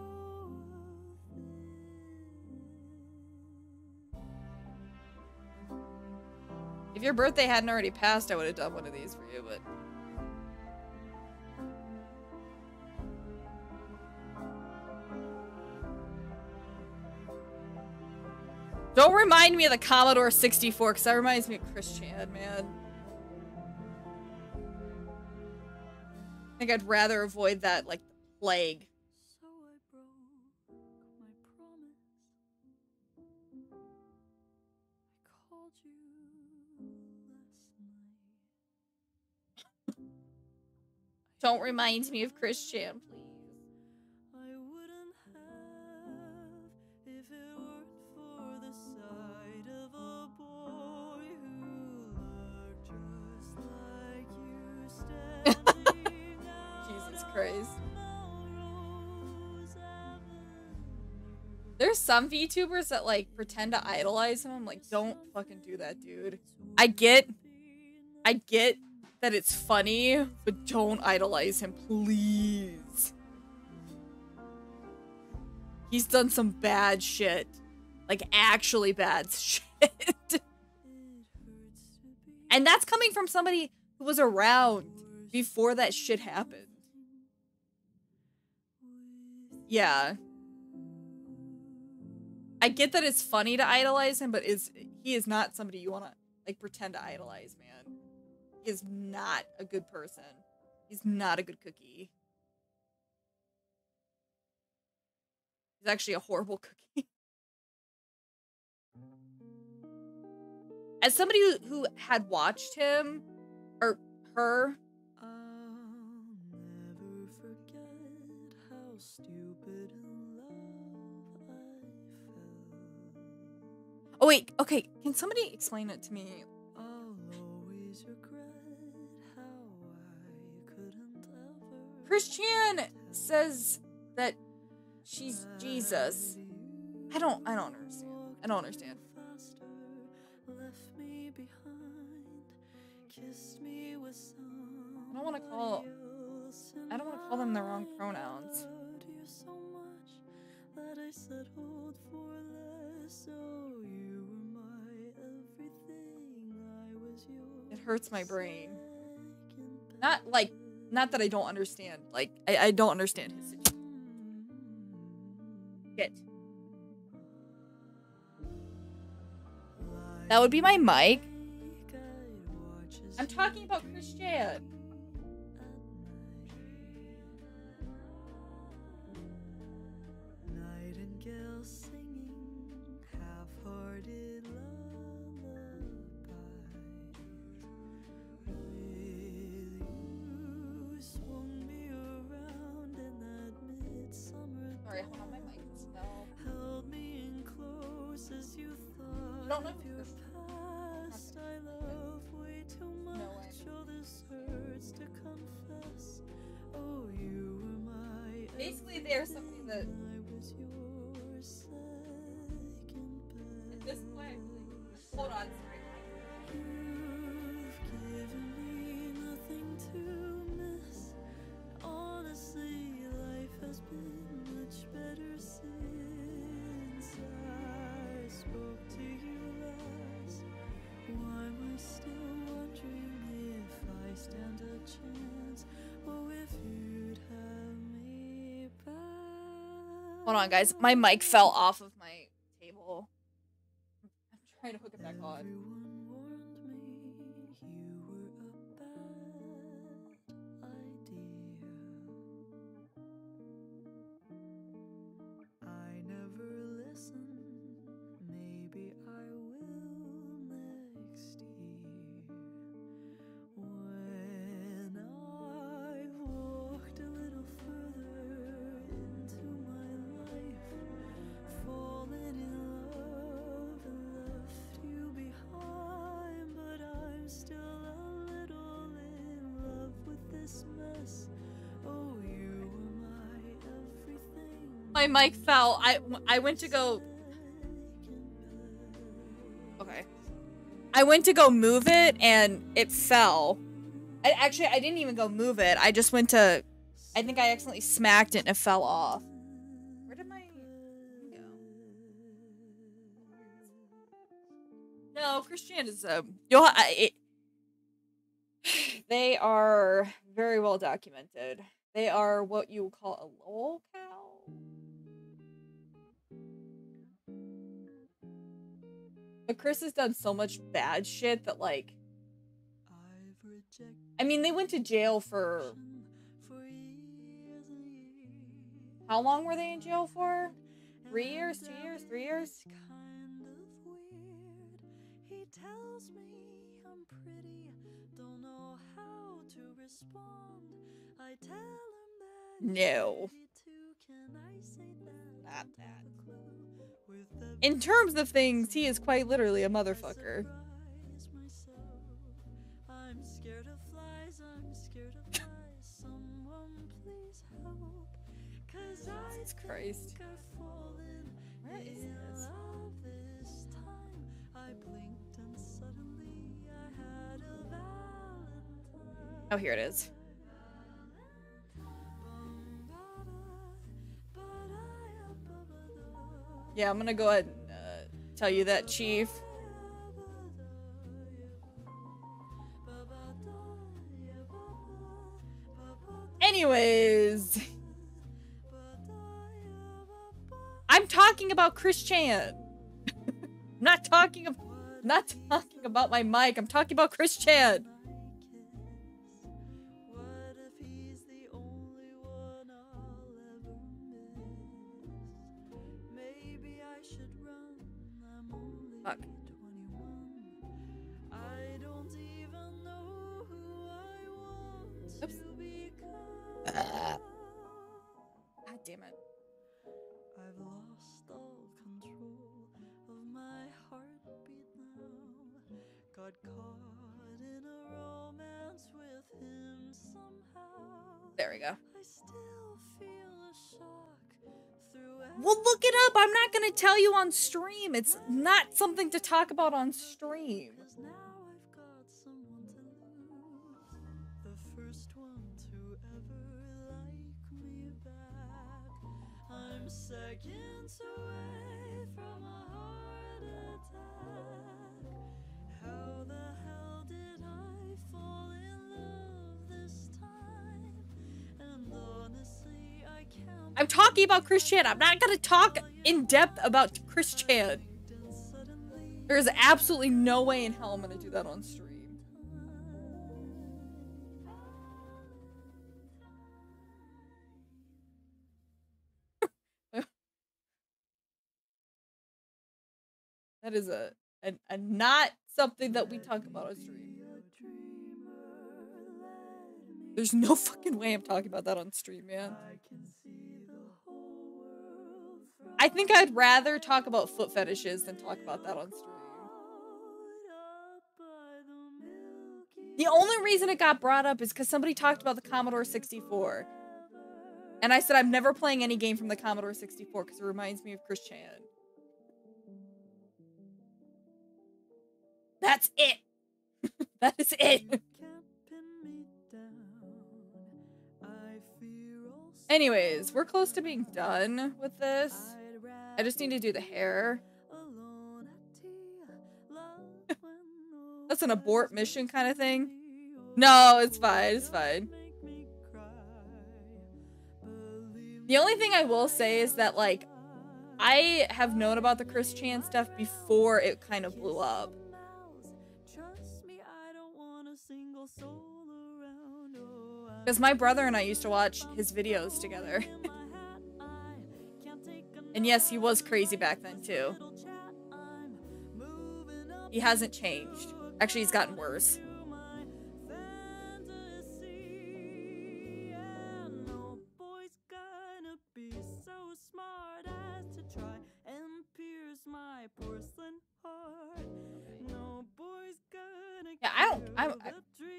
If your birthday hadn't already passed, I would have done one of these for you, but. Don't remind me of the Commodore sixty-four, because that reminds me of Chris Chan, man. I think I'd rather avoid that, like, the plague. So I broke my promise. I called you last night. Don't remind me of Chris Chan, please. I wouldn't have if it weren't for the sight of a boy who looked just like you standing Jesus Christ. on Melrose Avenue. There's some VTubers that, like, pretend to idolize him. I'm like, don't fucking do that, dude. I get... I get that it's funny, but don't idolize him, please. He's done some bad shit. Like, actually bad shit. And that's coming from somebody who was around before that shit happened. Yeah. I get that it's funny to idolize him, but is he is not somebody you want to, like, pretend to idolize, man. He is not a good person. He's not a good cookie. He's actually a horrible cookie. As somebody who, who had watched him, or her, I'll never forget how stupid in love I felt. oh wait, okay, can somebody explain it to me? I'll always regret how I couldn't ever. Chris Chan says that she's Jesus. I don't, I don't understand. I don't understand. Faster, left me behind, kissed me with I don't want to call, I don't want to call them the wrong pronouns. loved you so much that I settled for less. So you were my everything. I was hurts my brain. Not like, not that I don't understand. Like, I, I don't understand his situation. Shit. That would be my mic. I'm talking about Christian. Nightingale singing half-hearted lullabies. With you swung me around in that midsummer Sorry, hold on, my mic is fell. held me in close as you thought don't know of if your this- past. I love way too much. No way. Oh, this hurts to confess. Oh, you were my Basically, there's something that I was your second at best. this point, I really- hold on, sorry. You've given me nothing to miss. Honestly, life has been much better since I spoke to you last. Why am I still wondering if I stand a chance? Oh, if you'd have me back. Hold on, guys. My mic fell off of my table. I'm trying to hook it back on. Everyone warned me you were a bad idea. I never listened. Maybe I will next year. When I've walked a little further into my life, fallen in love and left you behind, but I'm still a little in love with this mess. Oh, you were my everything. My mic fell. I I went to go. Okay. I went to go move it and it fell. I, actually, I didn't even go move it. I just went to. I think I accidentally smacked it and it fell off. Where did my go? No, Christian is a. You'll. I, it, they are very well documented. They are what you would call a lol cow. But Chris has done so much bad shit that, like, I've rejected I mean, they went to jail for for years and years. how long were they in jail for? Three years, two years, three years? It's kind of weird. He tells me I'm pretty, don't know how to respond. I tell him that he's No. pretty too. Can I say that? Not Don't that. have a clue. With every In terms of things, he is quite literally a I motherfucker. surprise myself. I'm scared of flies, I'm scared of flies. Someone please help. Cause I Jesus Christ. think I've fallen Where is in this? love this time. I blinked and suddenly I had a Valentine. Oh, here it is. Yeah, I'm gonna go ahead and uh, tell you that, Chief. Anyways, I'm talking about Chris Chan. I'm not talking about, not talking about my mic. I'm talking about Chris Chan. What if he's the only one I'll ever miss? Maybe I should run. I'm only Fuck. twenty-one. I don't even know who I want Oops. to become. God damn it. I've lost all control of my heartbeat now. Got caught in a romance with him somehow. There we go. I still feel a shock through Well, look it up. I'm not gonna tell you on stream. It's not something to talk about on stream. Cause now I've got someone to lose. The first one to ever like me back. I'm seconds away from a heart attack. How the hell did I I'm talking about Chris Chan. I'm not gonna talk in depth about Chris Chan. There's absolutely no way in hell I'm gonna do that on stream. That is a, a, a not something that we talk about on stream. There's no fucking way I'm talking about that on stream, man. I think I'd rather talk about foot fetishes than talk about that on stream. The only reason it got brought up is because somebody talked about the Commodore sixty-four. And I said I'm never playing any game from the Commodore sixty-four because it reminds me of Chris Chan. That's it. That is it. Anyways, we're close to being done with this. I just need to do the hair. That's an abort mission kind of thing. No, it's fine. It's fine. The only thing I will say is that, like, I have known about the Chris Chan stuff before it kind of blew up. Because my brother and I used to watch his videos together. And yes, he was crazy back then too. He hasn't changed. Actually, he's gotten worse. Yeah, I don't. I'm. I,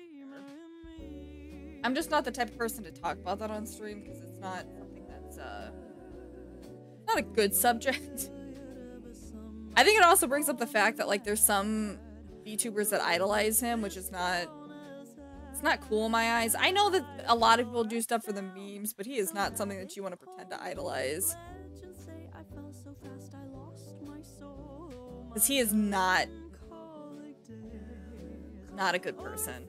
I'm just not the type of person to talk about that on stream because it's not something that's uh not a good subject. I think it also brings up the fact that, like, there's some VTubers that idolize him, which is not it's not cool in my eyes. I know that a lot of people do stuff for the memes, but he is not something that you want to pretend to idolize. Because he is not not a good person.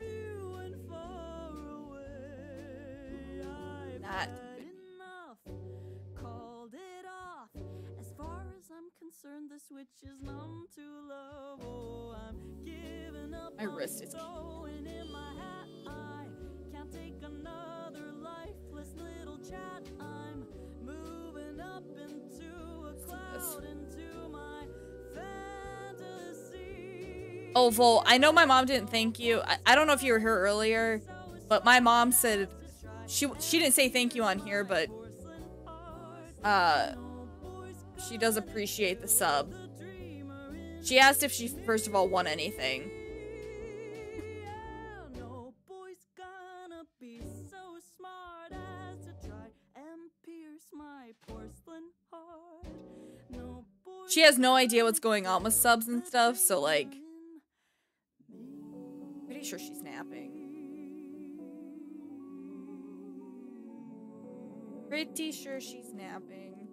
Not good. Called it off. As far as I'm concerned, the switch is numb to love. Oh, I'm giving up. My wrist is going in my hat. I can't take another lifeless little chat. I'm moving up into a cloud, into my fantasy. Oh, Vol, I know my mom didn't thank you. I, I don't know if you were here earlier, but my mom said she she didn't say thank you on here, but uh, she does appreciate the sub. She asked if she first of all won anything. She has no idea what's going on with subs and stuff, so, like, pretty sure she's napping. Pretty sure she's napping.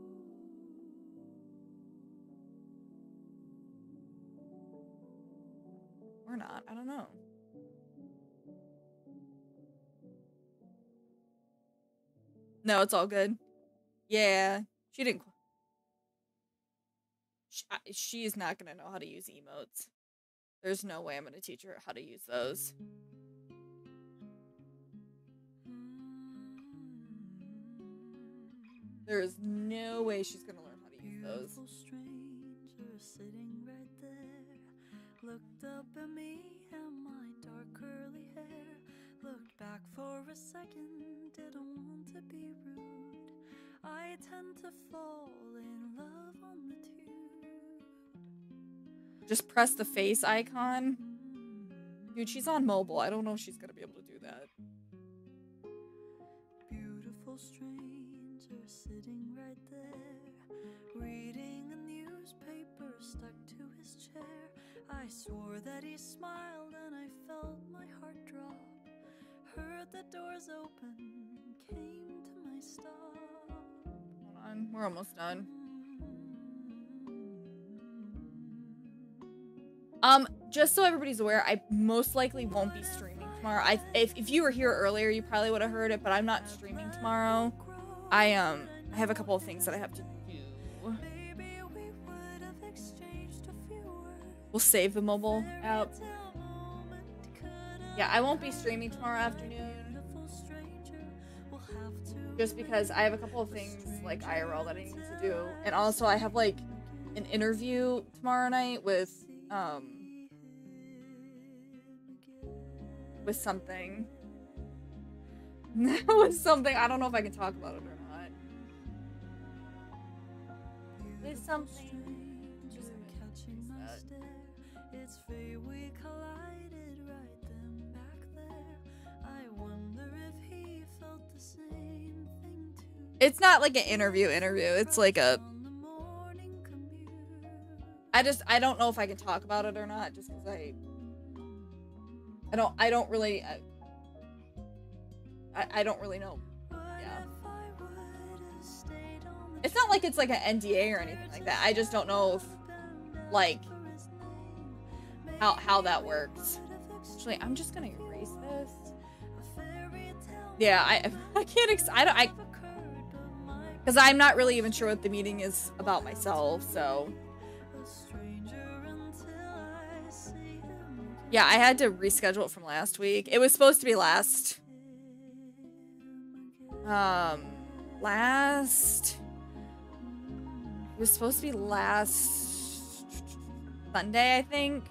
Or not, I don't know. No, it's all good. Yeah, she didn't. She, she is not gonna know how to use emotes. There's no way I'm gonna teach her how to use those. There is no way she's gonna learn how to use those. Stranger sitting right there, looked up at me and my dark curly hair, looked back for a second, didn't want to be rude. I tend to fall in love on the tube. Just press the face icon. Dude, she's on mobile. I don't know if she's gonna be able to do that. Beautiful stranger sitting right there, reading a newspaper stuck to his chair. I swore that he smiled and I felt my heart drop. Heard the doors open, came to my stop. Hold on, we're almost done. Um, just so everybody's aware, I most likely won't be streaming tomorrow. I if, if you were here earlier, you probably would have heard it, but I'm not streaming tomorrow. I um I have a couple of things that I have to do. We'll save the mobile app. Yeah, I won't be streaming tomorrow afternoon. Just because I have a couple of things like I R L that I need to do. And also I have like an interview tomorrow night with um with something. with something. I don't know if I can talk about it or not. With something. Just it's fate we collided right then back there. I wonder if he felt the same thing too. It's not like an interview interview. It's like a I just I don't know if I can talk about it or not just cuz I I don't I don't really I, I, I don't really know. Yeah. It's not like it's like an N D A or anything like that. I just don't know if like how how that works. Actually, I'm just gonna erase this. Yeah, I I can't ex I don't I because I'm not really even sure what the meeting is about myself. So yeah, I had to reschedule it from last week. It was supposed to be last um last it was supposed to be last Sunday, I think.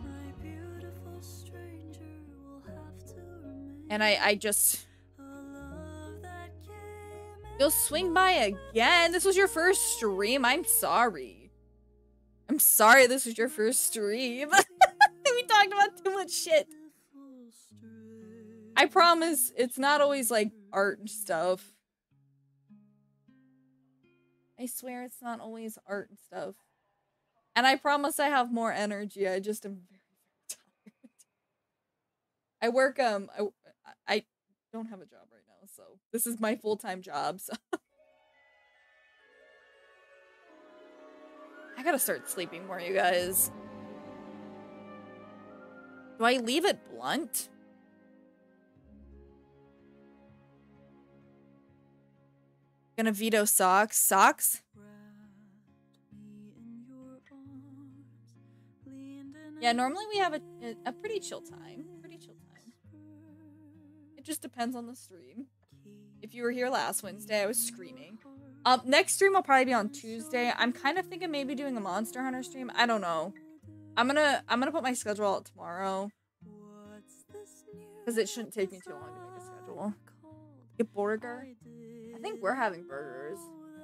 And I, I just... You'll swing by again? This was your first stream? I'm sorry. I'm sorry this was your first stream. We talked about too much shit. I promise it's not always like art and stuff. I swear it's not always art and stuff. And I promise I have more energy. I just am very, very tired. I work, um, I, I don't have a job right now, so this is my full-time job, so. I gotta start sleeping more, you guys. Do I leave it blunt? Gonna veto socks. Socks? Yeah, normally we have a, a, a pretty chill time. Pretty chill time. It just depends on the stream. If you were here last Wednesday, I was screaming. Um, next stream will probably be on Tuesday. I'm kind of thinking maybe doing a Monster Hunter stream. I don't know. I'm gonna I'm gonna put my schedule out tomorrow. Because it shouldn't take me too long to make a schedule. Get burger. I think we're having burgers.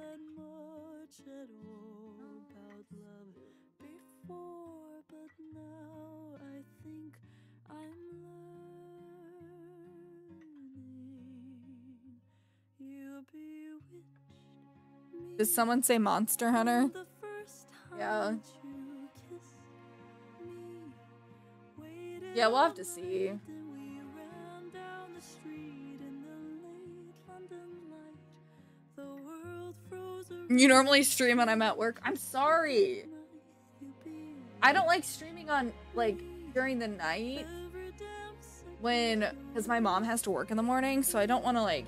Did someone say Monster Hunter? Yeah. Yeah, we'll have to see. You normally stream when I'm at work? I'm sorry. I don't like streaming on, like, during the night. When, because my mom has to work in the morning, so I don't want to, like...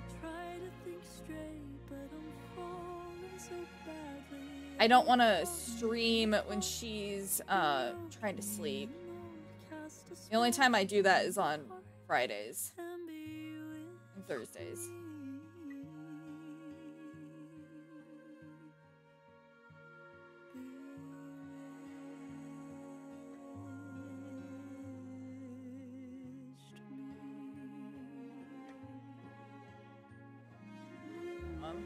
I don't want to stream when she's, uh, trying to sleep. The only time I do that is on Fridays and Thursdays. Um.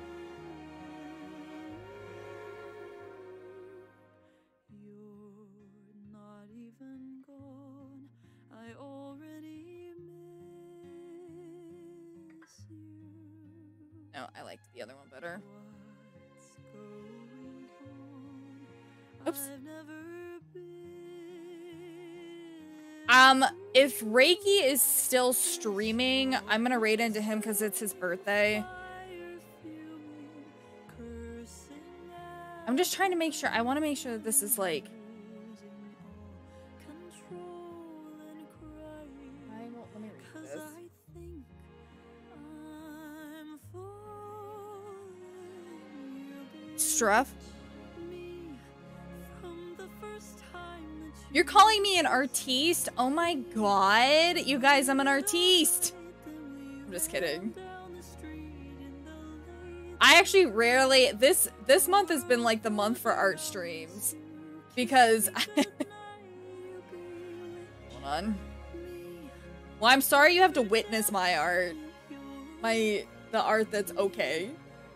No, I liked the other one better. Oops. Um, if Reiki is still streaming, I'm gonna raid into him because it's his birthday. I'm just trying to make sure. I want to make sure that this is like... I won't, let me read this. extra rough. You're calling me an artiste? Oh my god. You guys, I'm an artiste. I'm just kidding. I actually rarely, this this month has been like the month for art streams. Because, hold on. Well, I'm sorry you have to witness my art. My, the art that's okay.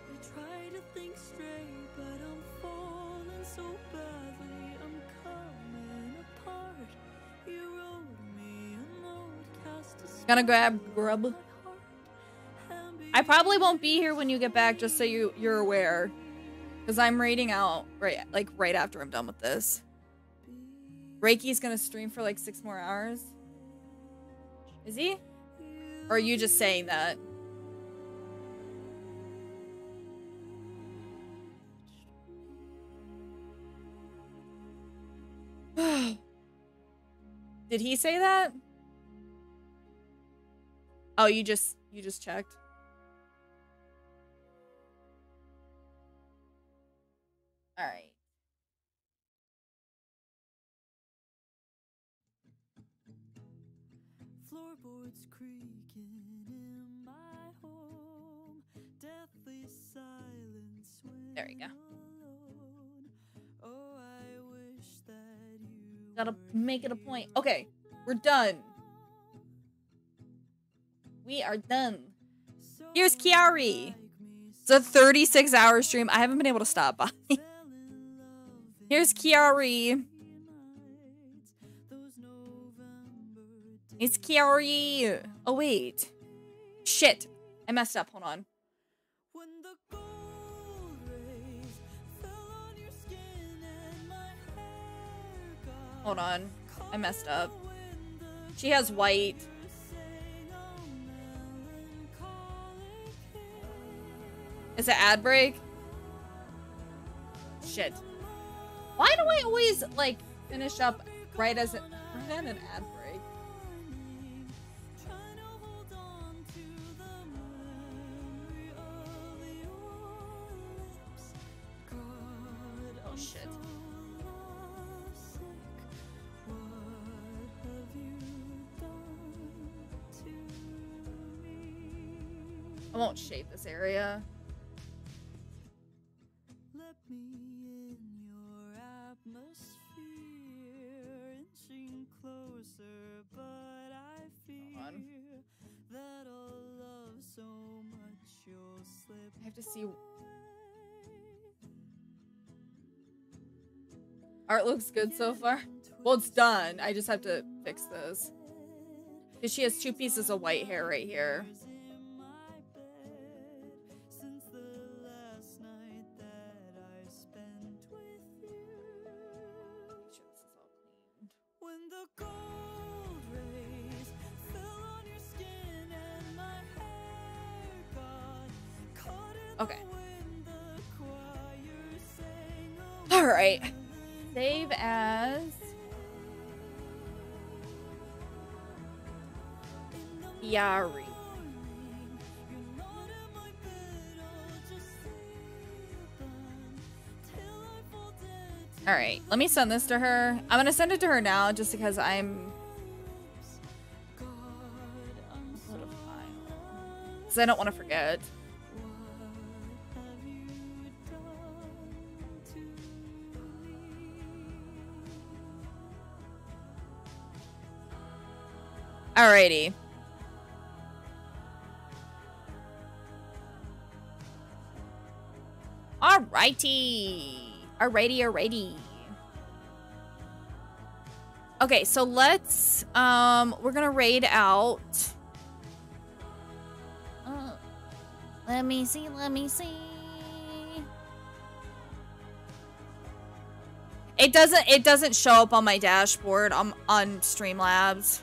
Gonna grab grub. I probably won't be here when you get back, just so you you're aware, because I'm raiding out right like right after I'm done with this. Reiki's gonna stream for like six more hours. Is he? Or are you just saying that? Did he say that? Oh, you just you just checked. All right. Floorboards creaking in my home. Deathly silence when There you go. alone. Oh, I wish that you Gotta were make it a here point. Okay, we're done. We are done. Here's Kiari. It's a thirty-six hour stream. I haven't been able to stop by. Here's Kiari. It's Kiari. Oh, wait. Shit. I messed up. Hold on. When the gold rays fell on your skin and my hair got Hold on. I messed up. She has white. Is it ad break? Shit. Why do I always, like, finish up right as it, right at an ad break? Oh, shit. I won't shade this area. Let me in your atmosphere, inching closer, but I fear on. that I'll love so much you'll slip I have to see. away. Art looks good so far. Well, it's done. I just have to fix this. Because she has two pieces of white hair right here. In my bed since the last night that I spent with you. Make sure this is all clean. When the gold rays fell on your skin and my hair got caught in Okay. the wind, the choir sang a All right. Save as Yari. All right, let me send this to her. I'm gonna send it to her now, just because I'm. Upload a file. Because I don't want to forget. Alrighty. Alrighty. Alrighty, alrighty. Okay, so let's, um, we're gonna raid out. Uh, let me see, let me see. It doesn't, it doesn't show up on my dashboard on, on Streamlabs.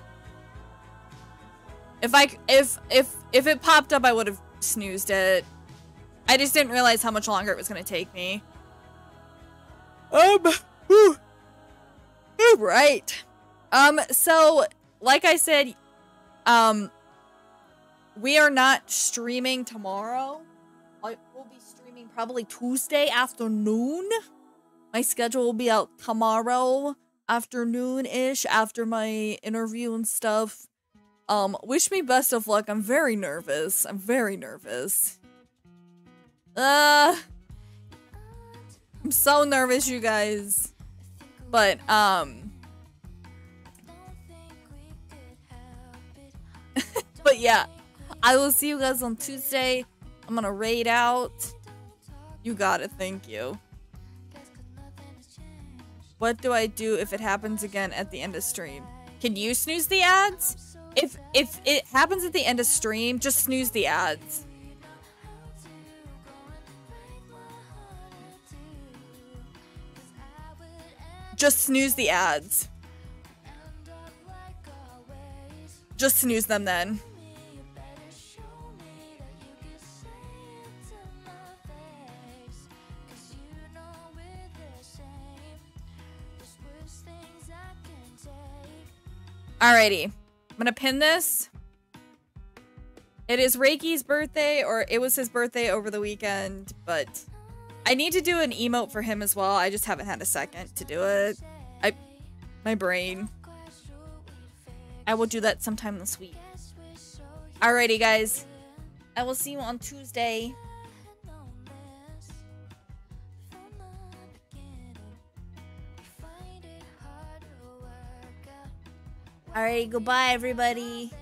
If I, if, if, if it popped up, I would have snoozed it. I just didn't realize how much longer it was going to take me. Um, whew. All right. Um, so, like I said, um, we are not streaming tomorrow. I will be streaming probably Tuesday afternoon. My schedule will be out tomorrow afternoon-ish after my interview and stuff. Um, wish me best of luck. I'm very nervous. I'm very nervous. Uh, I'm so nervous, you guys. But, um... but yeah, I will see you guys on Tuesday. I'm gonna raid out. You got it, thank you. What do I do if it happens again at the end of stream? Can you snooze the ads? If if it happens at the end of stream, just snooze the ads. Just snooze the ads. Just snooze them then. Alrighty. I'm gonna pin this. It is Reiki's birthday, or it was his birthday over the weekend, but I need to do an emote for him as well. I just haven't had a second to do it. I, my brain. I will do that sometime this week. Alrighty, guys. I will see you on Tuesday. Alright, goodbye, everybody.